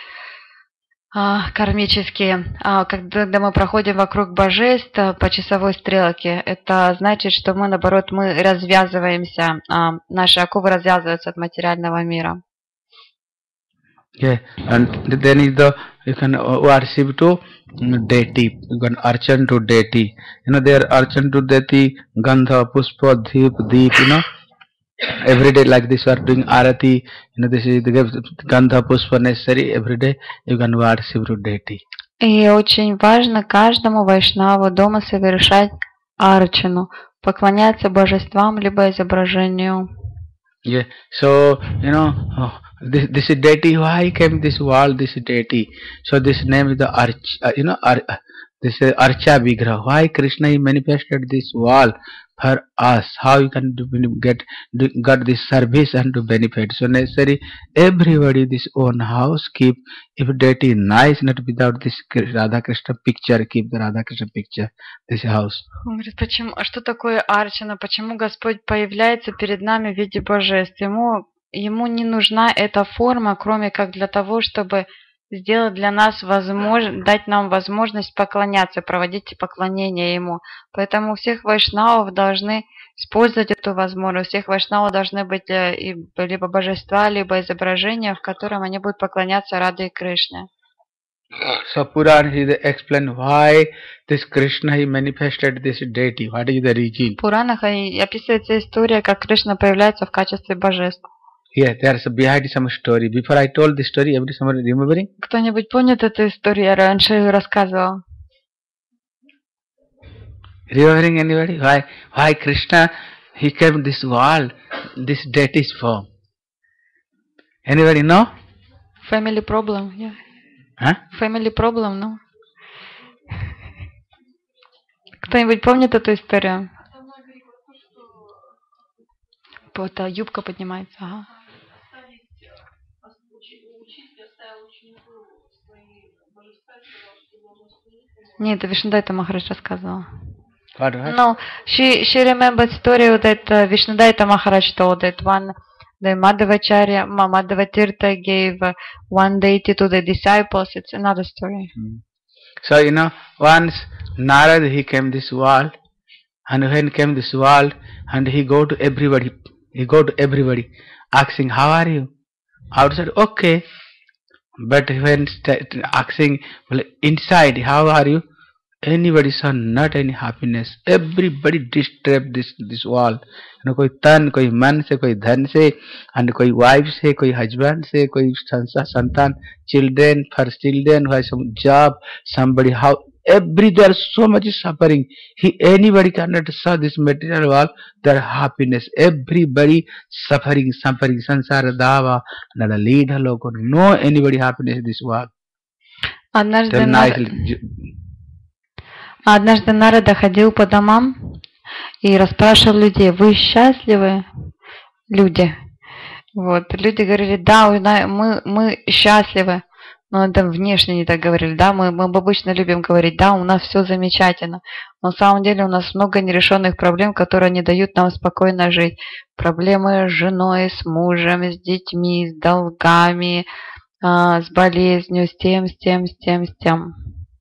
а, кармические. А, когда, когда мы проходим вокруг божеств а, по часовой стрелке, это значит, что мы, наоборот, мы развязываемся, а, наши оковы развязываются от материального мира. Yeah, and then is the you can worship to deity. You can archan to deity. You know, there archan to deity, gandha, pushpa, deep, deep. You know, every day like this you are doing arati. You know, this is the gandha, pushpa necessary every day. You can worship to deity. И очень важно каждому вайшнаву дома совершать арчану, поклоняться божествам либо изображению. Yeah, so you know oh, this this is deity. Why came this world? This deity. So this name is the arch. Uh, you know, ar, uh, this is Archa Vigraha. Why Krishna he manifested this world for us? How you can do, get do, got this service and to benefit? So necessary everybody this own house keep. If deity is nice, not without this Radha Krishna picture, keep the Radha Krishna picture. This house. Он говорит, почему, а что такое арчана? Почему Господь появляется перед нами в виде божеств? Ему, ему не нужна эта форма, кроме как для того, чтобы сделать для нас возможность, дать нам возможность поклоняться, проводить поклонение Ему. Поэтому у всех вайшнавов должны использовать эту возможность. У всех вайшнавов должны быть либо божества, либо изображения, в котором они будут поклоняться Раде и Кришне. So Puran he explain why this Krishna he manifested this deity. What is the reason? В Пуранах описывается история, как Кришна появляется в качестве божеств. Yeah, there's a behind some story. Before I told this story, every someone remembering? Кто-нибудь помнит эту историю? Я раньше ее рассказывал. Remembering anybody? Why? Why Krishna he came this world, this deity's form? Anybody know? Family problem, yeah. Huh? Family problem, ну. Кто-нибудь помнит эту историю? Вот юбка поднимается, ага. Нет, это Вишнудайта Махарадж рассказывал. What, what? No, she she remembered story that uh, Vishnudaita Maharaj told that one the Madhavacharya, Madhavatirtha gave uh, one deity to the disciples. It's another story. Hmm. So you know, once Narad he came this world, and when he came this world, and he go to everybody, he go to everybody, asking, "How are you? outside okay, but when st- asking, well, inside, how are you? Anybody saw not any happiness. Everybody disturbed this this world. You know, कोई तन, कोई मन से, कोई धन से, and कोई wife से, कोई husband से, कोई संसा संतान, children, for children who has some job, somebody how every there is so much suffering. He anybody cannot saw this material world. Their happiness. Everybody suffering, suffering. Sansara dava, nada lead logo. No anybody happiness in this world. Однажды Tell Нар- nicely. Однажды Нарада ходил по домам и расспрашивал людей: вы счастливы, люди? Вот, люди говорили: да, мы, мы счастливы. Но это внешне не так говорили, да, мы, мы обычно любим говорить: да, у нас все замечательно. Но на самом деле у нас много нерешенных проблем, которые не дают нам спокойно жить. Проблемы с женой, с мужем, с детьми, с долгами, а, с болезнью, с тем, с тем, с тем, с тем.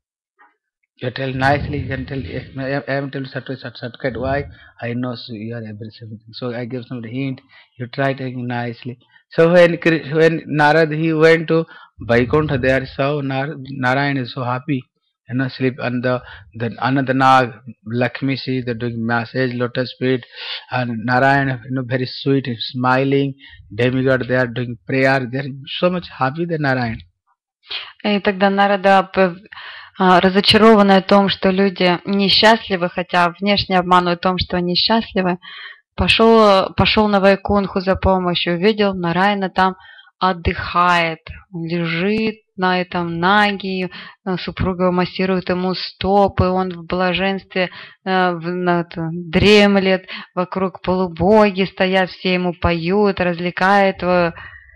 You tell nicely, you can tell, I am telling certificate why I know so you are everything. So I give some hint, you try taking nicely. So when when Narad he went to Vaikuntha, there so Nar, Narayan is so happy, you know, sleep and the the Anandanag, Lakshmi see the doing massage, lotus feet, and Narayan, you know, very sweet, smiling, demigod they are doing prayer, they are so much happy the Narayan. И тогда Нарада, разочарованный о том, что люди несчастливы, хотя внешне обманывают о том, что они счастливы, пошел, пошел на Вайкунху за помощью, увидел Нараяна там отдыхает, он лежит на этом наги, супруга массирует ему стопы, он в блаженстве э, дремлет, вокруг полубоги стоят, все ему поют, развлекают его.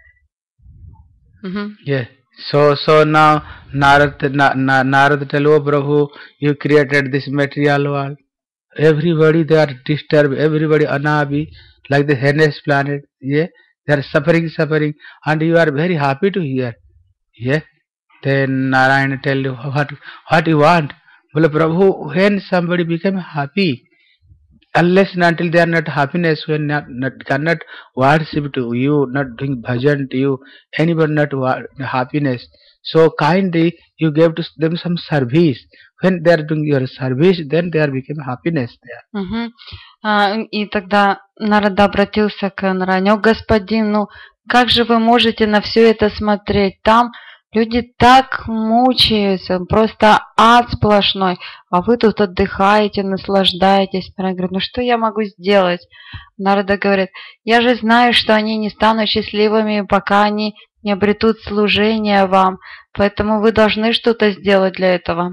Mm-hmm. Yeah. So, so now Narad, Na, Na, Narad tell, oh Prabhu, you created this material world. Everybody they are disturbed, everybody unhappy, like the Hennes planet. Yeah, they are suffering, suffering, and you are very happy to hear. Yeah. Then Narayana tell you what what you want. Well, Prabhu, when somebody become happy, unless and until they are not happiness, when not, not cannot worship to you, not doing bhajan to you, anybody not happiness. So kindly you give to them some service. When they are doing your service, then they are become happiness there. Uh-huh. А, и тогда Нарада обратился к Нараяне: господин, ну как же вы можете на все это смотреть? Там люди так мучаются, просто ад сплошной, а вы тут отдыхаете, наслаждаетесь. Нараяна говорит: ну что я могу сделать? Нарада говорит: я же знаю, что они не станут счастливыми, пока они не обретут служение вам, поэтому вы должны что-то сделать для этого.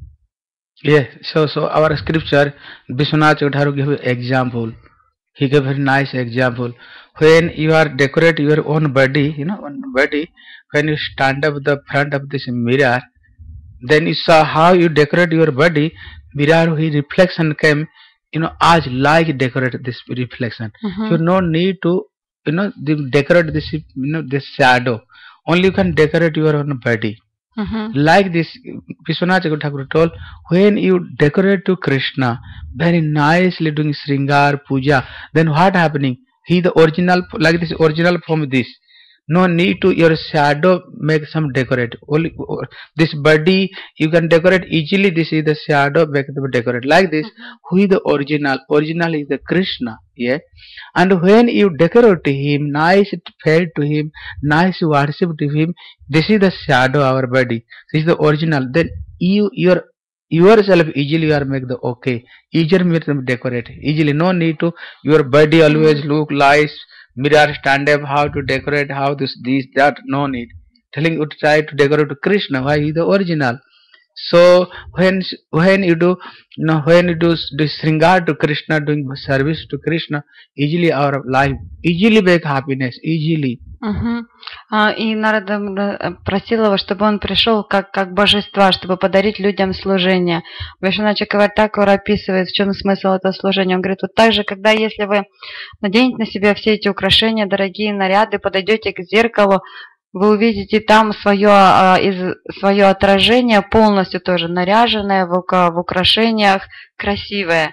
Yeah, so so our scripture, Vishwanath Chakravarti gave an example. He gave a very nice example. When you are decorate your own body, you know, own body, when you stand up the front of this mirror, then you saw how you decorate your body. Mirror, he reflection came, you know, as like decorate this reflection. Mm-hmm. You no need to, you know, decorate this, you know, this shadow. Only you can decorate your own body. Mm-hmm. Like this, Vishwanath Chakravarti told, when you decorate to Krishna, very nicely doing Sringar, Puja, then what happening? He the original, like this original form this. No need to your shadow make some decorate. Only this body you can decorate easily. This is the shadow make them decorate like this. Mm-hmm. Who is the original? Original is the Krishna. Yeah. And when you decorate to him, nice fade to him, nice worship to him, this is the shadow of our body. This is the original. Then you your yourself easily you are make the okay. Easier make them decorate. Easily no need to your body always look nice. Mirror stand up, how to decorate, how this, this, that, no need. Telling you to try to decorate to Krishna, why he is the original. So when when you do, you know, when you do, do Sringar to Krishna, doing service to Krishna, easily our life, easily make happiness, easily. Uh-huh. А, и Нарада просил его, чтобы он пришел как, как божества, чтобы подарить людям служение. Вишванат Чакраварти Такур описывает, в чем смысл этого служения. Он говорит: вот так же, когда если вы наденете на себя все эти украшения, дорогие наряды, подойдете к зеркалу, вы увидите там свое, из, свое отражение полностью тоже наряженное в, в украшениях, красивое.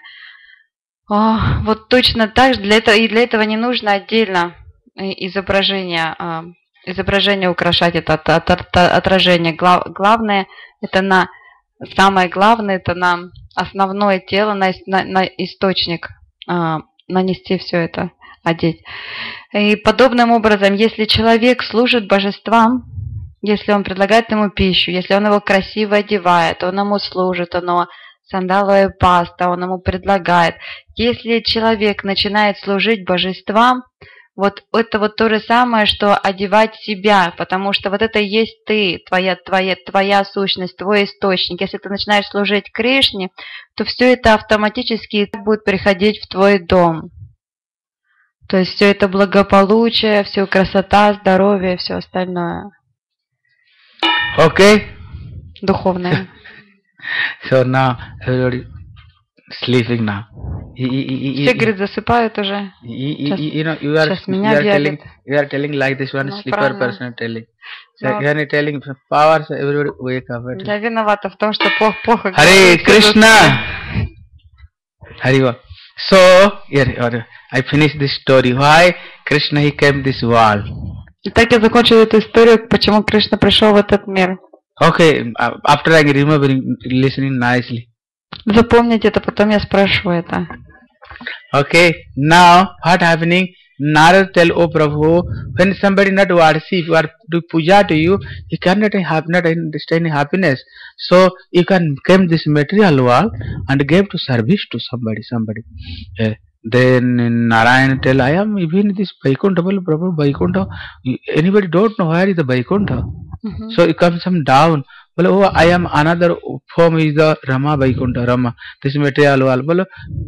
О, вот точно так же для этого, и для этого не нужно отдельно изображение изображение украшать, это от, от, от, отражение. Глав, главное, это на, самое главное, это на основное тело, на, на, на источник а, нанести все это, одеть. И подобным образом, если человек служит божествам, если он предлагает ему пищу, если он его красиво одевает, он ему служит, он его сандаловая паста, он ему предлагает. Если человек начинает служить божествам, вот это вот то же самое, что одевать себя, потому что вот это и есть ты, твоя, твоя, твоя сущность, твой источник. Если ты начинаешь служить Кришне, то все это автоматически будет приходить в твой дом. То есть все это благополучие, все красота, здоровье, все остальное. Okay. Духовное. So now everybody sleeping now. Все, говорит, засыпают уже. You, you know, you are, Сейчас you меня are telling, объявят. you are telling like this one Ну, sleeper правильно. person telling. So Но you are telling power, so everybody wake up. я виновата в том, что плохо, плохо Hare говорю, все Krishna. Hare. So here, here, I finished this story. Why Krishna he came this world? Итак, я закончила эту историю, почему Кришна пришел в этот мир. Okay, uh, after I remembering, listening nicely. Запомните это, потом я спрошу это. Okay, now what happening? Narad tell, oh Prabhu, when somebody not worship or do puja to you, he cannot have not understand happiness. So you can come this material world and give to service to somebody, somebody. Uh, then Narayan tell, I am even this Vaikuntha, Prabhu, Vaikuntha. Anybody don't know where is the Vaikuntha? Mm-hmm. So it comes some down. Well, oh, I am another form is the Rama Vaikuntha, Rama. This material world. Well,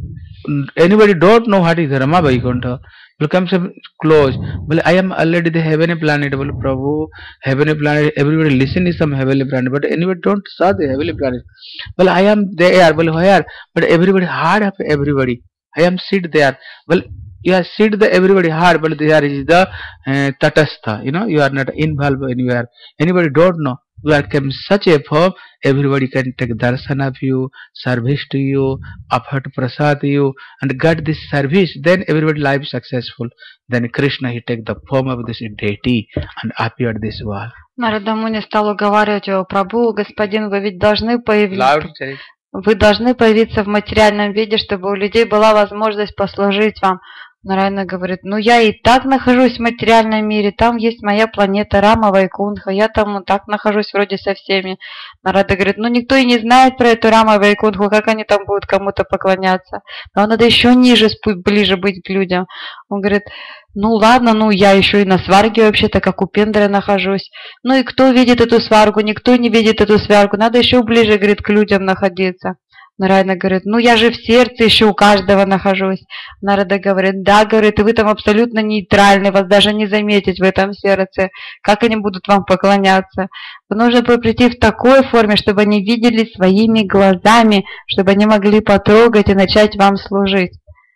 anybody don't know what is the Rama Vaikuntha. Will come some close. Well, I am already the heavenly planet. Well, Prabhu, heavenly planet. Everybody listen is some heavenly planet, but anybody don't saw the heavenly planet. Well, I am there. Well, where? But everybody hard of everybody. I am sit there. Well, you are sit the everybody hard, but there is the uh, tatastha. You know, you are not involved anywhere. Anybody don't know. You are come such a form, everybody can take darshan of you, service to you, offer prasad to you, and get this service. Then everybody life successful. Then Krishna he take the form of this deity and appeared this world. Нарада Муни стал уговаривать его: Прабху, господин, вы ведь должны появиться. Вы должны появиться в материальном виде, чтобы у людей была возможность послужить вам. Нарайна говорит: ну я и так нахожусь в материальном мире, там есть моя планета Рама Вайкунха, я там так нахожусь вроде со всеми. Нарада говорит: ну никто и не знает про эту Рама Вайкунху, как они там будут кому-то поклоняться. Нам надо еще ниже, ближе быть к людям. Он говорит: ну ладно, ну я еще и на сварге вообще-то, как у Пендры нахожусь. Ну и кто видит эту сваргу? Никто не видит эту сваргу, надо еще ближе, говорит, к людям находиться. Нарайна говорит: ну я же в сердце еще у каждого нахожусь. Нарада говорит: да, говорит, вы там абсолютно нейтральны, вас даже не заметить в этом сердце. Как они будут вам поклоняться? Нужно прийти в такой форме, чтобы они видели своими глазами, чтобы они могли потрогать и начать вам служить.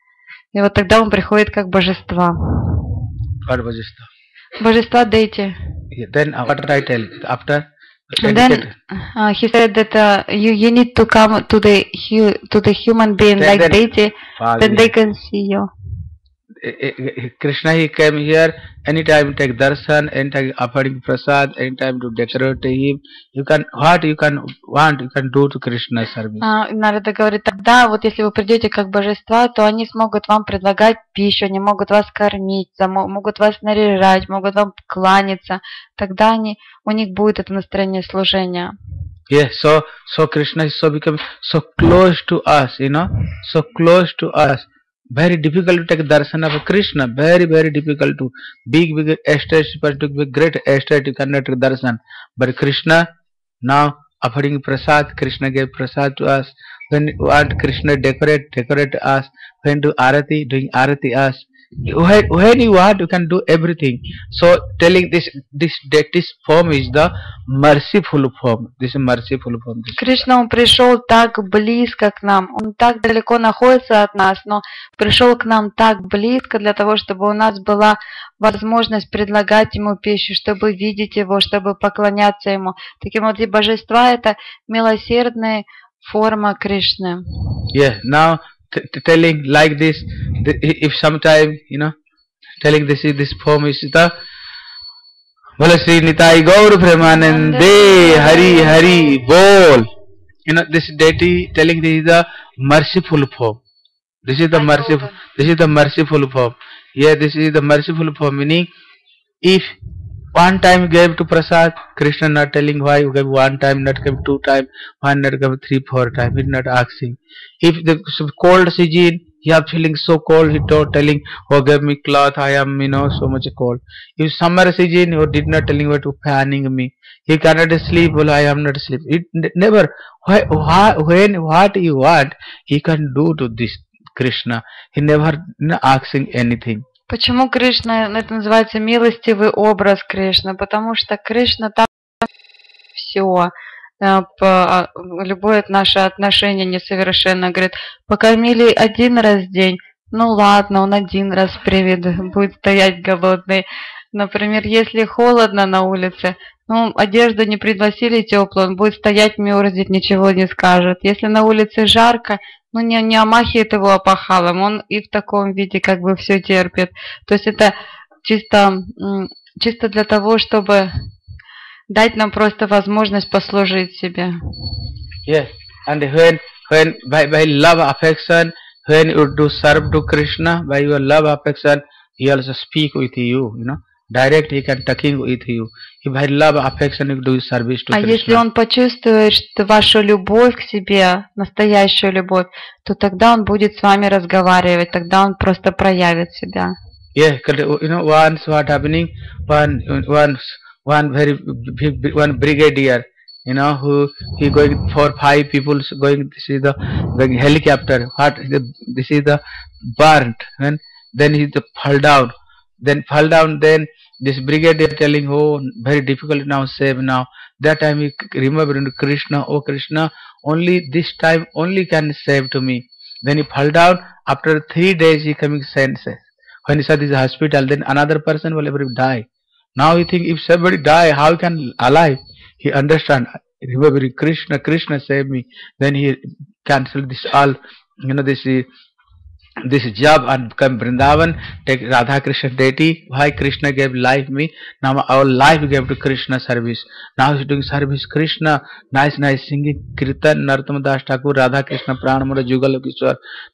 И вот тогда он приходит как божество. What божество? Божества дейти. Then what did I tell? After And then uh, he said that uh, you you need to come to the hu to the human being then, like then, deity, then they can see you. Krishna he came here anytime take darshan, anytime offering prasad, anytime to decorate him. You can what you can want you can do to Krishna service. Uh, Нарада говорит: тогда вот если вы придете как божества, то они смогут вам предлагать пищу, они могут вас кормить, могут вас наряжать, могут вам кланяться. Тогда они у них будет это настроение служения. Yes, so so Krishna is so become so close to us, you know, so close to us. Very difficult to take darshan of Krishna. Very very difficult to big big estates, but to be great estate you cannot take darshan. But Krishna now offering prasad, Krishna gave prasad to us. When you want Krishna decorate, decorate us. When do arati, doing arati us. When, when you want, you can do everything. So telling this this that this form is the merciful form. This is merciful form. Кришна, он пришел так близко к нам, он так далеко находится от нас, но пришел к нам так близко для того, чтобы у нас была возможность предлагать ему пищу, чтобы видеть его, чтобы поклоняться ему. Таким вот и божества — это милосердная форма Кришны. Yeah, now t t telling like this, if sometime you know, telling this is this form is the Bola Sri Nitai Gaur Premanande Hari Hari Bol. You know, this deity telling this is the merciful form. This is the merciful. This is the merciful form. Yeah, this is the merciful form. Meaning, if one time gave to Prasad, Krishna not telling why you gave one time, not gave two time, one not gave three, four time. He's not asking. If the cold season, he are feeling so cold, he told telling, oh, give me cloth, I am, you know, so much cold. If summer season, he did not telling what to fanning me. He cannot sleep, well, I am not sleep. It never, why, why, when, what you want, he can do to this Krishna. He never you know, asking anything. Почему Кришна, это называется милостивый образ Кришны? Потому что Кришна там все. Любое наше отношение несовершенно. Говорит, покормили один раз в день, ну ладно, он один раз привет, будет стоять голодный. Например, если холодно на улице, ну, одежду не пригласили теплую, он будет стоять, мерзнет, ничего не скажет. Если на улице жарко, ну, не, не омахивает его опахалом, он и в таком виде как бы все терпит. То есть это чисто, чисто для того, чтобы дать нам просто возможность послужить себе. Yes, and when, when by, by love affection, when you do serve to Krishna, by your love affection, he also speak with you, you know. Direct he can talking with you. If by love affection you do service to а Krishna. Если он почувствует что вашу любовь к себе, настоящую любовь, то тогда он будет с вами разговаривать, тогда он просто проявит себя. Yeah, you know, once what happening, one, one, one very big, one brigadier, you know, who he going for five people going. This is the, the helicopter. What this is the burnt, and then he the fall down. Then fall down. Then this brigadier telling, oh, very difficult now, save now. That time he remembered Krishna, oh Krishna, only this time only can save to me. Then he fall down. After three days he coming senses. When he saw this hospital, then another person will ever die. Now he think if somebody die, how can alive? He understand. Remember Krishna, Krishna save me. Then he cancel this all, you know, this this job and come Vrindavan, take Radha Krishna deity. Why Krishna gave life me? Now our life gave to Krishna service. Now he's doing service Krishna. Nice, nice singing Kirtan, Narottama Das Thakur, Radha Krishna, Pranamura, Jugal Kishore.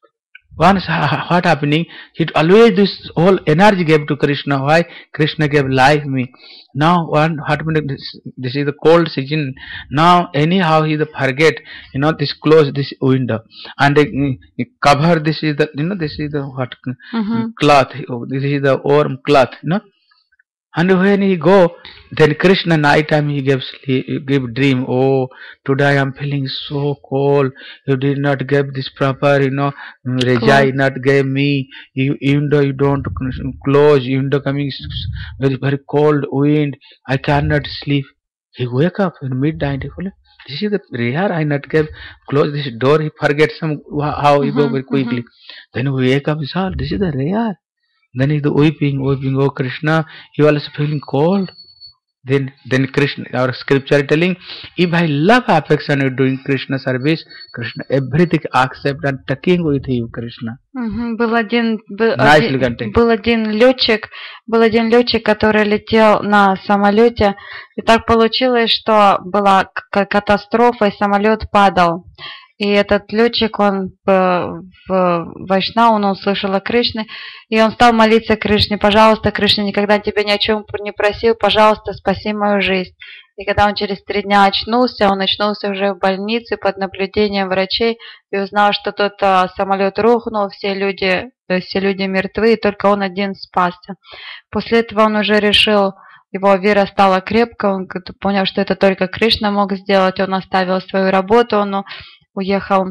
Once what happening, he always this whole energy gave to Krishna. Why? Krishna gave life me. Now one what happened, this, this is the cold season. Now anyhow he the forget, you know, this close this window and they, they cover this is the, you know, this is the what Mm-hmm. cloth. This is the warm cloth, you know. And when he go, then Krishna night time he gives he give dream. Oh, today I am feeling so cold. You did not give this proper, you know, Rajai not gave me. You, even though you don't close, even though coming very very cold wind, I cannot sleep. He wake up in midnight. This is the rare. I not give close this door. He forget some how he go very quickly. Then we wake up. Is all. This is the rare. Then he's weeping, weeping, oh Krishna, you are also feeling cold. Then then Krishna, our scripture telling, if I love affection you doing Krishna service, Krishna everything accept and talking with you, Krishna. Угу. Был один, был, Nice один, был один летчик, был один летчик, который летел на самолете, и так получилось, что была катастрофа, и самолет падал. И этот летчик, он в, в Вайшнау, он услышал о Кришне, и он стал молиться Кришне: пожалуйста, Кришна, никогда тебя ни о чем не просил, пожалуйста, спаси мою жизнь. И когда он через три дня очнулся, он очнулся уже в больнице под наблюдением врачей и узнал, что тот а, самолет рухнул, все люди, все люди мертвы, и только он один спасся. После этого он уже решил, его вера стала крепкой, он понял, что это только Кришна мог сделать, он оставил свою работу, он уехал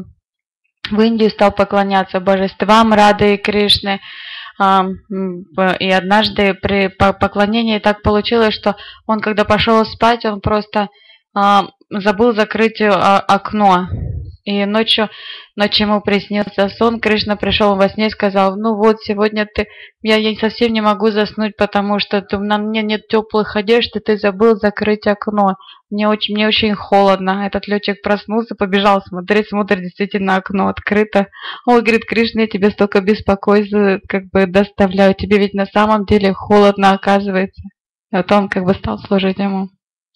в Индию, стал поклоняться божествам Рады и Кришны. И однажды при поклонении так получилось, что он, когда пошел спать, он просто забыл закрыть окно. И ночью, ночью ему приснился сон, Кришна пришел во сне и сказал: ну вот, сегодня ты, я, я совсем не могу заснуть, потому что ты, на мне нет теплых одежд, и ты забыл закрыть окно. Мне очень, мне очень холодно. Этот летчик проснулся, побежал смотреть, смотрит, действительно окно открыто. Ой, говорит, Кришна, я тебе столько беспокойства как бы доставляю, тебе ведь на самом деле холодно оказывается. И вот он как бы стал служить ему.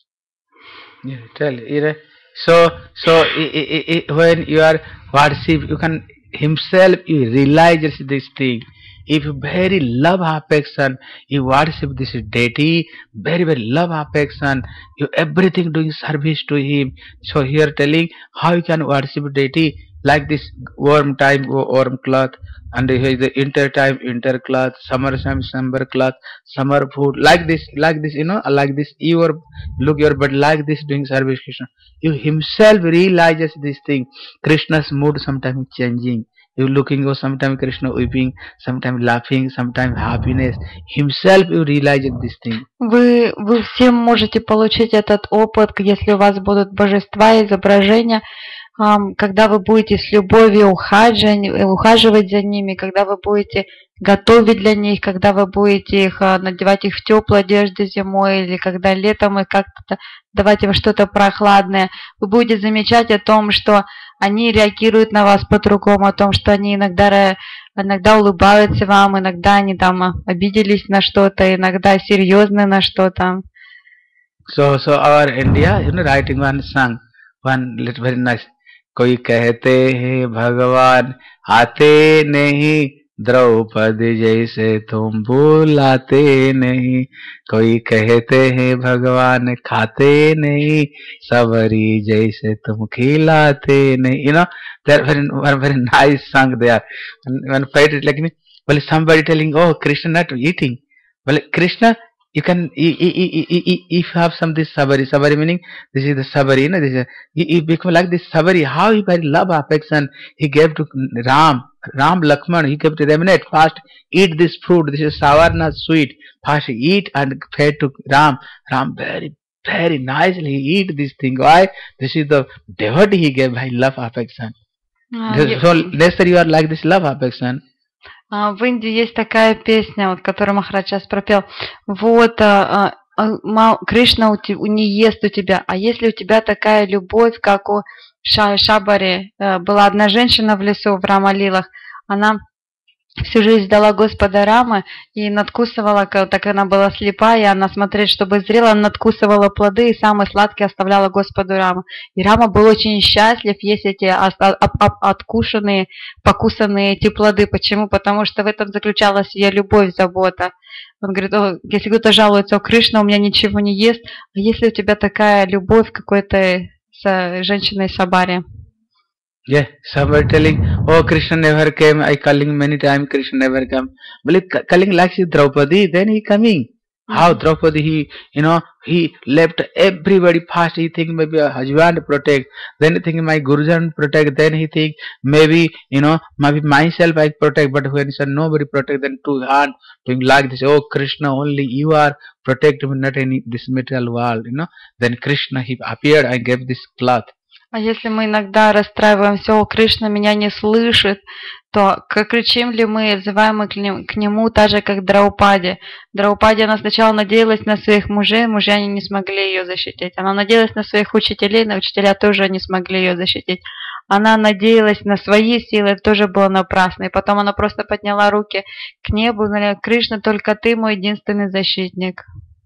Yeah, tell you know, so so I, I, I, when you are worship, you can himself you realize this thing. If you very love affection, you worship this deity, very very love affection, you everything doing service to him. So here telling how you can worship deity like this warm time warm cloth, and here the winter time winter cloth, summer time summer cloth, summer food, like this like this you know like this you are look your but like this doing service Krishna. You himself realizes this thing. Krishna's mood sometimes changing. You looking or sometimes Krishna weeping, sometimes laughing, sometimes happiness. Himself you realize this thing. Вы, вы все можете получить этот опыт, если у вас будут божества, изображения, когда вы будете с любовью ухаживать, ухаживать за ними, когда вы будете готовить для них, когда вы будете их надевать их в теплую одежду зимой, или когда летом и как-то давать им что-то прохладное, вы будете замечать о том, что они реагируют на вас по-другому, о том, что они иногда, иногда улыбаются вам, иногда они там обиделись на что-то, иногда серьезны на что-то. So, so our India, you know, writing one song, one little very nice. कोई कहते हैं भगवान आते नहीं, द्रौपदी जैसे तुम बुलाते नहीं. कोई कहते हैं भगवान खाते नहीं, सबरी जैसे तुम खिलाते नहीं. You know, they're very, very nice song they are. When poet like me, well, somebody telling, oh, Krishna not eating. Well, Krishna, you can, if you have some this sabari, sabari meaning, this is the sabari, you know, this is, you become like this sabari, how he very love affection, he gave to Ram, Ram Lakshman, he gave to Ramanate, fast eat this fruit, this is sour, not sweet, fast eat and fed to Ram, Ram very, very nicely eat this thing. Why? This is the devotee he gave by love affection. Ah, so necessary you are like this love affection. В Индии есть такая песня, вот, которую Махарадж сейчас пропел. Вот, а, а, Кришна у te, не ест у тебя, а если у тебя такая любовь, как у Ша, Шабари, была одна женщина в лесу в Рамалилах, она всю жизнь ждала Господа Рамы и надкусывала, так она была слепая, и она смотреть, чтобы зрела, она надкусывала плоды и самые сладкие оставляла Господу Раму. И Рама был очень счастлив есть эти откушенные, покусанные эти плоды. Почему? Потому что в этом заключалась ее любовь, забота. Он говорит, о, если кто-то жалуется, о, Кришна у меня ничего не ест, а если у тебя такая любовь какой-то с женщиной Сабари? Yeah, somebody telling, oh, Krishna never came, I calling many times, Krishna never come. But calling like Draupadi, then he coming. Mm-hmm. How Draupadi, he, you know, he left everybody fast, he think maybe a husband protect, then he think my Gurujan protect, then he think maybe, you know, maybe myself I protect, but when he said nobody protect, then two hand, doing like this, oh, Krishna, only you are protect, not any, this material world, you know. Then Krishna, he appeared and gave this cloth. А если мы иногда расстраиваемся, о, Кришна меня не слышит, то кричим ли мы, взываем мы к нему, к нему так же, как Драупади. Драупади, она сначала надеялась на своих мужей, мужья они не смогли ее защитить. Она надеялась на своих учителей, но учителя тоже не смогли ее защитить. Она надеялась на свои силы, это тоже было напрасно. И потом она просто подняла руки к небу и говорила, Кришна, только ты мой единственный защитник.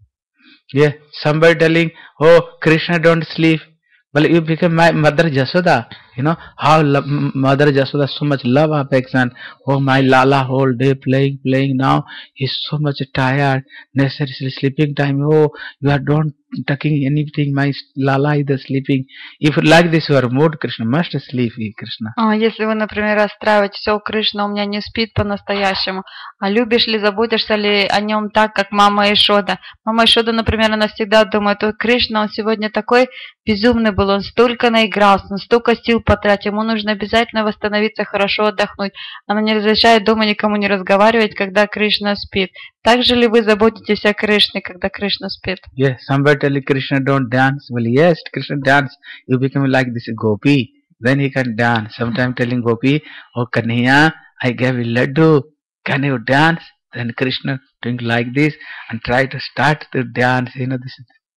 Yeah, somebody telling, oh, Krishna don't sleep. Well, you became my mother Jasoda. You know how love, mother Jasoda so much love affection. Oh, my Lala whole day playing, playing. Now he's so much tired. Necessarily sleeping time. Oh, you are don't taking anything. My Lala is sleeping. If you like this, your mood, Krishna must sleep. Krishna. А если вы, например, расстраиваетесь, все, Кришна у меня не спит по-настоящему. А любишь ли, заботишься ли о нем так, как мама Ишода? Мама Ишода, например, она всегда думает, ой, Кришна, он сегодня такой безумный был, он столько наигрался, он столько сил потратил, ему нужно обязательно восстановиться, хорошо отдохнуть. Она не разрешает дома никому не разговаривать, когда Кришна спит. Так же ли вы заботитесь о Кришне, когда Кришна спит? Yes, somebody telling Krishna don't dance. Well, yes, Krishna dance. You become like this gopi. Then he can dance. Sometimes telling gopi, oh Kanhaiya, I gave you laddu. Can you dance? Then Krishna doing like this and try to start to dance. You know this.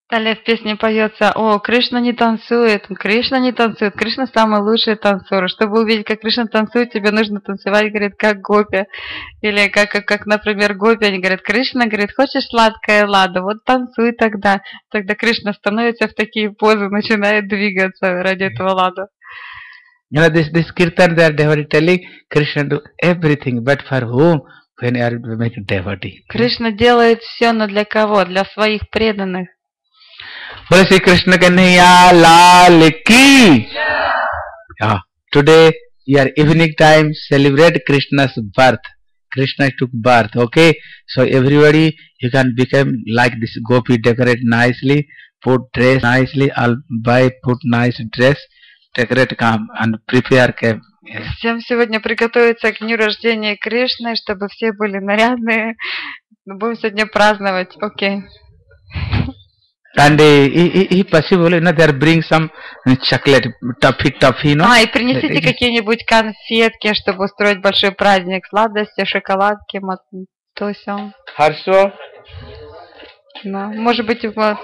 Далее в песне поется: о, Кришна не танцует, Кришна не танцует, Кришна самый лучший танцор. Чтобы увидеть, как Кришна танцует, тебе нужно танцевать, говорит, как гопи. Или как, как, как, например, гопи, они говорят: Кришна, говорит, хочешь сладкое ладу? Вот танцуй тогда. Тогда Кришна становится в такие позы, начинает двигаться ради этого ладу. You know, this, this kirtan they are devotee telling Krishna do everything, but for whom? When you are making devotee. Кришна делает все, но для кого? Для своих преданных. Bole Shri Krishna Kanhaiya Lal Ki. Yeah. Today, your evening time celebrate Krishna's birth. Krishna took birth. Okay, so everybody you can become like this gopi, decorate nicely, put dress nicely, I'll buy put nice dress, decorate come and prepare camp. Yes. Всем сегодня приготовиться к дню рождения Кришны, чтобы все были нарядные. Будем сегодня праздновать. Окей. Okay. And if possible, you know, they bring some chocolate, toffee, toffee, you know. А, и принесите какие-нибудь конфетки, чтобы устроить большой праздник. Сладости, шоколадки, то все. Хорошо. Ну, может быть, вот.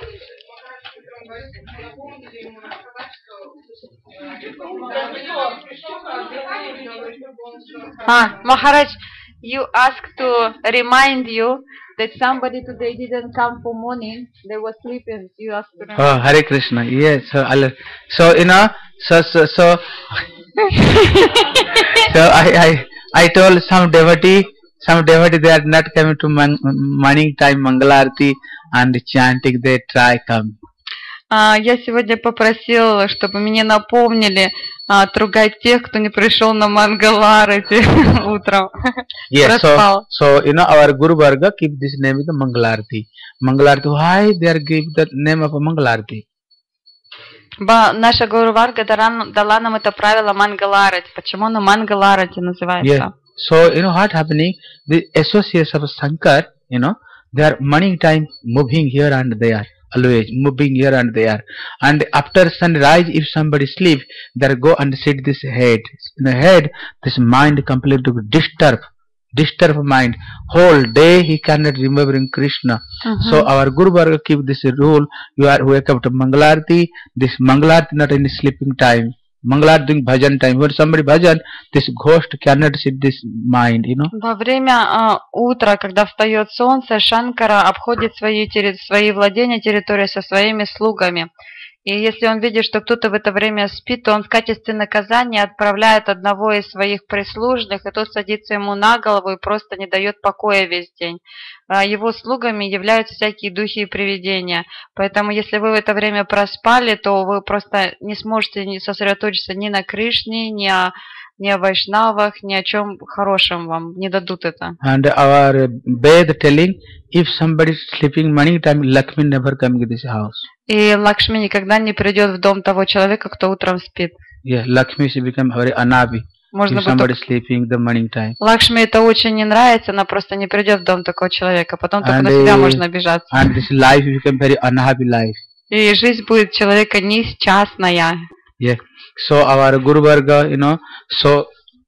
Ah, Maharaj, you asked to remind you that somebody today didn't come for morning. They were sleeping. You asked to remind. Oh, Hare Krishna. Yes. So, so you know, so so so. so I I I told some devotee, some devotee they are not coming to man, morning time Mangalarti and chanting. They try come. Я сегодня попросил, чтобы мне напомнили а, отругать тех, кто не пришел на Мангаларати утром. Yes, so, so you know our Guru Varga keep this name is the Mangalarti. Mangalarti, why they are give the name of Mangalarti? Наша Гуру Варга дала нам это правило Мангаларати. Почему оно Мангаларати называется? Yeah. So you know what happening? The associates of Shankar, you know, they are morning time moving here and there. Always moving here and there, and after sunrise, if somebody sleep, they go and sit this head. In the head, this mind completely disturb, disturb mind. Whole day he cannot remembering Krishna. Uh-huh. So our Guru Varga keep this rule. You are wake up to Mangalarti. This Mangalarti not in sleeping time. Mangalarti doing bhajan time. When somebody bhajan, this ghost cannot sit this mind, you know. Во время uh, утра, когда встает солнце, Шанкара обходит свои, свои владения, территории со своими слугами. И если он видит, что кто-то в это время спит, то он в качестве наказания отправляет одного из своих прислужных, и тот садится ему на голову и просто не дает покоя весь день. Его слугами являются всякие духи и привидения. Поэтому если вы в это время проспали, то вы просто не сможете сосредоточиться ни на Кришне, ни о, ни о Вайшнавах, ни о чем хорошем вам не дадут это. And our Ved telling, if somebody is sleeping morning time, Lakshmi never come to this house. И Лакшми никогда не придет в дом того человека, кто утром спит. Yeah, Lakshmi she become very anabi. Можно if somebody sleeping the morning time. Лакшми это очень не нравится, она просто не придет в дом такого человека, потом только and на себя можно обижаться. And this life become very unhappy life. И жизнь будет человека несчастная. Yeah. So our Guru Varga, you know, so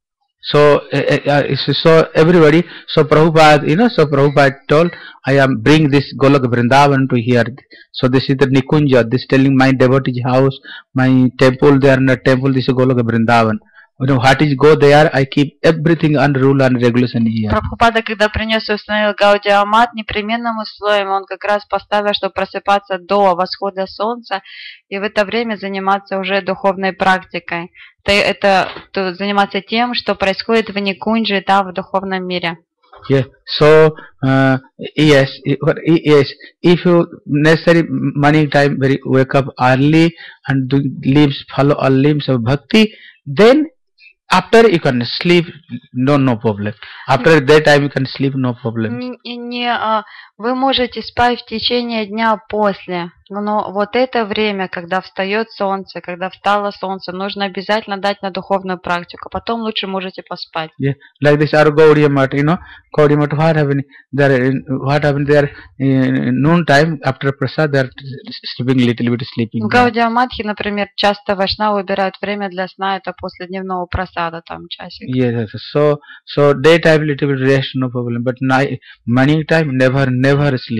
so uh, uh, so everybody, so Prabhupada, you know, so Prabhupada told, I am bring this Golok Vrindavan to here. So this is the Nikunja. This telling my devotee house, my temple. There in the temple. This is Golok Vrindavan. You know what is go there? I keep everything under rule and regulation here. Прабхупада, когда принес и установил Гаудия Амат, непременным условием он как раз поставил, чтобы просыпаться до восхода солнца и в это время заниматься уже духовной практикой. Это, это заниматься тем, что происходит в Никунджи, там в духовном мире. Yeah. So uh, yes, yes. If you necessary morning time, very wake up early and do limbs follow all limbs of bhakti, then after you can sleep, no no problem. After that time you can sleep, no problem. Не, вы можете спать в течение дня после, но вот это время, когда встает солнце, когда встало солнце, нужно обязательно дать на духовную практику. Потом лучше можете поспать. Yeah, like this our Gaudiya Math, you know, Gaudiya Math, what happened there? What happened there? In noon time after prasad, they are sleeping little bit sleeping. В Гаудия Матхи, например, часто вайшнавы выбирают время для сна, это после дневного прасада, там часик. Yes, so so daytime little bit rest, no problem, but night morning time never never sleep.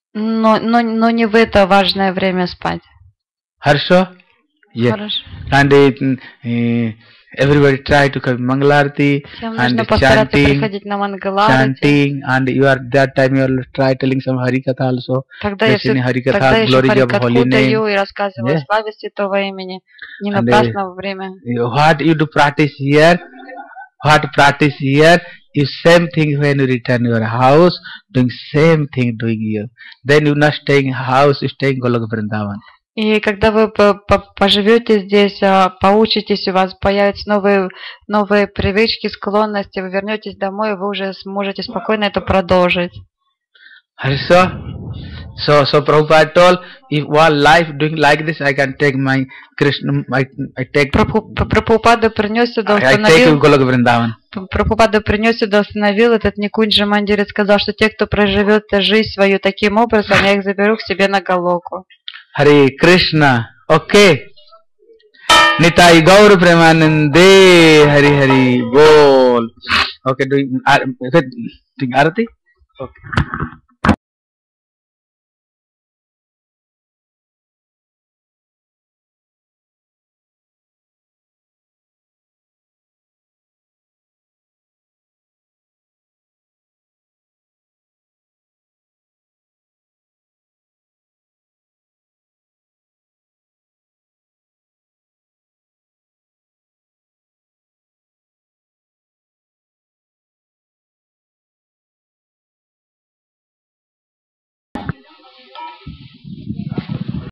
Но, но, но не в это важное время спать. Хорошо? Yeah. Хорошо. And uh, everybody try to come Mangalarti Всем and нужно постараться chanting, приходить на Мангаларати. chanting, and you are that time you will try telling some Harikatha also. Тогда я, все, Listening Harikatha, тогда я еще glory of Харикатху holy name. даю и рассказываю Yeah. о славе святого имени. Не And, напрасно uh, во время. What you do practice here, what practice here is same thing when you return your house, doing same thing doing here. Then you not staying house, you staying Golok Vrindavan. И когда вы поживете здесь, поучитесь, у вас появятся новые, новые привычки, склонности, вы вернетесь домой, и вы уже сможете спокойно это продолжить. Хорошо? So, so Prabhupada told, if one life doing like this, I can take my Krishna, I, I take, Прабхупада принес сюда, I take установил, Golok Vrindavan. Прабхупада принес сюда, установил этот Никунджа Мандир и сказал, что те, кто проживет жизнь свою таким образом, я их заберу к себе на Галоку. Hare Krishna. Okay. Nitai Gaur Premanande. Hari Hari Bol. Okay, doing, doing Arati? Okay.